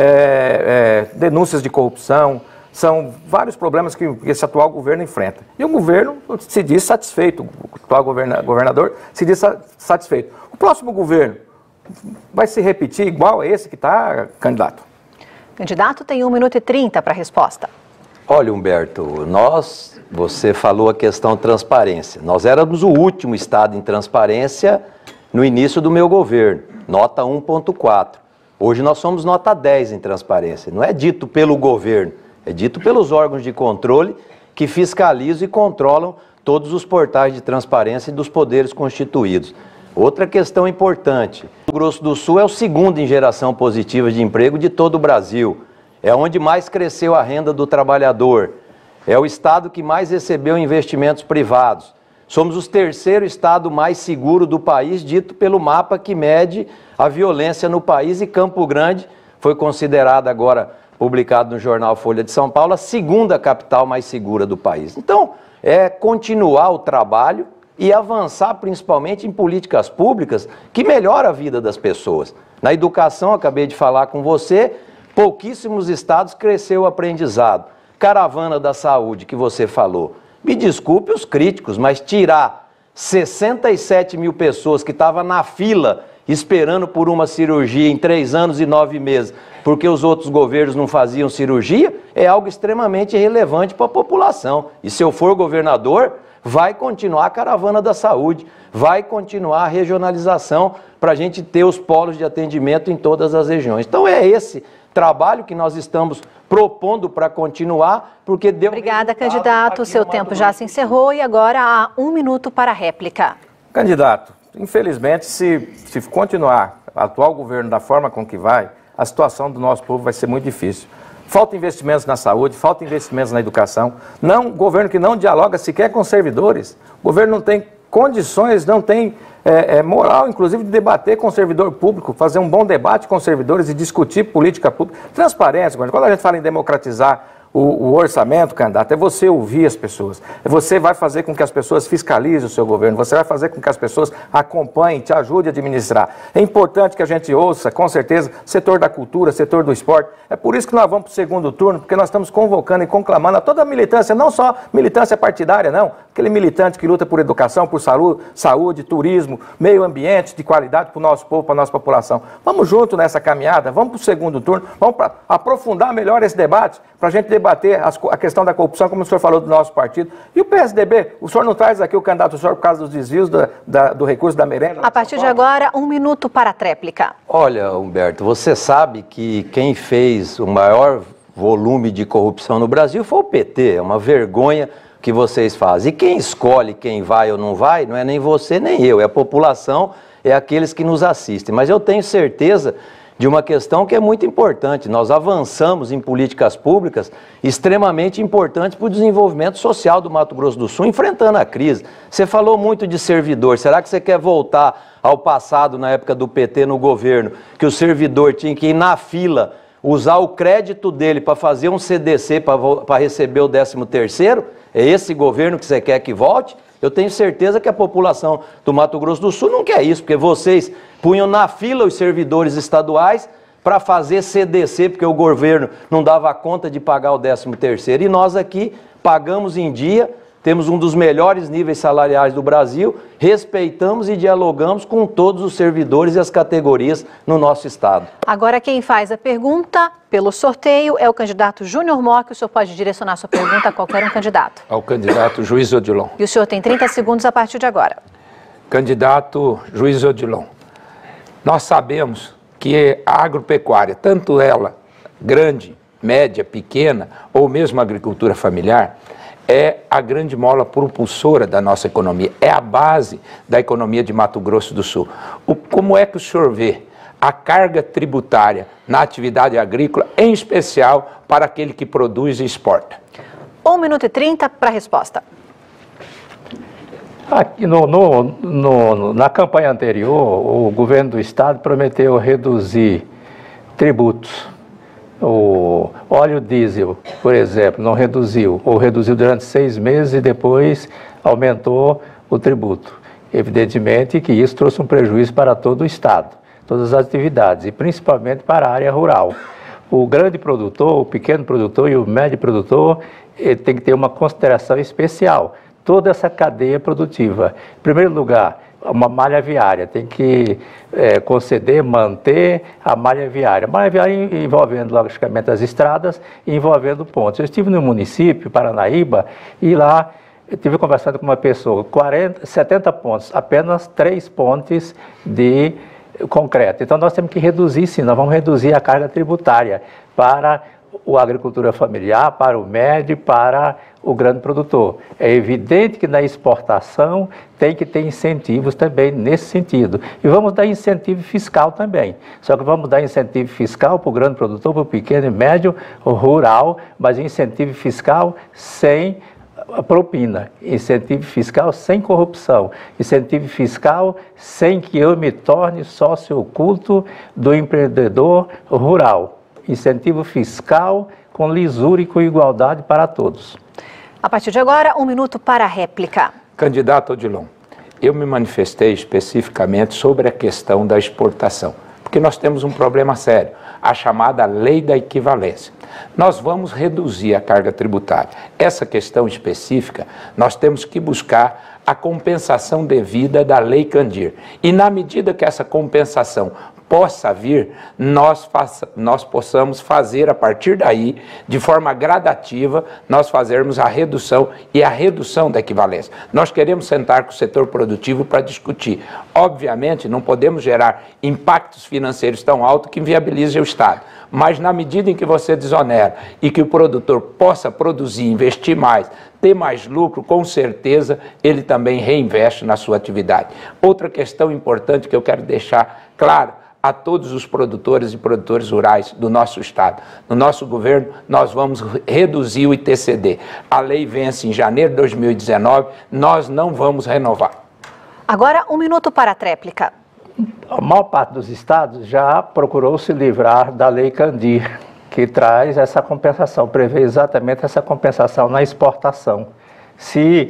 é, é, denúncias de corrupção, são vários problemas que esse atual governo enfrenta. E o governo se diz satisfeito, o atual governa, governador se diz satisfeito. O próximo governo vai se repetir igual a esse que está, candidato? Candidato tem um minuto e trinta para a resposta. Olha, Humberto, nós, você falou a questão transparência. Nós éramos o último estado em transparência no início do meu governo, nota um ponto quatro. Hoje nós somos nota dez em transparência. Não é dito pelo governo, é dito pelos órgãos de controle que fiscalizam e controlam todos os portais de transparência dos poderes constituídos. Outra questão importante, o Rio Grosso do Sul é o segundo em geração positiva de emprego de todo o Brasil. É onde mais cresceu a renda do trabalhador. É o estado que mais recebeu investimentos privados. Somos o terceiro estado mais seguro do país, dito pelo mapa que mede a violência no país, e Campo Grande foi considerada agora, publicado no jornal Folha de São Paulo, a segunda capital mais segura do país. Então, é continuar o trabalho e avançar principalmente em políticas públicas que melhoram a vida das pessoas. Na educação, acabei de falar com você, pouquíssimos estados cresceu o aprendizado. Caravana da saúde, que você falou. Me desculpe os críticos, mas tirar sessenta e sete mil pessoas que estavam na fila esperando por uma cirurgia em três anos e nove meses, porque os outros governos não faziam cirurgia, é algo extremamente relevante para a população. E se eu for governador, vai continuar a caravana da saúde, vai continuar a regionalização para a gente ter os polos de atendimento em todas as regiões. Então é esse trabalho que nós estamos propondo para continuar, porque deu... Obrigada, candidato. O seu tempo já se encerrou e agora há um minuto para a réplica. Candidato, infelizmente, se, se continuar o atual governo da forma com que vai, a situação do nosso povo vai ser muito difícil. Falta investimentos na saúde, falta investimentos na educação. Não, governo que não dialoga sequer com os servidores. O governo não tem condições, não tem é, é, moral, inclusive, de debater com o servidor público, fazer um bom debate com os servidores e discutir política pública. Transparência, quando a gente fala em democratizar O, o orçamento, candidato, é você ouvir as pessoas. Você vai fazer com que as pessoas fiscalizem o seu governo, você vai fazer com que as pessoas acompanhem, te ajudem a administrar. É importante que a gente ouça, com certeza, setor da cultura, setor do esporte. É por isso que nós vamos para o segundo turno, porque nós estamos convocando e conclamando a toda a militância, não só militância partidária, não. Aquele militante que luta por educação, por saúde, saúde, turismo, meio ambiente de qualidade para o nosso povo, para a nossa população. Vamos junto nessa caminhada, vamos para o segundo turno, vamos pra aprofundar melhor esse debate, para a gente debater as, a questão da corrupção, como o senhor falou do nosso partido. E o P S D B, o senhor não traz aqui o candidato do senhor por causa dos desvios da, da, do recurso da merenda? A partir de agora, um minuto para a tréplica. Olha, Humberto, você sabe que quem fez o maior volume de corrupção no Brasil foi o P T. É uma vergonha que vocês fazem. E quem escolhe quem vai ou não vai, não é nem você nem eu, é a população, é aqueles que nos assistem. Mas eu tenho certeza de uma questão que é muito importante. Nós avançamos em políticas públicas extremamente importantes para o desenvolvimento social do Mato Grosso do Sul, enfrentando a crise. Você falou muito de servidor. Será que você quer voltar ao passado, na época do P T no governo, que o servidor tinha que ir na fila, usar o crédito dele para fazer um C D C para receber o décimo terceiro? É esse governo que você quer que volte? Eu tenho certeza que a população do Mato Grosso do Sul não quer isso, porque vocês punham na fila os servidores estaduais para fazer C D C, porque o governo não dava conta de pagar o décimo terceiro. E nós aqui pagamos em dia, temos um dos melhores níveis salariais do Brasil, respeitamos e dialogamos com todos os servidores e as categorias no nosso estado. Agora quem faz a pergunta pelo sorteio é o candidato Júnior Mock. O senhor pode direcionar sua pergunta a qualquer um candidato. Ao candidato Juiz Odilon. E o senhor tem trinta segundos a partir de agora. Candidato Juiz Odilon, nós sabemos que a agropecuária, tanto ela grande, média, pequena ou mesmo a agricultura familiar, é a grande mola propulsora da nossa economia, é a base da economia de Mato Grosso do Sul. O, como é que o senhor vê a carga tributária na atividade agrícola, em especial para aquele que produz e exporta? um minuto e trinta para a resposta. Aqui no, no, no, na campanha anterior, o governo do estado prometeu reduzir tributos. O óleo diesel, por exemplo, não reduziu, ou reduziu durante seis meses e depois aumentou o tributo. Evidentemente que isso trouxe um prejuízo para todo o estado, todas as atividades, e principalmente para a área rural. O grande produtor, o pequeno produtor e o médio produtor, ele tem que ter uma consideração especial. Toda essa cadeia produtiva. Em primeiro lugar, uma malha viária, tem que é, conceder, manter a malha viária. A malha viária envolvendo, logicamente, as estradas e envolvendo pontes. Eu estive no município, Paranaíba, e lá eu estive conversando com uma pessoa, quarenta, setenta pontos, apenas três pontes de concreto. Então nós temos que reduzir, sim, nós vamos reduzir a carga tributária para a agricultura familiar, para o médio, para o grande produtor. É evidente que na exportação tem que ter incentivos também nesse sentido. E vamos dar incentivo fiscal também. Só que vamos dar incentivo fiscal para o grande produtor, para o pequeno e médio, rural, mas incentivo fiscal sem propina, incentivo fiscal sem corrupção, incentivo fiscal sem que eu me torne sócio oculto do empreendedor rural. Incentivo fiscal com lisura e com igualdade para todos. A partir de agora, um minuto para a réplica. Candidato Odilon, eu me manifestei especificamente sobre a questão da exportação, porque nós temos um problema sério. a chamada lei da equivalência. Nós vamos reduzir a carga tributária. Essa questão específica, nós temos que buscar a compensação devida da Lei Candir. E na medida que essa compensação possa vir, nós, faça, nós possamos fazer a partir daí, de forma gradativa, nós fazermos a redução e a redução da equivalência. Nós queremos sentar com o setor produtivo para discutir. Obviamente, não podemos gerar impactos financeiros tão altos que inviabilizem o Estado. Mas na medida em que você desonera e que o produtor possa produzir, investir mais, ter mais lucro, com certeza ele também reinveste na sua atividade. Outra questão importante que eu quero deixar claro a todos os produtores e produtores rurais do nosso estado. No nosso governo, nós vamos reduzir o I T C D. A lei vence em janeiro de dois mil e dezenove, nós não vamos renovar. Agora, um minuto para a tréplica. A maior parte dos estados já procurou se livrar da Lei Candir, que traz essa compensação, prevê exatamente essa compensação na exportação. Se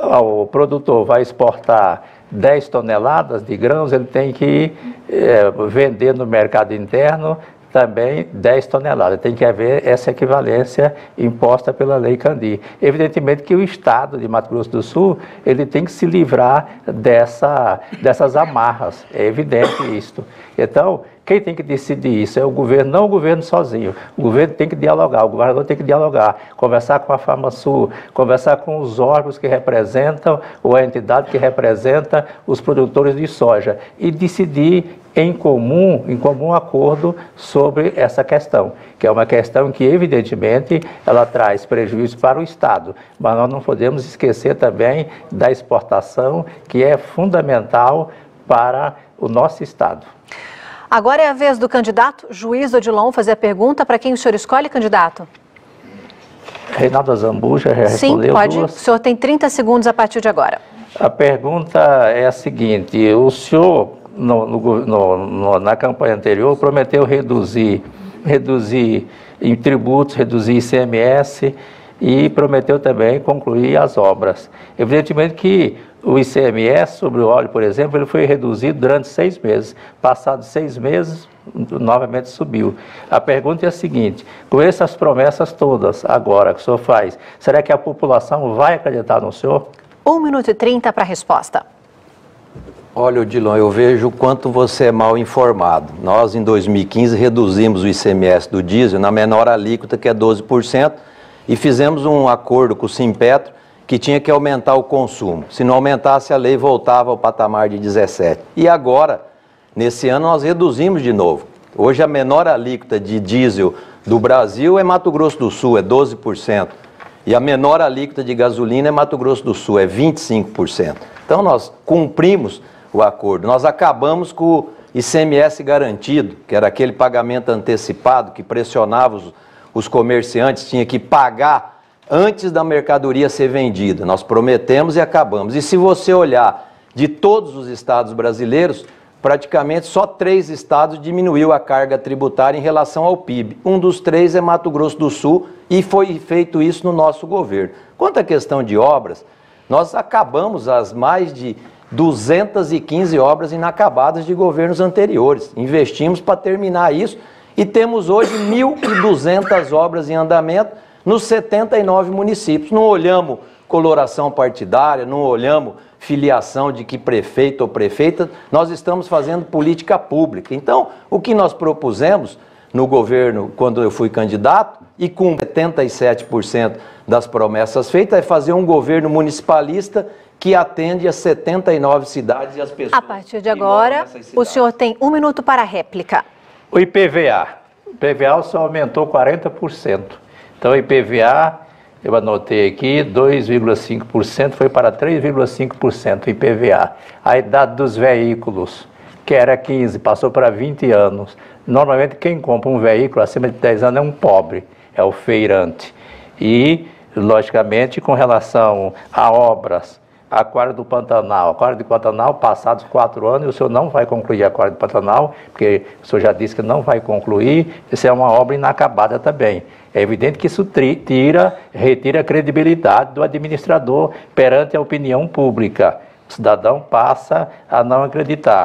o produtor vai exportar dez toneladas de grãos, ele tem que é, vender no mercado interno também dez toneladas. Tem que haver essa equivalência imposta pela Lei Candir. Evidentemente que o Estado de Mato Grosso do Sul, ele tem que se livrar dessa, dessas amarras. É evidente isso. Então, quem tem que decidir isso é o governo, não o governo sozinho. O governo tem que dialogar, o governador tem que dialogar, conversar com a FamaSul, conversar com os órgãos que representam, ou a entidade que representa os produtores de soja, e decidir em comum, em comum acordo sobre essa questão, que é uma questão que, evidentemente, ela traz prejuízo para o Estado, mas nós não podemos esquecer também da exportação, que é fundamental para o nosso Estado. Agora é a vez do candidato Juiz Odilon fazer a pergunta. Para quem o senhor escolhe, candidato? Reinaldo Azambuja já respondeu. Sim, pode. Duas. O senhor tem trinta segundos a partir de agora. A pergunta é a seguinte: o senhor, no, no, no, na campanha anterior, prometeu reduzir, reduzir em tributos, reduzir I C M S e prometeu também concluir as obras. Evidentemente que o I C M S sobre o óleo, por exemplo, ele foi reduzido durante seis meses. Passados seis meses, novamente subiu. A pergunta é a seguinte: com essas promessas todas agora que o senhor faz, será que a população vai acreditar no senhor? um minuto e trinta para a resposta. Olha, Odilon, eu vejo o quanto você é mal informado. Nós, em dois mil e quinze, reduzimos o I C M S do diesel na menor alíquota, que é doze por cento, e fizemos um acordo com o Simpetro, que tinha que aumentar o consumo. Se não aumentasse, a lei voltava ao patamar de dezessete. E agora, nesse ano, nós reduzimos de novo. Hoje, a menor alíquota de diesel do Brasil é Mato Grosso do Sul, é doze por cento. E a menor alíquota de gasolina é Mato Grosso do Sul, é vinte e cinco por cento. Então, nós cumprimos o acordo. Nós acabamos com o I C M S garantido, que era aquele pagamento antecipado que pressionava os, os comerciantes, tinha que pagar antes da mercadoria ser vendida. Nós prometemos e acabamos. E se você olhar de todos os estados brasileiros, praticamente só três estados diminuiu a carga tributária em relação ao P I B. Um dos três é Mato Grosso do Sul e foi feito isso no nosso governo. Quanto à questão de obras, nós acabamos as mais de duzentas e quinze obras inacabadas de governos anteriores. Investimos para terminar isso e temos hoje mil e duzentas obras em andamento nos setenta e nove municípios. Não olhamos coloração partidária, não olhamos filiação de que prefeito ou prefeita, nós estamos fazendo política pública. Então, o que nós propusemos no governo, quando eu fui candidato, e com setenta e sete por cento das promessas feitas, é fazer um governo municipalista que atende a setenta e nove cidades e as pessoas. A partir de agora, o senhor tem um minuto para a réplica. O I P V A. O I P V A só aumentou quarenta por cento. Então, o I P V A, eu anotei aqui, dois vírgula cinco por cento foi para três vírgula cinco por cento o I P V A. A idade dos veículos, que era quinze, passou para vinte anos. Normalmente, quem compra um veículo acima de dez anos é um pobre, é o feirante. E, logicamente, com relação a obras, Aquário do Pantanal. Aquário do Pantanal, passados quatro anos, o senhor não vai concluir Aquário do Pantanal, porque o senhor já disse que não vai concluir, isso é uma obra inacabada também. É evidente que isso tira, retira a credibilidade do administrador perante a opinião pública. O cidadão passa a não acreditar.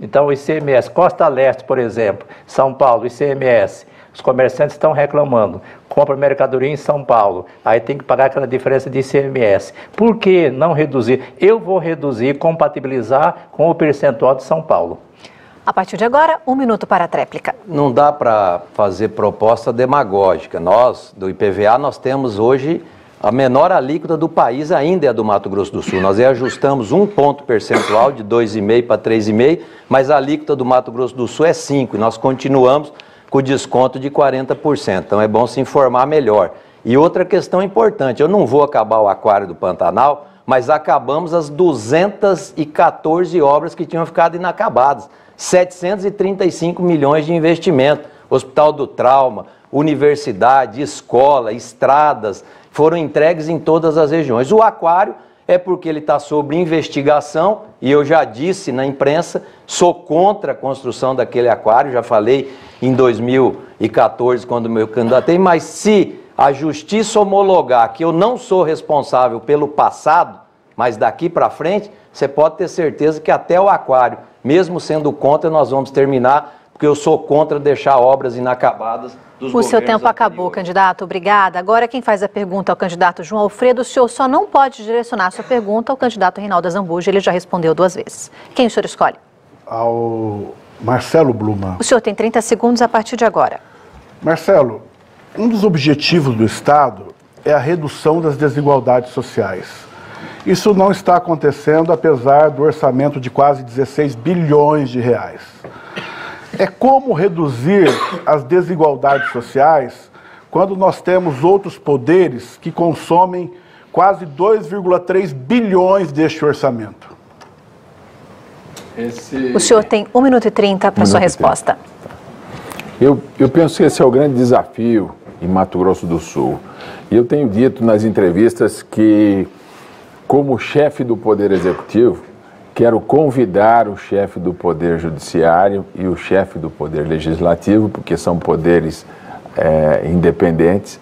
Então, o I C M S, Costa Leste, por exemplo, São Paulo, I C M S, os comerciantes estão reclamando, compra mercadoria em São Paulo, aí tem que pagar aquela diferença de I C M S. Por que não reduzir? Eu vou reduzir, compatibilizar com o percentual de São Paulo. A partir de agora, um minuto para a tréplica. Não dá para fazer proposta demagógica. Nós, do I P V A, nós temos hoje a menor alíquota do país, ainda é a do Mato Grosso do Sul. Nós ajustamos um ponto percentual de dois vírgula cinco para três vírgula cinco, mas a alíquota do Mato Grosso do Sul é cinco, e nós continuamos com desconto de quarenta por cento. Então é bom se informar melhor. E outra questão importante, eu não vou acabar o aquário do Pantanal, mas acabamos as duzentas e quatorze obras que tinham ficado inacabadas. setecentos e trinta e cinco milhões de investimento. Hospital do Trauma, universidade, escola, estradas, foram entregues em todas as regiões. O aquário é porque ele está sob investigação, e eu já disse na imprensa, sou contra a construção daquele aquário, já falei em dois mil e quatorze, quando me candidatei, mas se a justiça homologar que eu não sou responsável pelo passado, mas daqui para frente, você pode ter certeza que até o aquário, mesmo sendo contra, nós vamos terminar, porque eu sou contra deixar obras inacabadas dos governos O seu tempo acabou, anteriores. candidato. Obrigada. Agora quem faz a pergunta é o candidato João Alfredo. O senhor só não pode direcionar a sua pergunta ao candidato Reinaldo Azambuja. Ele já respondeu duas vezes. Quem o senhor escolhe? Ao Marcelo Bluma. O senhor tem trinta segundos a partir de agora. Marcelo, um dos objetivos do Estado é a redução das desigualdades sociais. Isso não está acontecendo apesar do orçamento de quase dezesseis bilhões de reais. É como reduzir as desigualdades sociais quando nós temos outros poderes que consomem quase dois vírgula três bilhões deste orçamento. Esse... O senhor tem um minuto e trinta para Um sua minuto e trinta. resposta. Eu, eu penso que esse é o grande desafio em Mato Grosso do Sul. E eu tenho dito nas entrevistas que, como chefe do Poder Executivo, quero convidar o chefe do Poder Judiciário e o chefe do Poder Legislativo, porque são poderes é, independentes,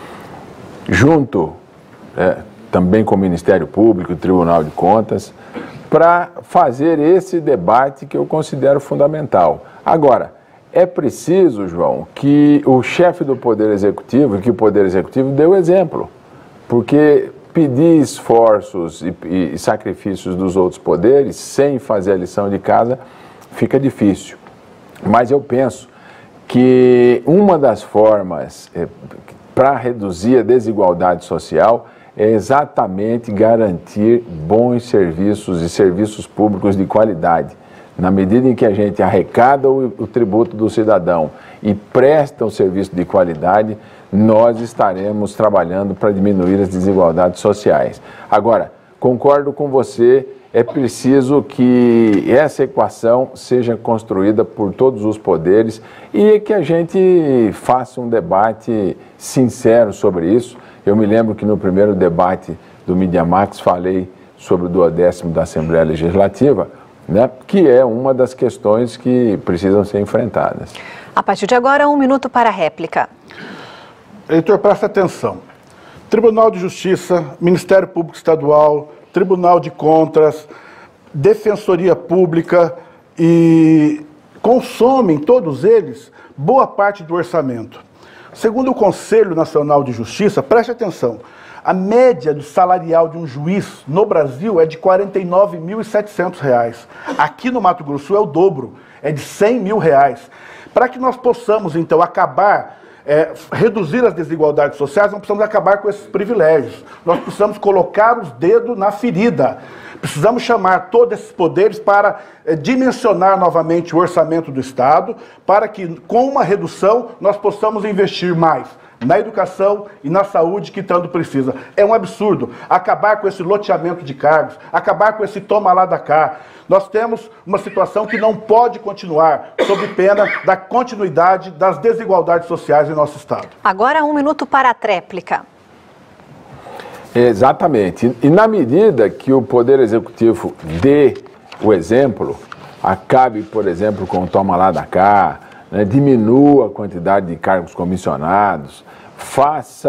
junto é, também com o Ministério Público e o Tribunal de Contas, para fazer esse debate que eu considero fundamental. Agora, é preciso, João, que o chefe do Poder Executivo, que o Poder Executivo dê o exemplo, porque pedir esforços e, e sacrifícios dos outros poderes sem fazer a lição de casa fica difícil. Mas eu penso que uma das formas é, para reduzir a desigualdade social é exatamente garantir bons serviços e serviços públicos de qualidade. Na medida em que a gente arrecada o, o tributo do cidadão e presta um serviço de qualidade, nós estaremos trabalhando para diminuir as desigualdades sociais. Agora, concordo com você, é preciso que essa equação seja construída por todos os poderes e que a gente faça um debate sincero sobre isso. Eu me lembro que no primeiro debate do Media Max falei sobre o duodécimo da Assembleia Legislativa, né, que é uma das questões que precisam ser enfrentadas. A partir de agora, um minuto para a réplica. Eleitor, presta atenção. Tribunal de Justiça, Ministério Público Estadual, Tribunal de Contas, Defensoria Pública e consomem, todos eles, boa parte do orçamento. Segundo o Conselho Nacional de Justiça, preste atenção, a média do salarial de um juiz no Brasil é de quarenta e nove mil e setecentos reais. Aqui no Mato Grosso do Sul é o dobro, é de cem mil reais. Para que nós possamos, então, acabar... É, reduzir as desigualdades sociais, não precisamos acabar com esses privilégios. Nós precisamos colocar os dedos na ferida. Precisamos chamar todos esses poderes para é, dimensionar novamente o orçamento do Estado, para que, com uma redução, nós possamos investir mais na educação e na saúde que tanto precisa. É um absurdo acabar com esse loteamento de cargos, acabar com esse toma lá da cá. Nós temos uma situação que não pode continuar, sob pena da continuidade das desigualdades sociais em nosso Estado. Agora um minuto para a tréplica. Exatamente. E na medida que o Poder Executivo dê o exemplo, acabe, por exemplo, com o toma lá da cá, né, diminua a quantidade de cargos comissionados,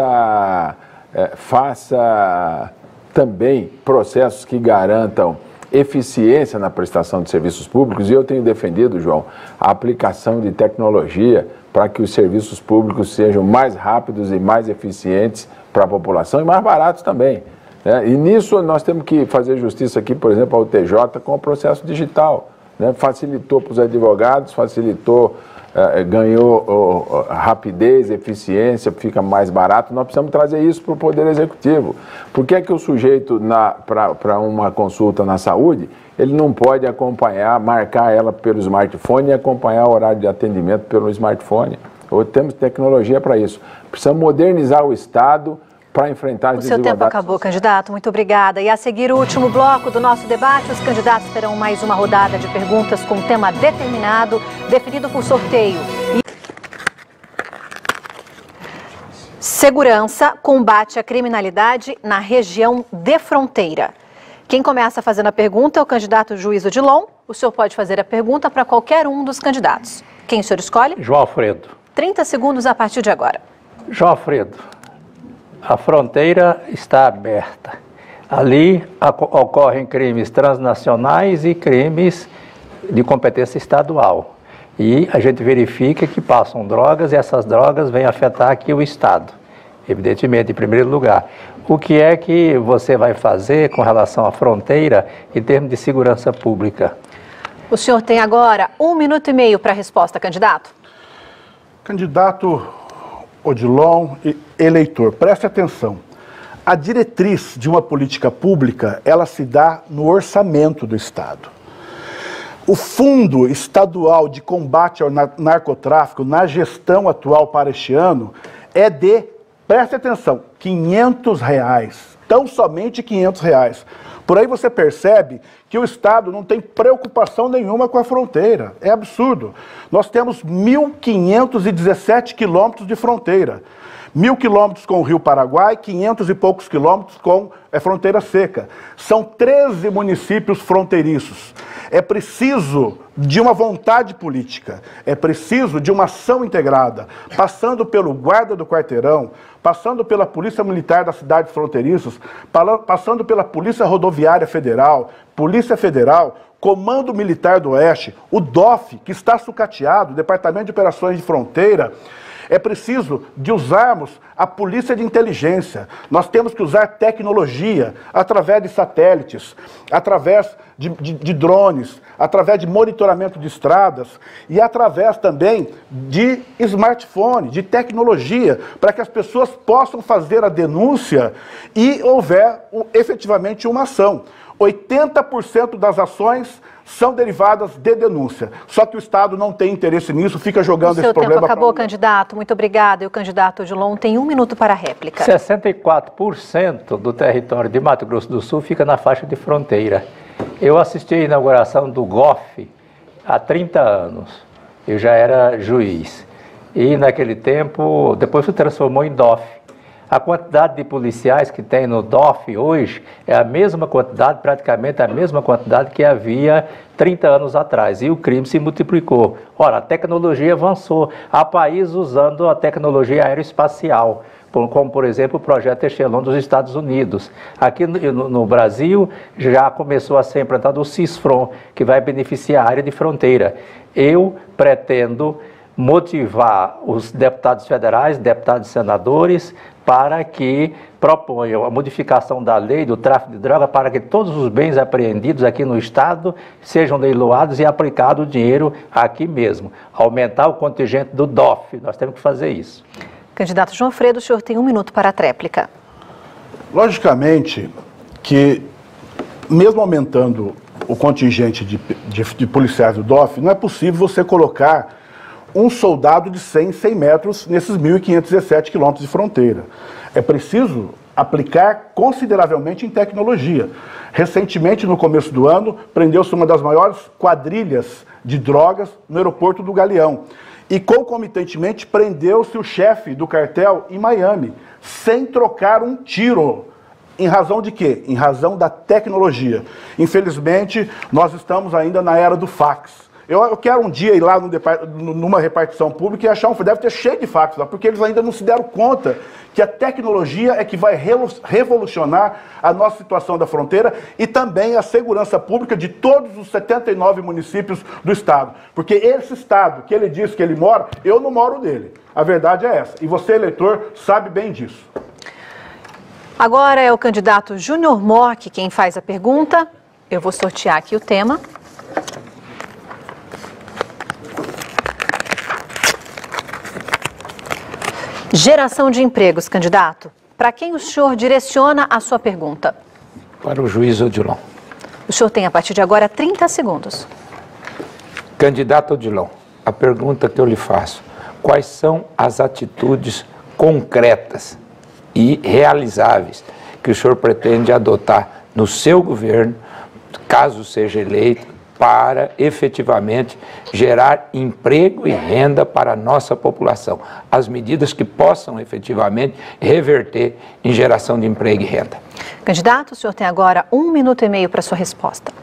faça, é, faça também processos que garantam eficiência na prestação de serviços públicos, e eu tenho defendido, João, a aplicação de tecnologia para que os serviços públicos sejam mais rápidos e mais eficientes para a população e mais baratos também. Né? E nisso nós temos que fazer justiça aqui, por exemplo, ao T J com o processo digital. Né? Facilitou para os advogados, facilitou, eh, ganhou oh, rapidez, eficiência, fica mais barato. Nós precisamos trazer isso para o Poder Executivo. Por que é que o sujeito, para uma consulta na saúde, ele não pode acompanhar, marcar ela pelo smartphone e acompanhar o horário de atendimento pelo smartphone? Hoje temos tecnologia para isso. Precisamos modernizar o Estado para enfrentar as desigualdades. O seu tempo acabou, candidato. Muito obrigada. E a seguir o último bloco do nosso debate, os candidatos terão mais uma rodada de perguntas com tema determinado, definido por sorteio. E... Segurança combate a criminalidade na região de fronteira. Quem começa fazendo a pergunta é o candidato Juiz Odilon. O senhor pode fazer a pergunta para qualquer um dos candidatos. Quem o senhor escolhe? João Alfredo. trinta segundos a partir de agora. João Alfredo. A fronteira está aberta. Ali ocorrem crimes transnacionais e crimes de competência estadual. E a gente verifica que passam drogas e essas drogas vêm afetar aqui o Estado. Evidentemente, em primeiro lugar. O que é que você vai fazer com relação à fronteira em termos de segurança pública? O senhor tem agora um minuto e meio para a resposta, candidato. Candidato Odilon e eleitor, preste atenção. A diretriz de uma política pública, ela se dá no orçamento do Estado. O Fundo Estadual de Combate ao Narcotráfico, na gestão atual para este ano, é de, preste atenção, quinhentos reais. Tão somente quinhentos reais. Por aí você percebe que o Estado não tem preocupação nenhuma com a fronteira. É absurdo. Nós temos mil quinhentos e dezessete quilômetros de fronteira. Mil quilômetros com o Rio Paraguai, quinhentos e poucos quilômetros com a fronteira seca. São treze municípios fronteiriços. É preciso de uma vontade política, é preciso de uma ação integrada, passando pelo guarda do quarteirão, passando pela Polícia Militar das cidades fronteiriças, passando pela Polícia Rodoviária Federal, Polícia Federal, Comando Militar do Oeste, o D O F, que está sucateado, Departamento de Operações de Fronteira. É preciso de usarmos a polícia de inteligência. Nós temos que usar tecnologia através de satélites, através de, de, de drones, através de monitoramento de estradas e através também de smartphone, de tecnologia, para que as pessoas possam fazer a denúncia e houver um, efetivamente uma ação. oitenta por cento das ações são derivadas de denúncia. Só que o Estado não tem interesse nisso, fica jogando esse problema... O seu tempo acabou, pra... candidato. Muito obrigada. E o candidato Odilon tem um minuto para a réplica. sessenta e quatro por cento do território de Mato Grosso do Sul fica na faixa de fronteira. Eu assisti a inauguração do G O F há trinta anos. Eu já era juiz. E naquele tempo, depois se transformou em D O F. A quantidade de policiais que tem no D O F hoje é a mesma quantidade, praticamente a mesma quantidade que havia trinta anos atrás. E o crime se multiplicou. Ora, a tecnologia avançou. Há países usando a tecnologia aeroespacial, como, por exemplo, o projeto Echelon dos Estados Unidos. Aqui no, no Brasil já começou a ser implantado o CISFRON, que vai beneficiar a área de fronteira. Eu pretendo motivar os deputados federais, deputados e senadores, para que proponham a modificação da lei do tráfico de droga para que todos os bens apreendidos aqui no Estado sejam leiloados e aplicado o dinheiro aqui mesmo. Aumentar o contingente do D O F, nós temos que fazer isso. Candidato João Alfredo, o senhor tem um minuto para a tréplica. Logicamente que, mesmo aumentando o contingente de, de, de policiais do D O F, não é possível você colocar um soldado de cem, cem metros nesses mil quinhentos e dezessete quilômetros de fronteira. É preciso aplicar consideravelmente em tecnologia. Recentemente, no começo do ano, prendeu-se uma das maiores quadrilhas de drogas no aeroporto do Galeão. E, concomitantemente, prendeu-se o chefe do cartel em Miami, sem trocar um tiro. Em razão de quê? Em razão da tecnologia. Infelizmente, nós estamos ainda na era do fax. Eu, eu quero um dia ir lá no, numa repartição pública e achar um... Deve ter cheio de fax lá, porque eles ainda não se deram conta que a tecnologia é que vai revolucionar a nossa situação da fronteira e também a segurança pública de todos os setenta e nove municípios do estado. Porque esse estado que ele diz que ele mora, eu não moro nele. A verdade é essa. E você, eleitor, sabe bem disso. Agora é o candidato Júnior Mock quem faz a pergunta. Eu vou sortear aqui o tema. Geração de empregos, candidato. Para quem o senhor direciona a sua pergunta? Para o juiz Odilon. O senhor tem, a partir de agora, trinta segundos. Candidato Odilon, a pergunta que eu lhe faço: quais são as atitudes concretas e realizáveis que o senhor pretende adotar no seu governo, caso seja eleito, para efetivamente gerar emprego e renda para a nossa população? As medidas que possam efetivamente reverter em geração de emprego e renda. Candidato, o senhor tem agora um minuto e meio para sua resposta.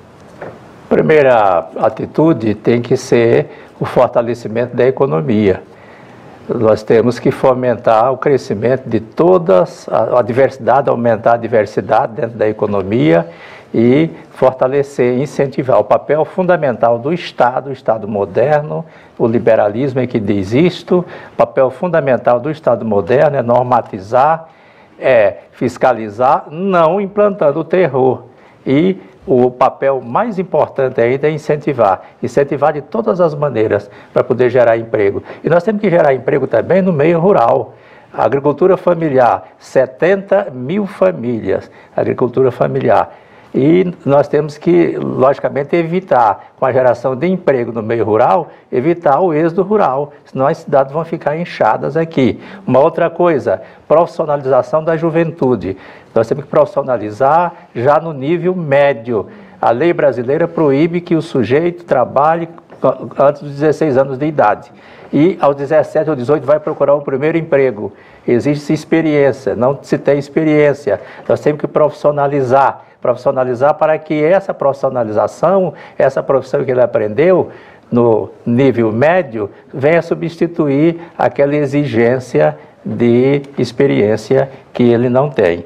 Primeira atitude tem que ser o fortalecimento da economia. Nós temos que fomentar o crescimento de todas, a, a diversidade, aumentar a diversidade dentro da economia e fortalecer, incentivar o papel fundamental do Estado, o Estado moderno, o liberalismo é que diz isto, o papel fundamental do Estado moderno é normatizar, é fiscalizar, não implantando o terror. E o papel mais importante ainda é incentivar, incentivar de todas as maneiras para poder gerar emprego. E nós temos que gerar emprego também no meio rural. A agricultura familiar, setenta mil famílias, agricultura familiar. E nós temos que, logicamente, evitar, com a geração de emprego no meio rural, evitar o êxodo rural, senão as cidades vão ficar inchadas aqui. Uma outra coisa, profissionalização da juventude. Nós temos que profissionalizar já no nível médio. A lei brasileira proíbe que o sujeito trabalhe antes dos dezesseis anos de idade. E aos dezessete ou dezoito vai procurar o primeiro emprego. Existe experiência, não se tem experiência. Nós temos que profissionalizar. Profissionalizar para que essa profissionalização, essa profissão que ele aprendeu no nível médio, venha substituir aquela exigência de experiência que ele não tem.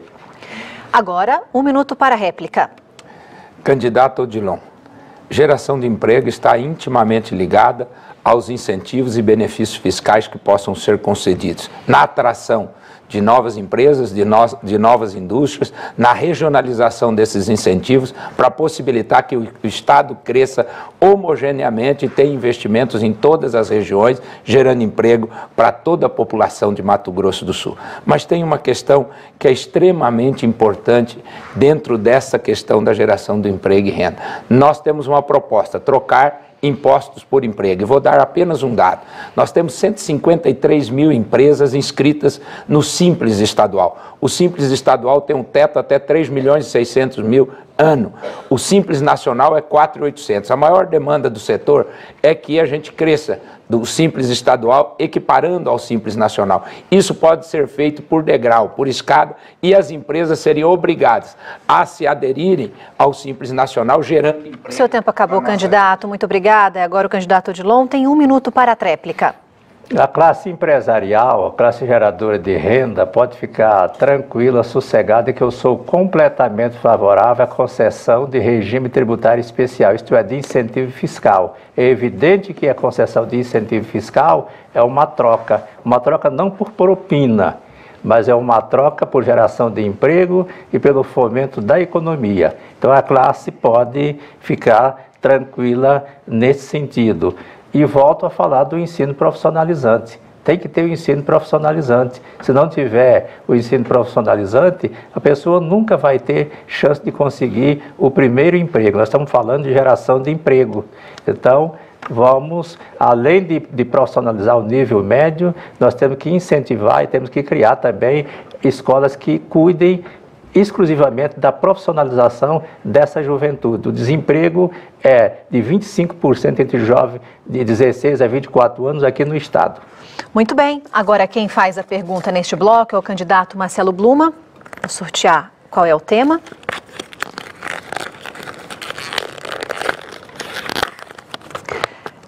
Agora, um minuto para a réplica. Candidato Odilon, geração de emprego está intimamente ligada aos incentivos e benefícios fiscais que possam ser concedidos na atração de novas empresas, de, no, de novas indústrias, na regionalização desses incentivos, para possibilitar que o, o Estado cresça homogeneamente e tenha investimentos em todas as regiões, gerando emprego para toda a população de Mato Grosso do Sul. Mas tem uma questão que é extremamente importante dentro dessa questão da geração do emprego e renda. Nós temos uma proposta, trocar impostos por emprego. E vou dar apenas um dado. Nós temos cento e cinquenta e três mil empresas inscritas no Simples Estadual. O Simples Estadual tem um teto até três milhões e seiscentos mil ano. O Simples Nacional é quatro mil e oitocentos. A maior demanda do setor é que a gente cresça do Simples Estadual equiparando ao Simples Nacional. Isso pode ser feito por degrau, por escada, e as empresas seriam obrigadas a se aderirem ao Simples Nacional, gerando emprego. Seu tempo acabou, candidato. Muito obrigada. Agora o candidato Odilon tem um minuto para a tréplica. A classe empresarial, a classe geradora de renda pode ficar tranquila, sossegada, que eu sou completamente favorável à concessão de regime tributário especial, isto é, de incentivo fiscal. É evidente que a concessão de incentivo fiscal é uma troca, uma troca não por propina, mas é uma troca por geração de emprego e pelo fomento da economia. Então a classe pode ficar tranquila nesse sentido. E volto a falar do ensino profissionalizante. Tem que ter o ensino profissionalizante. Se não tiver o ensino profissionalizante, a pessoa nunca vai ter chance de conseguir o primeiro emprego. Nós estamos falando de geração de emprego. Então, vamos, além de, de profissionalizar o nível médio, nós temos que incentivar e temos que criar também escolas que cuidem exclusivamente da profissionalização dessa juventude. O desemprego é de vinte e cinco por cento entre jovens de dezesseis a vinte e quatro anos aqui no estado. Muito bem. Agora quem faz a pergunta neste bloco é o candidato Marcelo Bluma. Vou sortear qual é o tema.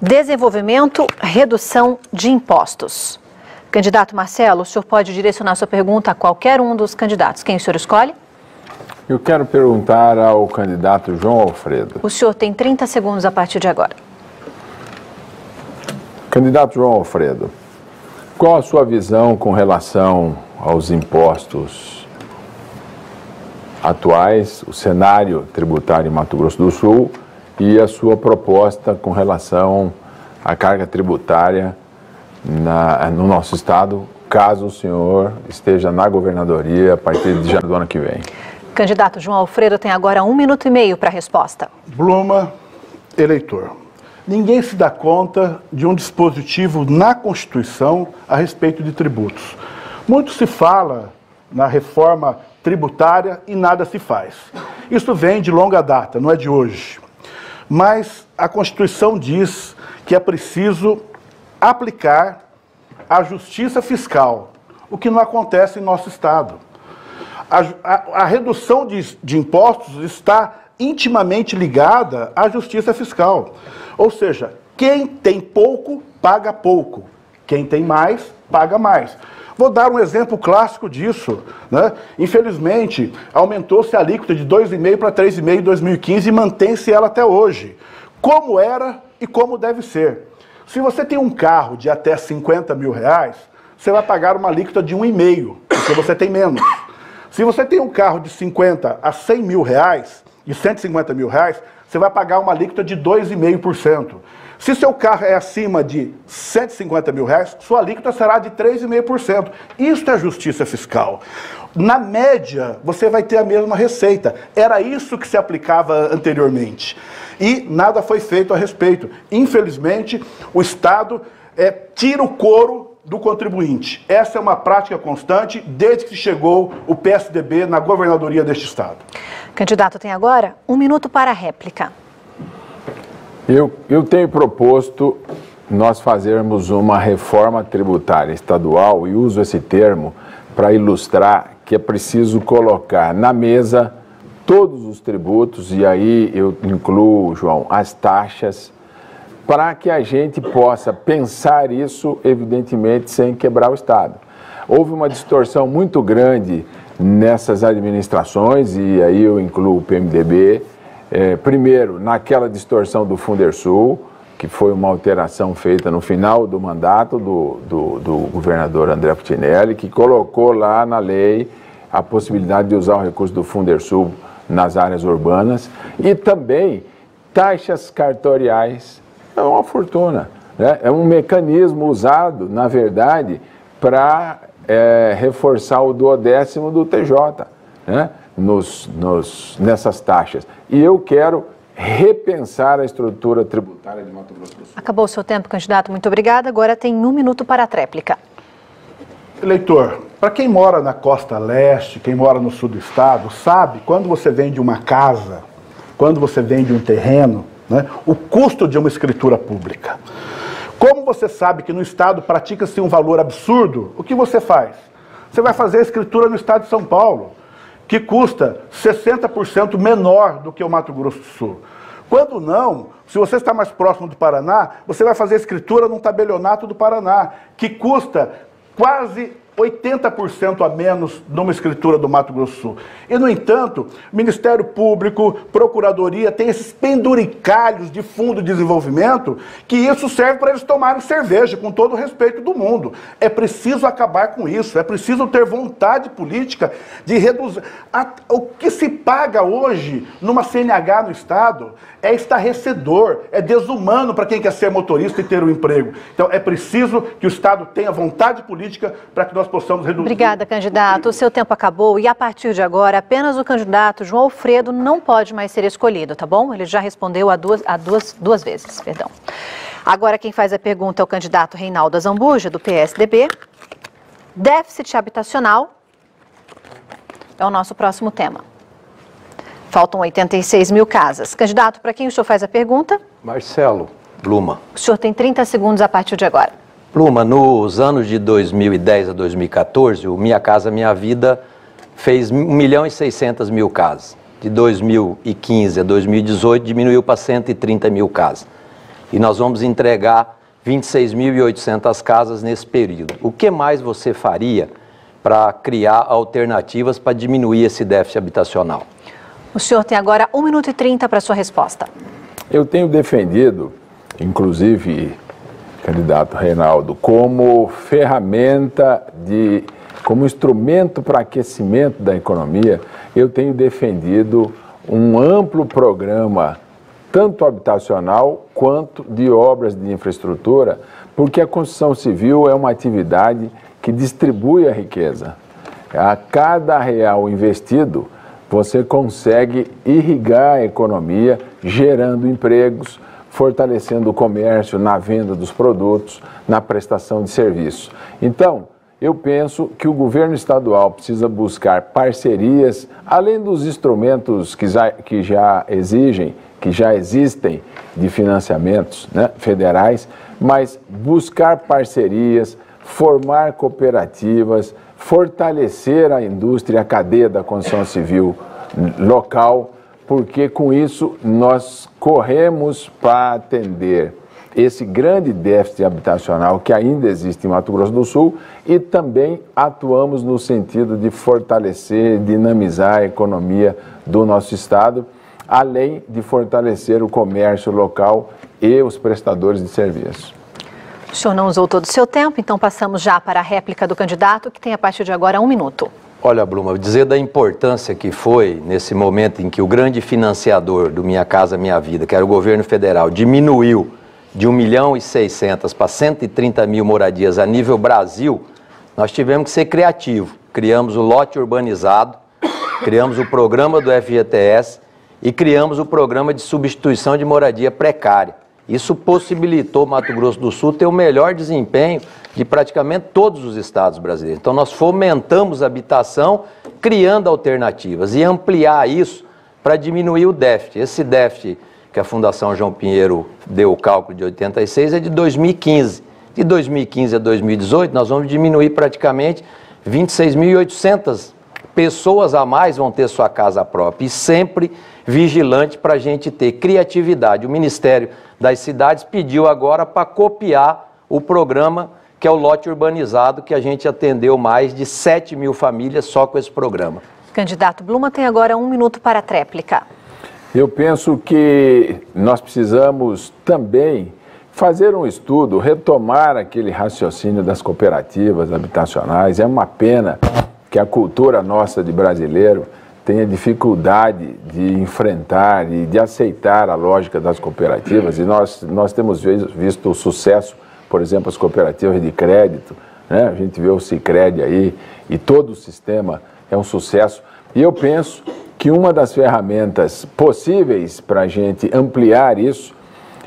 Desenvolvimento, redução de impostos. Candidato Marcelo, o senhor pode direcionar sua pergunta a qualquer um dos candidatos. Quem o senhor escolhe? Eu quero perguntar ao candidato João Alfredo. O senhor tem trinta segundos a partir de agora. Candidato João Alfredo, qual a sua visão com relação aos impostos atuais, o cenário tributário em Mato Grosso do Sul e a sua proposta com relação à carga tributária na, no nosso estado, caso o senhor esteja na governadoria a partir de janeiro do ano que vem? Candidato João Alfredo tem agora um minuto e meio para a resposta. Bluma, eleitor. Ninguém se dá conta de um dispositivo na Constituição a respeito de tributos. Muito se fala na reforma tributária e nada se faz. Isso vem de longa data, não é de hoje. Mas a Constituição diz que é preciso aplicar a justiça fiscal, o que não acontece em nosso estado. A, a, a redução de, de impostos está intimamente ligada à justiça fiscal. Ou seja, quem tem pouco, paga pouco. Quem tem mais, paga mais. Vou dar um exemplo clássico disso, né? Infelizmente, aumentou-se a alíquota de dois vírgula cinco para três vírgula cinco em dois mil e quinze e mantém-se ela até hoje. Como era e como deve ser. Se você tem um carro de até cinquenta mil reais, você vai pagar uma alíquota de um vírgula cinco, porque você tem menos. Se você tem um carro de cinquenta a cem mil reais, de cento e cinquenta mil reais, você vai pagar uma alíquota de dois vírgula cinco por cento. Se seu carro é acima de cento e cinquenta mil reais, sua alíquota será de três vírgula cinco por cento. Isso é justiça fiscal. Na média, você vai ter a mesma receita. Era isso que se aplicava anteriormente. E nada foi feito a respeito. Infelizmente, o Estado é, tira o couro do contribuinte. Essa é uma prática constante desde que chegou o P S D B na governadoria deste Estado. Candidato tem agora um minuto para a réplica. Eu, eu tenho proposto nós fazermos uma reforma tributária estadual e uso esse termo para ilustrar que é preciso colocar na mesa todos os tributos, e aí eu incluo, João, as taxas, para que a gente possa pensar isso, evidentemente, sem quebrar o Estado. Houve uma distorção muito grande nessas administrações, e aí eu incluo o P M D B, é, primeiro, naquela distorção do Fundersul, que foi uma alteração feita no final do mandato do, do, do governador André Putinelli, que colocou lá na lei a possibilidade de usar o recurso do Fundersul nas áreas urbanas, e também taxas cartoriais. É uma fortuna, né? É um mecanismo usado, na verdade, para é, reforçar o duodécimo do T J, né? nos, nos, nessas taxas. E eu quero repensar a estrutura tributária de Mato Grosso do Sul. Acabou o seu tempo, candidato. Muito obrigada. Agora tem um minuto para a tréplica. Eleitor, para quem mora na costa leste, quem mora no sul do estado, sabe, quando você vende uma casa, quando você vende um terreno, né, o custo de uma escritura pública. Como você sabe que no estado pratica-se um valor absurdo, o que você faz? Você vai fazer a escritura no estado de São Paulo, que custa sessenta por cento menor do que o Mato Grosso do Sul. Quando não, se você está mais próximo do Paraná, você vai fazer a escritura num tabelionato do Paraná, que custa quase oitenta por cento a menos numa escritura do Mato Grosso do Sul. E, no entanto, Ministério Público, Procuradoria, tem esses penduricalhos de fundo de desenvolvimento, que isso serve para eles tomarem cerveja, com todo o respeito do mundo. É preciso acabar com isso, é preciso ter vontade política de reduzir. A, o que se paga hoje numa C N H no Estado é estarrecedor, é desumano para quem quer ser motorista e ter um emprego. Então, é preciso que o Estado tenha vontade política para que nós possamos reduzir. Obrigada, candidato. O seu tempo acabou e, a partir de agora, apenas o candidato João Alfredo não pode mais ser escolhido, tá bom? Ele já respondeu a duas, a duas, duas vezes, perdão. Agora, quem faz a pergunta é o candidato Reinaldo Azambuja, do P S D B. Déficit habitacional é o nosso próximo tema. Faltam oitenta e seis mil casas. Candidato, para quem o senhor faz a pergunta? Marcelo Bluma. O senhor tem trinta segundos a partir de agora. Bluma, nos anos de dois mil e dez a dois mil e quatorze, o Minha Casa Minha Vida fez um milhão e seiscentas mil casas. De dois mil e quinze a dois mil e dezoito, diminuiu para cento e trinta mil casas. e nós vamos entregar vinte e seis mil e oitocentas casas nesse período. O que mais você faria para criar alternativas para diminuir esse déficit habitacional? O senhor tem agora um minuto e trinta para sua resposta. Eu tenho defendido, inclusive, candidato Reinaldo, como ferramenta de, como instrumento para aquecimento da economia, eu tenho defendido um amplo programa, tanto habitacional quanto de obras de infraestrutura, porque a construção civil é uma atividade que distribui a riqueza. A cada real investido, você consegue irrigar a economia, gerando empregos, fortalecendo o comércio na venda dos produtos, na prestação de serviços. Então, eu penso que o governo estadual precisa buscar parcerias, além dos instrumentos que já, que já exigem, que já existem de financiamentos, né, federais, mas buscar parcerias, formar cooperativas, fortalecer a indústria, a cadeia da construção civil local, porque com isso nós corremos para atender esse grande déficit habitacional que ainda existe em Mato Grosso do Sul e também atuamos no sentido de fortalecer, dinamizar a economia do nosso estado, além de fortalecer o comércio local e os prestadores de serviço. O senhor não usou todo o seu tempo, então passamos já para a réplica do candidato, que tem a partir de agora um minuto. Olha, Bluma, dizer da importância que foi nesse momento em que o grande financiador do Minha Casa Minha Vida, que era o governo federal, diminuiu de um milhão e seiscentas para cento e trinta mil moradias a nível Brasil, nós tivemos que ser criativos. Criamos o lote urbanizado, criamos o programa do F G T S e criamos o programa de substituição de moradia precária. Isso possibilitou Mato Grosso do Sul ter o melhor desempenho de praticamente todos os estados brasileiros. Então nós fomentamos a habitação, criando alternativas e ampliar isso para diminuir o déficit. Esse déficit que a Fundação João Pinheiro deu o cálculo de oitenta e seis é de dois mil e quinze. De dois mil e quinze a dois mil e dezoito nós vamos diminuir praticamente vinte e seis mil e oitocentas pessoas a mais vão ter sua casa própria e sempre vigilante para a gente ter criatividade. O Ministério das Cidades pediu agora para copiar o programa que é o lote urbanizado, que a gente atendeu mais de sete mil famílias só com esse programa. Candidato Bluma tem agora um minuto para a tréplica. Eu penso que nós precisamos também fazer um estudo, retomar aquele raciocínio das cooperativas habitacionais. É uma pena que a cultura nossa de brasileiro tenha dificuldade de enfrentar e de aceitar a lógica das cooperativas. E nós, nós temos visto o sucesso, por exemplo, as cooperativas de crédito, né? A gente vê o Sicredi aí e todo o sistema é um sucesso. E eu penso que uma das ferramentas possíveis para a gente ampliar isso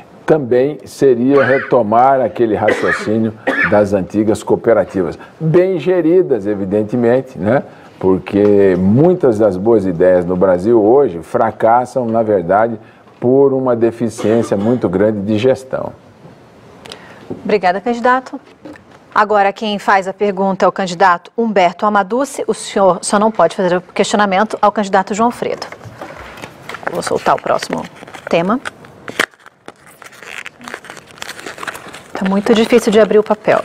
também seria retomar aquele raciocínio das antigas cooperativas, bem geridas, evidentemente, né? Porque muitas das boas ideias no Brasil hoje fracassam, na verdade, por uma deficiência muito grande de gestão. Obrigada, candidato. Agora quem faz a pergunta é o candidato Humberto Amaduce. O senhor só não pode fazer o questionamento ao candidato João Alfredo. Vou soltar o próximo tema. Está muito difícil de abrir o papel.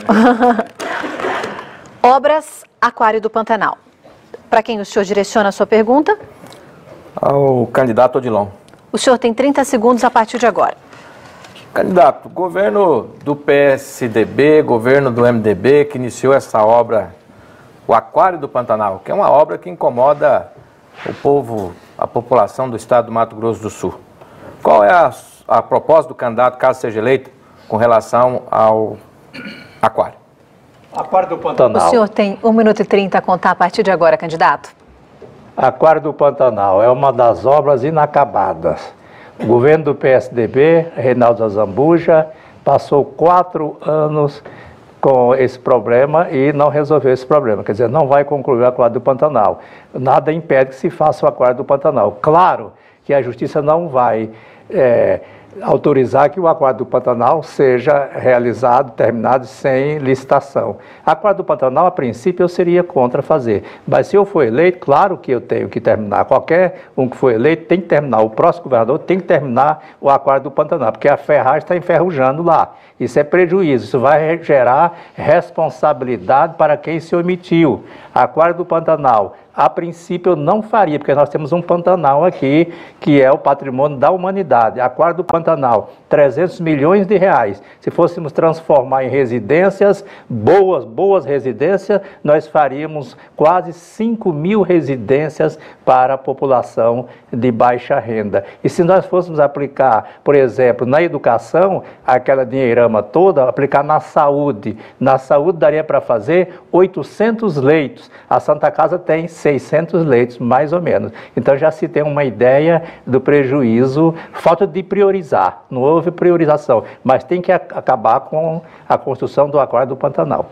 Obras Aquário do Pantanal. Para quem o senhor direciona a sua pergunta? Ao candidato Odilon. O senhor tem trinta segundos a partir de agora. Candidato, governo do P S D B, governo do M D B, que iniciou essa obra, o Aquário do Pantanal, que é uma obra que incomoda o povo, a população do estado do Mato Grosso do Sul. Qual é a, a proposta do candidato, caso seja eleito, com relação ao Aquário? Aquário do Pantanal. O senhor tem um minuto e trinta a contar a partir de agora, candidato. Aquário do Pantanal é uma das obras inacabadas. O governo do P S D B, Reinaldo Azambuja, passou quatro anos com esse problema e não resolveu esse problema. Quer dizer, não vai concluir o Aquário do Pantanal. Nada impede que se faça o Aquário do Pantanal. Claro que a Justiça não vai é, autorizar que o Aquário do Pantanal seja realizado, terminado sem licitação. Aquário do Pantanal, a princípio, eu seria contra fazer. Mas se eu for eleito, claro que eu tenho que terminar. Qualquer um que for eleito tem que terminar. O próximo governador tem que terminar o Aquário do Pantanal, porque a ferragem está enferrujando lá. Isso é prejuízo, isso vai gerar responsabilidade para quem se omitiu. Aquário do Pantanal, a princípio eu não faria, porque nós temos um Pantanal aqui, que é o patrimônio da humanidade. Aquário do Pantanal, trezentos milhões de reais. Se fôssemos transformar em residências, boas, boas residências, nós faríamos quase cinco mil residências para a população de baixa renda. E se nós fôssemos aplicar, por exemplo, na educação, aquela dinheirama toda, aplicar na saúde, na saúde daria para fazer oitocentos leitos. A Santa Casa tem seiscentos leitos, mais ou menos. Então já se tem uma ideia do prejuízo, falta de priorizar, não houve priorização, mas tem que acabar com a construção do Aquário do Pantanal.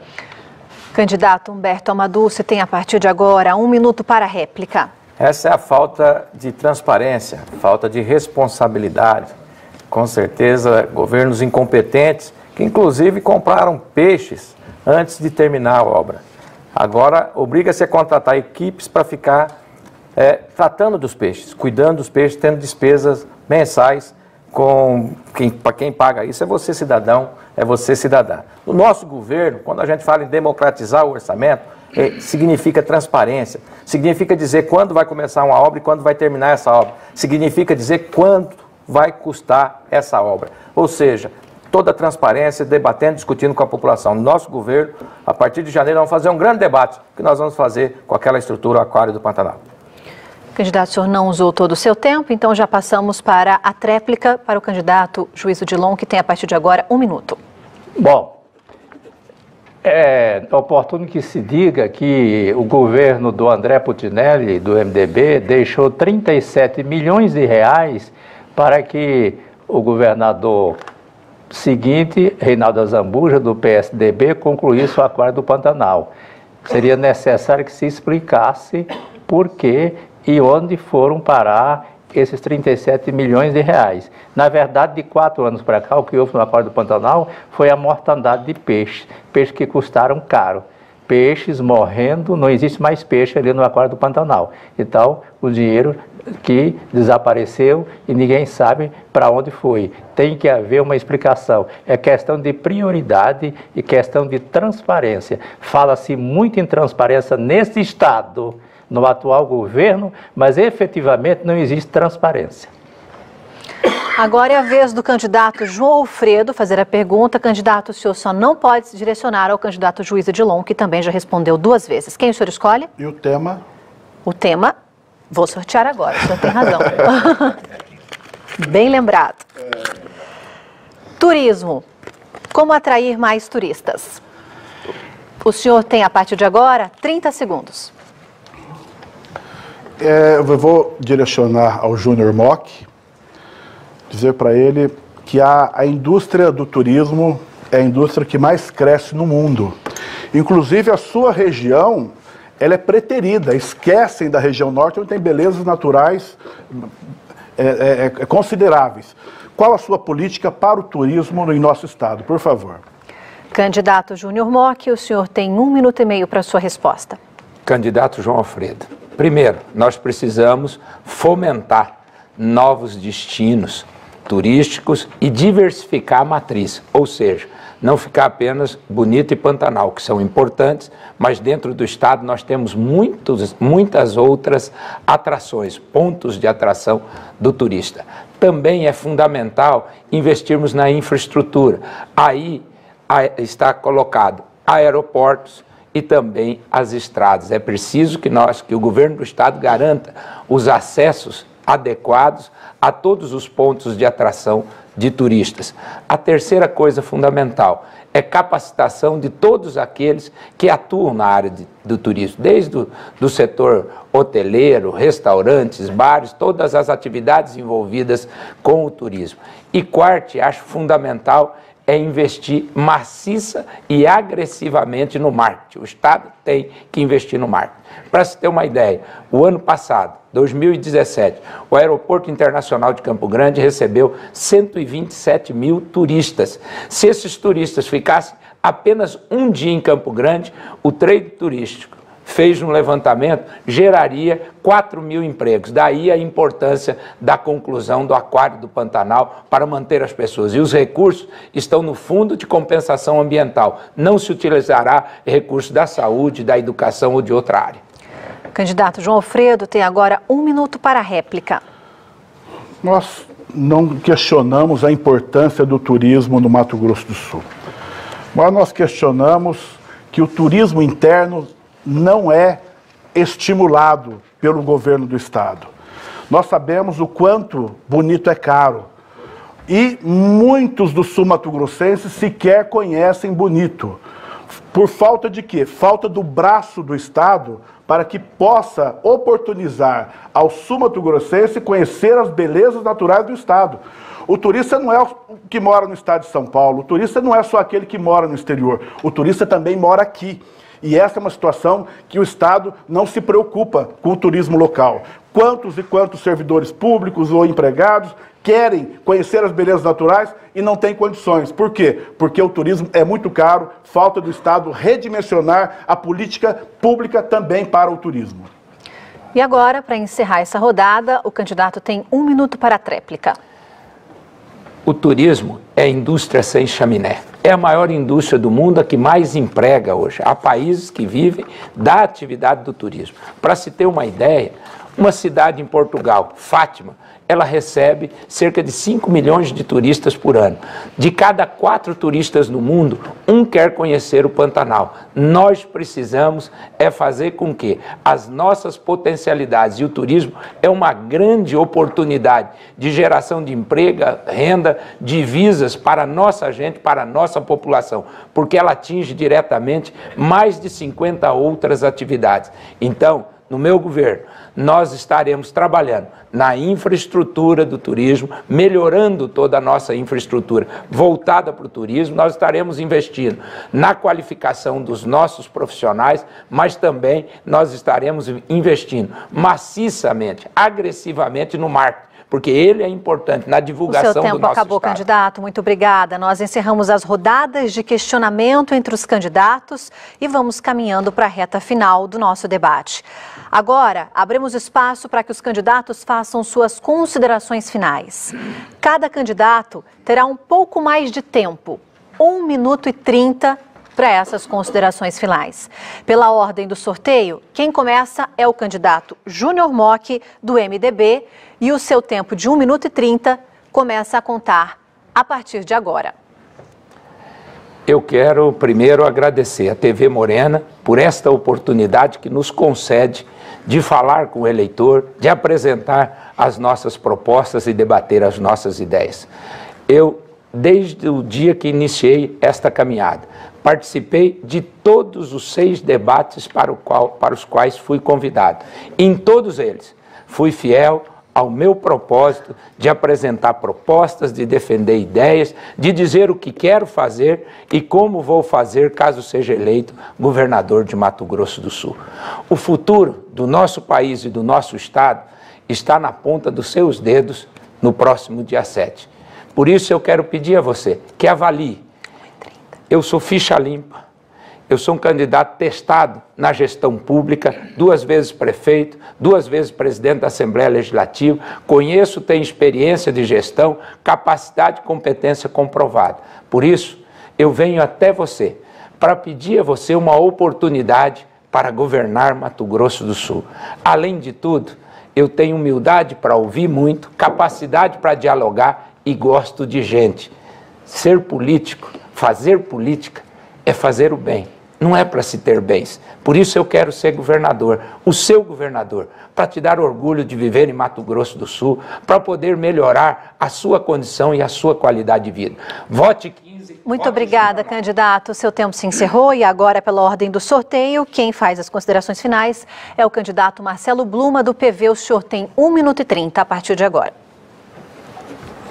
Candidato Humberto Amadou, você tem a partir de agora um minuto para a réplica. Essa é a falta de transparência, falta de responsabilidade. Com certeza, governos incompetentes, que inclusive compraram peixes antes de terminar a obra. Agora, obriga-se a contratar equipes para ficar é, tratando dos peixes, cuidando dos peixes, tendo despesas mensais. Com quem, para quem paga isso é você, cidadão, é você, cidadã. No nosso governo, quando a gente fala em democratizar o orçamento, é, significa transparência, significa dizer quando vai começar uma obra e quando vai terminar essa obra, significa dizer quanto vai custar essa obra. Ou seja, toda a transparência, debatendo, discutindo com a população. No nosso governo, a partir de janeiro, vamos fazer um grande debate, que nós vamos fazer com aquela estrutura Aquário do Pantanal. Candidato, o senhor não usou todo o seu tempo, então já passamos para a tréplica para o candidato Juízo Dilon, que tem a partir de agora um minuto. Bom, é oportuno que se diga que o governo do André Putinelli, do M D B, deixou trinta e sete milhões de reais para que o governador seguinte, Reinaldo Azambuja, do P S D B, concluísse o Aquário do Pantanal. Seria necessário que se explicasse por que e onde foram parar esses trinta e sete milhões de reais. Na verdade, de quatro anos para cá, o que houve no Aquário do Pantanal foi a mortandade de peixes, peixes que custaram caro. Peixes morrendo, não existe mais peixe ali no Aquário do Pantanal. Então, o dinheiro que desapareceu e ninguém sabe para onde foi. Tem que haver uma explicação. É questão de prioridade e questão de transparência. Fala-se muito em transparência nesse Estado, no atual governo, mas efetivamente não existe transparência. Agora é a vez do candidato João Alfredo fazer a pergunta. Candidato, o senhor só não pode se direcionar ao candidato Juízo Dilon, que também já respondeu duas vezes. Quem o senhor escolhe? E o tema? O tema, vou sortear agora, o senhor tem razão. Bem lembrado. Turismo. Como atrair mais turistas? O senhor tem, a partir de agora, trinta segundos. É, eu vou direcionar ao Júnior Mock, dizer para ele que a, a indústria do turismo é a indústria que mais cresce no mundo. Inclusive, a sua região, ela é preterida. Esquecem da região norte, onde tem belezas naturais é, é, é, consideráveis. Qual a sua política para o turismo em nosso estado, por favor? Candidato Júnior Mock, o senhor tem um minuto e meio para a sua resposta. Candidato João Alfredo, primeiro, nós precisamos fomentar novos destinos turísticos e diversificar a matriz, ou seja, não ficar apenas Bonito e Pantanal, que são importantes, mas dentro do estado nós temos muitos, muitas outras atrações, pontos de atração do turista. Também é fundamental investirmos na infraestrutura. Aí está colocado aeroportos e também as estradas. É preciso que nós, que o governo do estado garanta os acessos adequados a todos os pontos de atração de turistas. A terceira coisa fundamental é capacitação de todos aqueles que atuam na área de, do turismo, desde o do setor hoteleiro, restaurantes, bares, todas as atividades envolvidas com o turismo. E quarto, acho fundamental, é investir maciça e agressivamente no marketing. O Estado tem que investir no marketing. Para se ter uma ideia, o ano passado, dois mil e dezessete, o Aeroporto Internacional de Campo Grande recebeu cento e vinte e sete mil turistas. Se esses turistas ficassem apenas um dia em Campo Grande, o trade turístico fez um levantamento, geraria quatro mil empregos. Daí a importância da conclusão do Aquário do Pantanal para manter as pessoas. E os recursos estão no Fundo de Compensação Ambiental. Não se utilizará recursos da saúde, da educação ou de outra área. Candidato João Alfredo tem agora um minuto para a réplica. Nós não questionamos a importância do turismo no Mato Grosso do Sul. Mas nós questionamos que o turismo interno não é estimulado pelo governo do estado. Nós sabemos o quanto Bonito é caro e muitos dos sul-mato-grossenses sequer conhecem Bonito. Por falta de quê? Falta do braço do estado para que possa oportunizar ao sul-mato-grossense conhecer as belezas naturais do estado. O turista não é o que mora no estado de São Paulo, o turista não é só aquele que mora no exterior, o turista também mora aqui. E essa é uma situação que o Estado não se preocupa com o turismo local. Quantos e quantos servidores públicos ou empregados querem conhecer as belezas naturais e não têm condições. Por quê? Porque o turismo é muito caro, falta do Estado redimensionar a política pública também para o turismo. E agora, para encerrar essa rodada, o candidato tem um minuto para a tréplica. O turismo é indústria sem chaminé. É a maior indústria do mundo, a que mais emprega hoje. Há países que vivem da atividade do turismo. Para se ter uma ideia, uma cidade em Portugal, Fátima, ela recebe cerca de cinco milhões de turistas por ano. De cada quatro turistas no mundo, um quer conhecer o Pantanal. Nós precisamos é fazer com que as nossas potencialidades, e o turismo é uma grande oportunidade de geração de emprego, renda, divisas para a nossa gente, para a nossa população, porque ela atinge diretamente mais de cinquenta outras atividades. Então, no meu governo, nós estaremos trabalhando na infraestrutura do turismo, melhorando toda a nossa infraestrutura voltada para o turismo. Nós estaremos investindo na qualificação dos nossos profissionais, mas também nós estaremos investindo maciçamente, agressivamente no marketing, porque ele é importante na divulgação do nosso estado. O seu tempo acabou, candidato. Muito obrigada. Nós encerramos as rodadas de questionamento entre os candidatos e vamos caminhando para a reta final do nosso debate. Agora, abrimos espaço para que os candidatos façam suas considerações finais. Cada candidato terá um pouco mais de tempo, um minuto e trinta, para essas considerações finais. Pela ordem do sorteio, quem começa é o candidato Júnior Mock, do M D B, e o seu tempo de um minuto e trinta começa a contar a partir de agora. Eu quero primeiro agradecer a T V Morena por esta oportunidade que nos concede de falar com o eleitor, de apresentar as nossas propostas e debater as nossas ideias. Eu, desde o dia que iniciei esta caminhada, participei de todos os seis debates para, o qual, para os quais fui convidado. Em todos eles, fui fiel ao meu propósito de apresentar propostas, de defender ideias, de dizer o que quero fazer e como vou fazer caso seja eleito governador de Mato Grosso do Sul. O futuro do nosso país e do nosso estado está na ponta dos seus dedos no próximo dia sete. Por isso eu quero pedir a você que avalie. Eu sou ficha limpa, eu sou um candidato testado na gestão pública, duas vezes prefeito, duas vezes presidente da Assembleia Legislativa, conheço, tenho experiência de gestão, capacidade e competência comprovada. Por isso, eu venho até você para pedir a você uma oportunidade para governar Mato Grosso do Sul. Além de tudo, eu tenho humildade para ouvir muito, capacidade para dialogar e gosto de gente. Ser político, fazer política é fazer o bem, não é para se ter bens. Por isso eu quero ser governador, o seu governador, para te dar orgulho de viver em Mato Grosso do Sul, para poder melhorar a sua condição e a sua qualidade de vida. Vote quinze. Muito obrigada, candidato. O seu tempo se encerrou e agora, pela ordem do sorteio, quem faz as considerações finais é o candidato Marcelo Bluma, do P V. O senhor tem um minuto e trinta a partir de agora.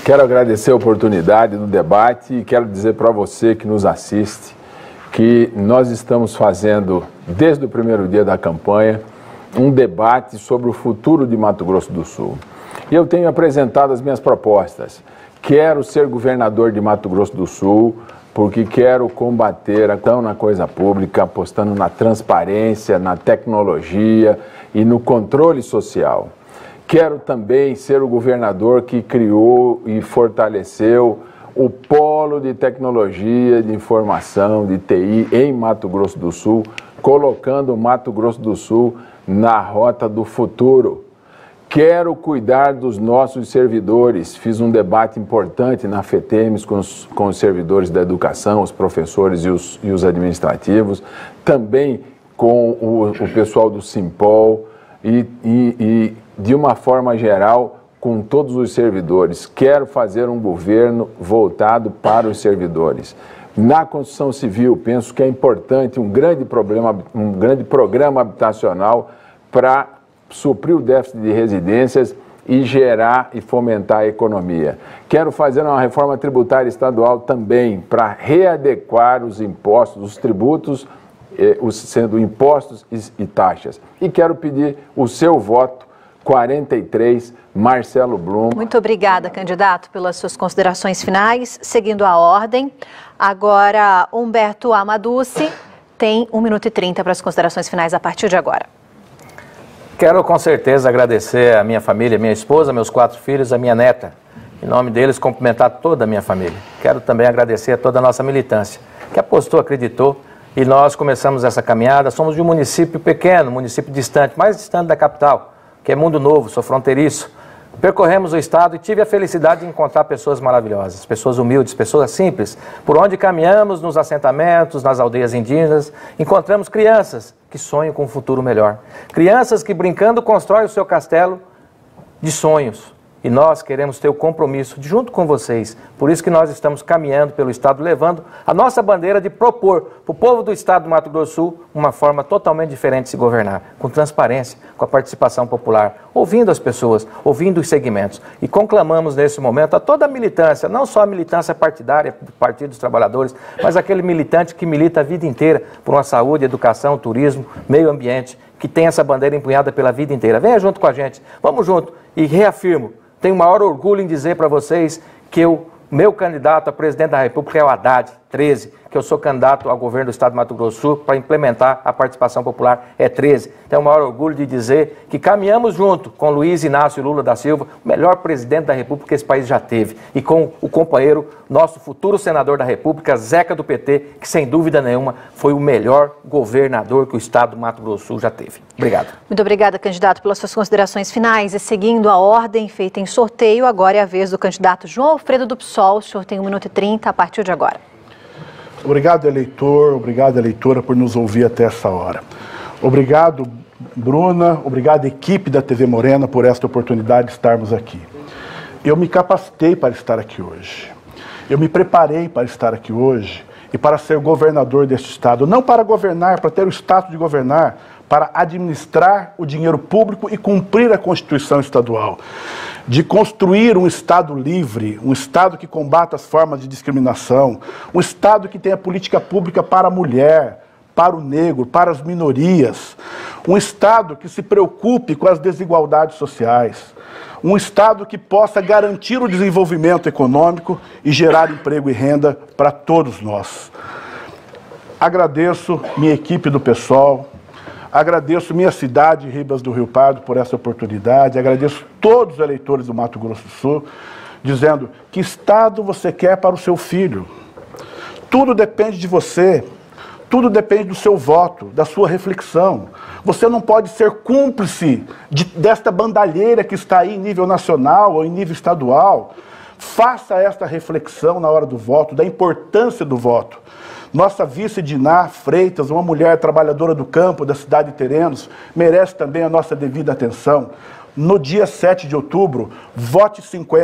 Quero agradecer a oportunidade do debate e quero dizer para você que nos assiste que nós estamos fazendo, desde o primeiro dia da campanha, um debate sobre o futuro de Mato Grosso do Sul. E eu tenho apresentado as minhas propostas. Quero ser governador de Mato Grosso do Sul, porque quero combater a corrupção na coisa pública, apostando na transparência, na tecnologia e no controle social. Quero também ser o governador que criou e fortaleceu o polo de tecnologia, de informação, de T I em Mato Grosso do Sul, colocando o Mato Grosso do Sul na rota do futuro. Quero cuidar dos nossos servidores. Fiz um debate importante na FETEMES com os, com os servidores da educação, os professores e os, e os administrativos, também com o, o pessoal do Simpol e, e, e, de uma forma geral, com todos os servidores. Quero fazer um governo voltado para os servidores. Na construção civil, penso que é importante um grande, problema, um grande programa habitacional para suprir o déficit de residências e gerar e fomentar a economia. Quero fazer uma reforma tributária estadual também para readequar os impostos, os tributos, eh, os, sendo impostos e, e taxas. E quero pedir o seu voto, quarenta e três, Marcelo Blum. Muito obrigada, candidato, pelas suas considerações finais. Seguindo a ordem, agora Humberto Amaduci tem um minuto e trinta para as considerações finais a partir de agora. Quero com certeza agradecer a minha família, minha esposa, meus quatro filhos, a minha neta. Em nome deles, cumprimentar toda a minha família. Quero também agradecer a toda a nossa militância, que apostou, acreditou, e nós começamos essa caminhada. Somos de um município pequeno, município distante, mais distante da capital, que é Mundo Novo, sou fronteiriço. Percorremos o estado e tive a felicidade de encontrar pessoas maravilhosas, pessoas humildes, pessoas simples. Por onde caminhamos, nos assentamentos, nas aldeias indígenas, encontramos crianças que sonham com um futuro melhor. Crianças que, brincando, constroem o seu castelo de sonhos. E nós queremos ter o compromisso de, junto com vocês. Por isso que nós estamos caminhando pelo estado, levando a nossa bandeira de propor para o povo do estado do Mato Grosso do Sul uma forma totalmente diferente de se governar, com transparência, com a participação popular, ouvindo as pessoas, ouvindo os segmentos. E conclamamos nesse momento a toda a militância, não só a militância partidária do Partido dos Trabalhadores, mas aquele militante que milita a vida inteira por uma saúde, educação, turismo, meio ambiente, que tem essa bandeira empunhada pela vida inteira. Venha junto com a gente, vamos junto e reafirmo. Tenho o maior orgulho em dizer para vocês que o meu candidato a presidente da República é o Haddad, treze, que eu sou candidato ao governo do estado de Mato Grosso do Sul para implementar a participação popular, é treze. Tenho o maior orgulho de dizer que caminhamos junto com Luiz Inácio Lula da Silva, o melhor presidente da República que esse país já teve, e com o companheiro, nosso futuro senador da República, Zeca do P T, que sem dúvida nenhuma foi o melhor governador que o estado do Mato Grosso do Sul já teve. Obrigado. Muito obrigada, candidato, pelas suas considerações finais. E seguindo a ordem feita em sorteio, agora é a vez do candidato João Alfredo do PSOL. O senhor tem um minuto e trinta a partir de agora. Obrigado, eleitor, obrigado, eleitora, por nos ouvir até essa hora. Obrigado, Bruna, obrigado, equipe da T V Morena, por esta oportunidade de estarmos aqui. Eu me capacitei para estar aqui hoje. Eu me preparei para estar aqui hoje e para ser governador deste estado. Não para governar, para ter o status de governar, para administrar o dinheiro público e cumprir a Constituição estadual. De construir um Estado livre, um Estado que combata as formas de discriminação, um Estado que tenha política pública para a mulher, para o negro, para as minorias, um Estado que se preocupe com as desigualdades sociais, um Estado que possa garantir o desenvolvimento econômico e gerar emprego e renda para todos nós. Agradeço minha equipe do PSOL, agradeço minha cidade, Ribas do Rio Pardo, por essa oportunidade, agradeço todos os eleitores do Mato Grosso do Sul, dizendo que estado você quer para o seu filho. Tudo depende de você, tudo depende do seu voto, da sua reflexão. Você não pode ser cúmplice de, desta bandalheira que está aí em nível nacional ou em nível estadual. Faça esta reflexão na hora do voto, da importância do voto. Nossa vice Diná Freitas, uma mulher trabalhadora do campo da cidade de Terenos, merece também a nossa devida atenção. No dia sete de outubro, vote cinquenta.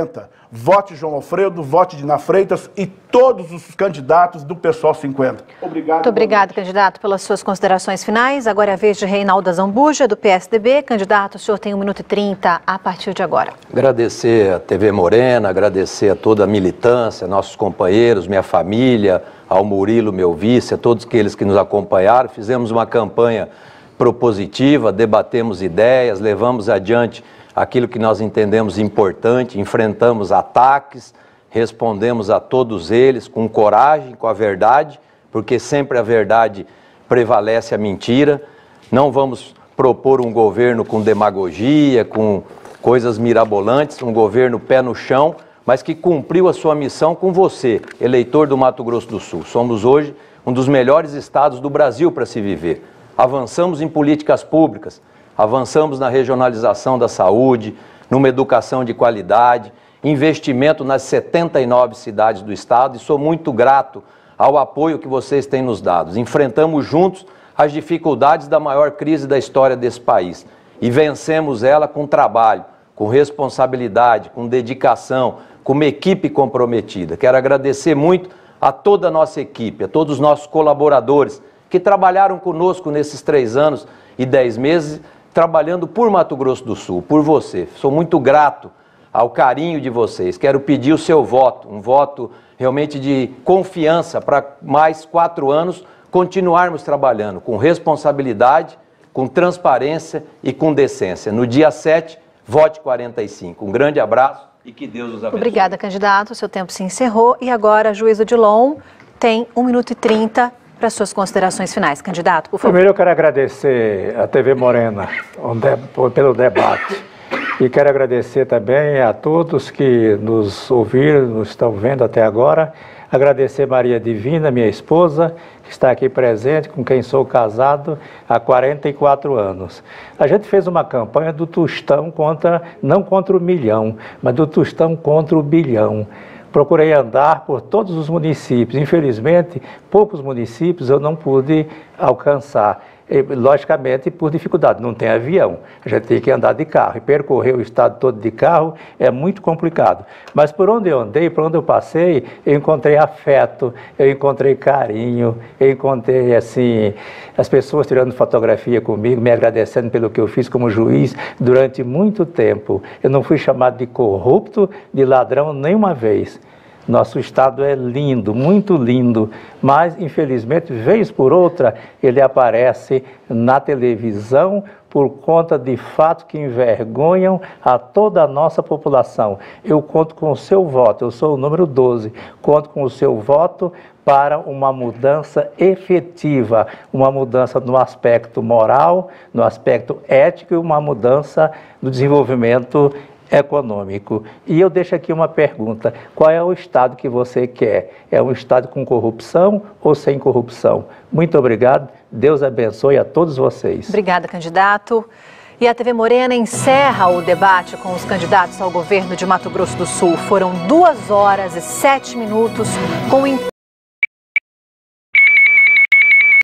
vote João Alfredo, vote Dina Freitas e todos os candidatos do Pessoal cinquenta. Obrigado. Muito obrigado, candidato, pelas suas considerações finais. Agora é a vez de Reinaldo Azambuja, do P S D B. Candidato, o senhor tem um minuto e trinta a partir de agora. Agradecer a T V Morena, agradecer a toda a militância, nossos companheiros, minha família, ao Murilo, meu vice, a todos aqueles que nos acompanharam. Fizemos uma campanha propositiva, debatemos ideias, levamos adiante aquilo que nós entendemos importante, enfrentamos ataques, respondemos a todos eles com coragem, com a verdade, porque sempre a verdade prevalece a mentira. Não vamos propor um governo com demagogia, com coisas mirabolantes, um governo pé no chão, mas que cumpriu a sua missão com você, eleitor do Mato Grosso do Sul. Somos hoje um dos melhores estados do Brasil para se viver. Avançamos em políticas públicas, avançamos na regionalização da saúde, numa educação de qualidade, investimento nas setenta e nove cidades do estado e sou muito grato ao apoio que vocês têm nos dado. Enfrentamos juntos as dificuldades da maior crise da história desse país e vencemos ela com trabalho, com responsabilidade, com dedicação, com uma equipe comprometida. Quero agradecer muito a toda a nossa equipe, a todos os nossos colaboradores que trabalharam conosco nesses três anos e dez meses, trabalhando por Mato Grosso do Sul, por você. Sou muito grato ao carinho de vocês. Quero pedir o seu voto, um voto realmente de confiança para mais quatro anos continuarmos trabalhando com responsabilidade, com transparência e com decência. No dia sete, vote quarenta e cinco. Um grande abraço e que Deus os abençoe. Obrigada, candidato. O seu tempo se encerrou e agora, juiz Odilon tem um minuto e trinta para suas considerações finais. Candidato, por favor. Primeiro eu quero agradecer à T V Morena pelo debate e quero agradecer também a todos que nos ouviram, nos estão vendo até agora. Agradecer Maria Divina, minha esposa, que está aqui presente, com quem sou casado há quarenta e quatro anos. A gente fez uma campanha do tostão contra, não contra o milhão, mas do tostão contra o bilhão. Procurei andar por todos os municípios. Infelizmente, poucos municípios eu não pude alcançar. E, logicamente, por dificuldade, não tem avião. A gente tem que andar de carro. E percorrer o estado todo de carro é muito complicado. Mas por onde eu andei, por onde eu passei, eu encontrei afeto, eu encontrei carinho, eu encontrei, assim, as pessoas tirando fotografia comigo, me agradecendo pelo que eu fiz como juiz durante muito tempo. Eu não fui chamado de corrupto, de ladrão, nenhuma vez. Nosso estado é lindo, muito lindo, mas infelizmente, vez por outra, ele aparece na televisão por conta de fatos que envergonham a toda a nossa população. Eu conto com o seu voto, eu sou o número doze, conto com o seu voto para uma mudança efetiva, uma mudança no aspecto moral, no aspecto ético e uma mudança no desenvolvimento econômico. E eu deixo aqui uma pergunta: qual é o estado que você quer? É um estado com corrupção ou sem corrupção? Muito obrigado, Deus abençoe a todos vocês. Obrigada, candidato. E a T V Morena encerra o debate com os candidatos ao governo de Mato Grosso do Sul. Foram duas horas e sete minutos com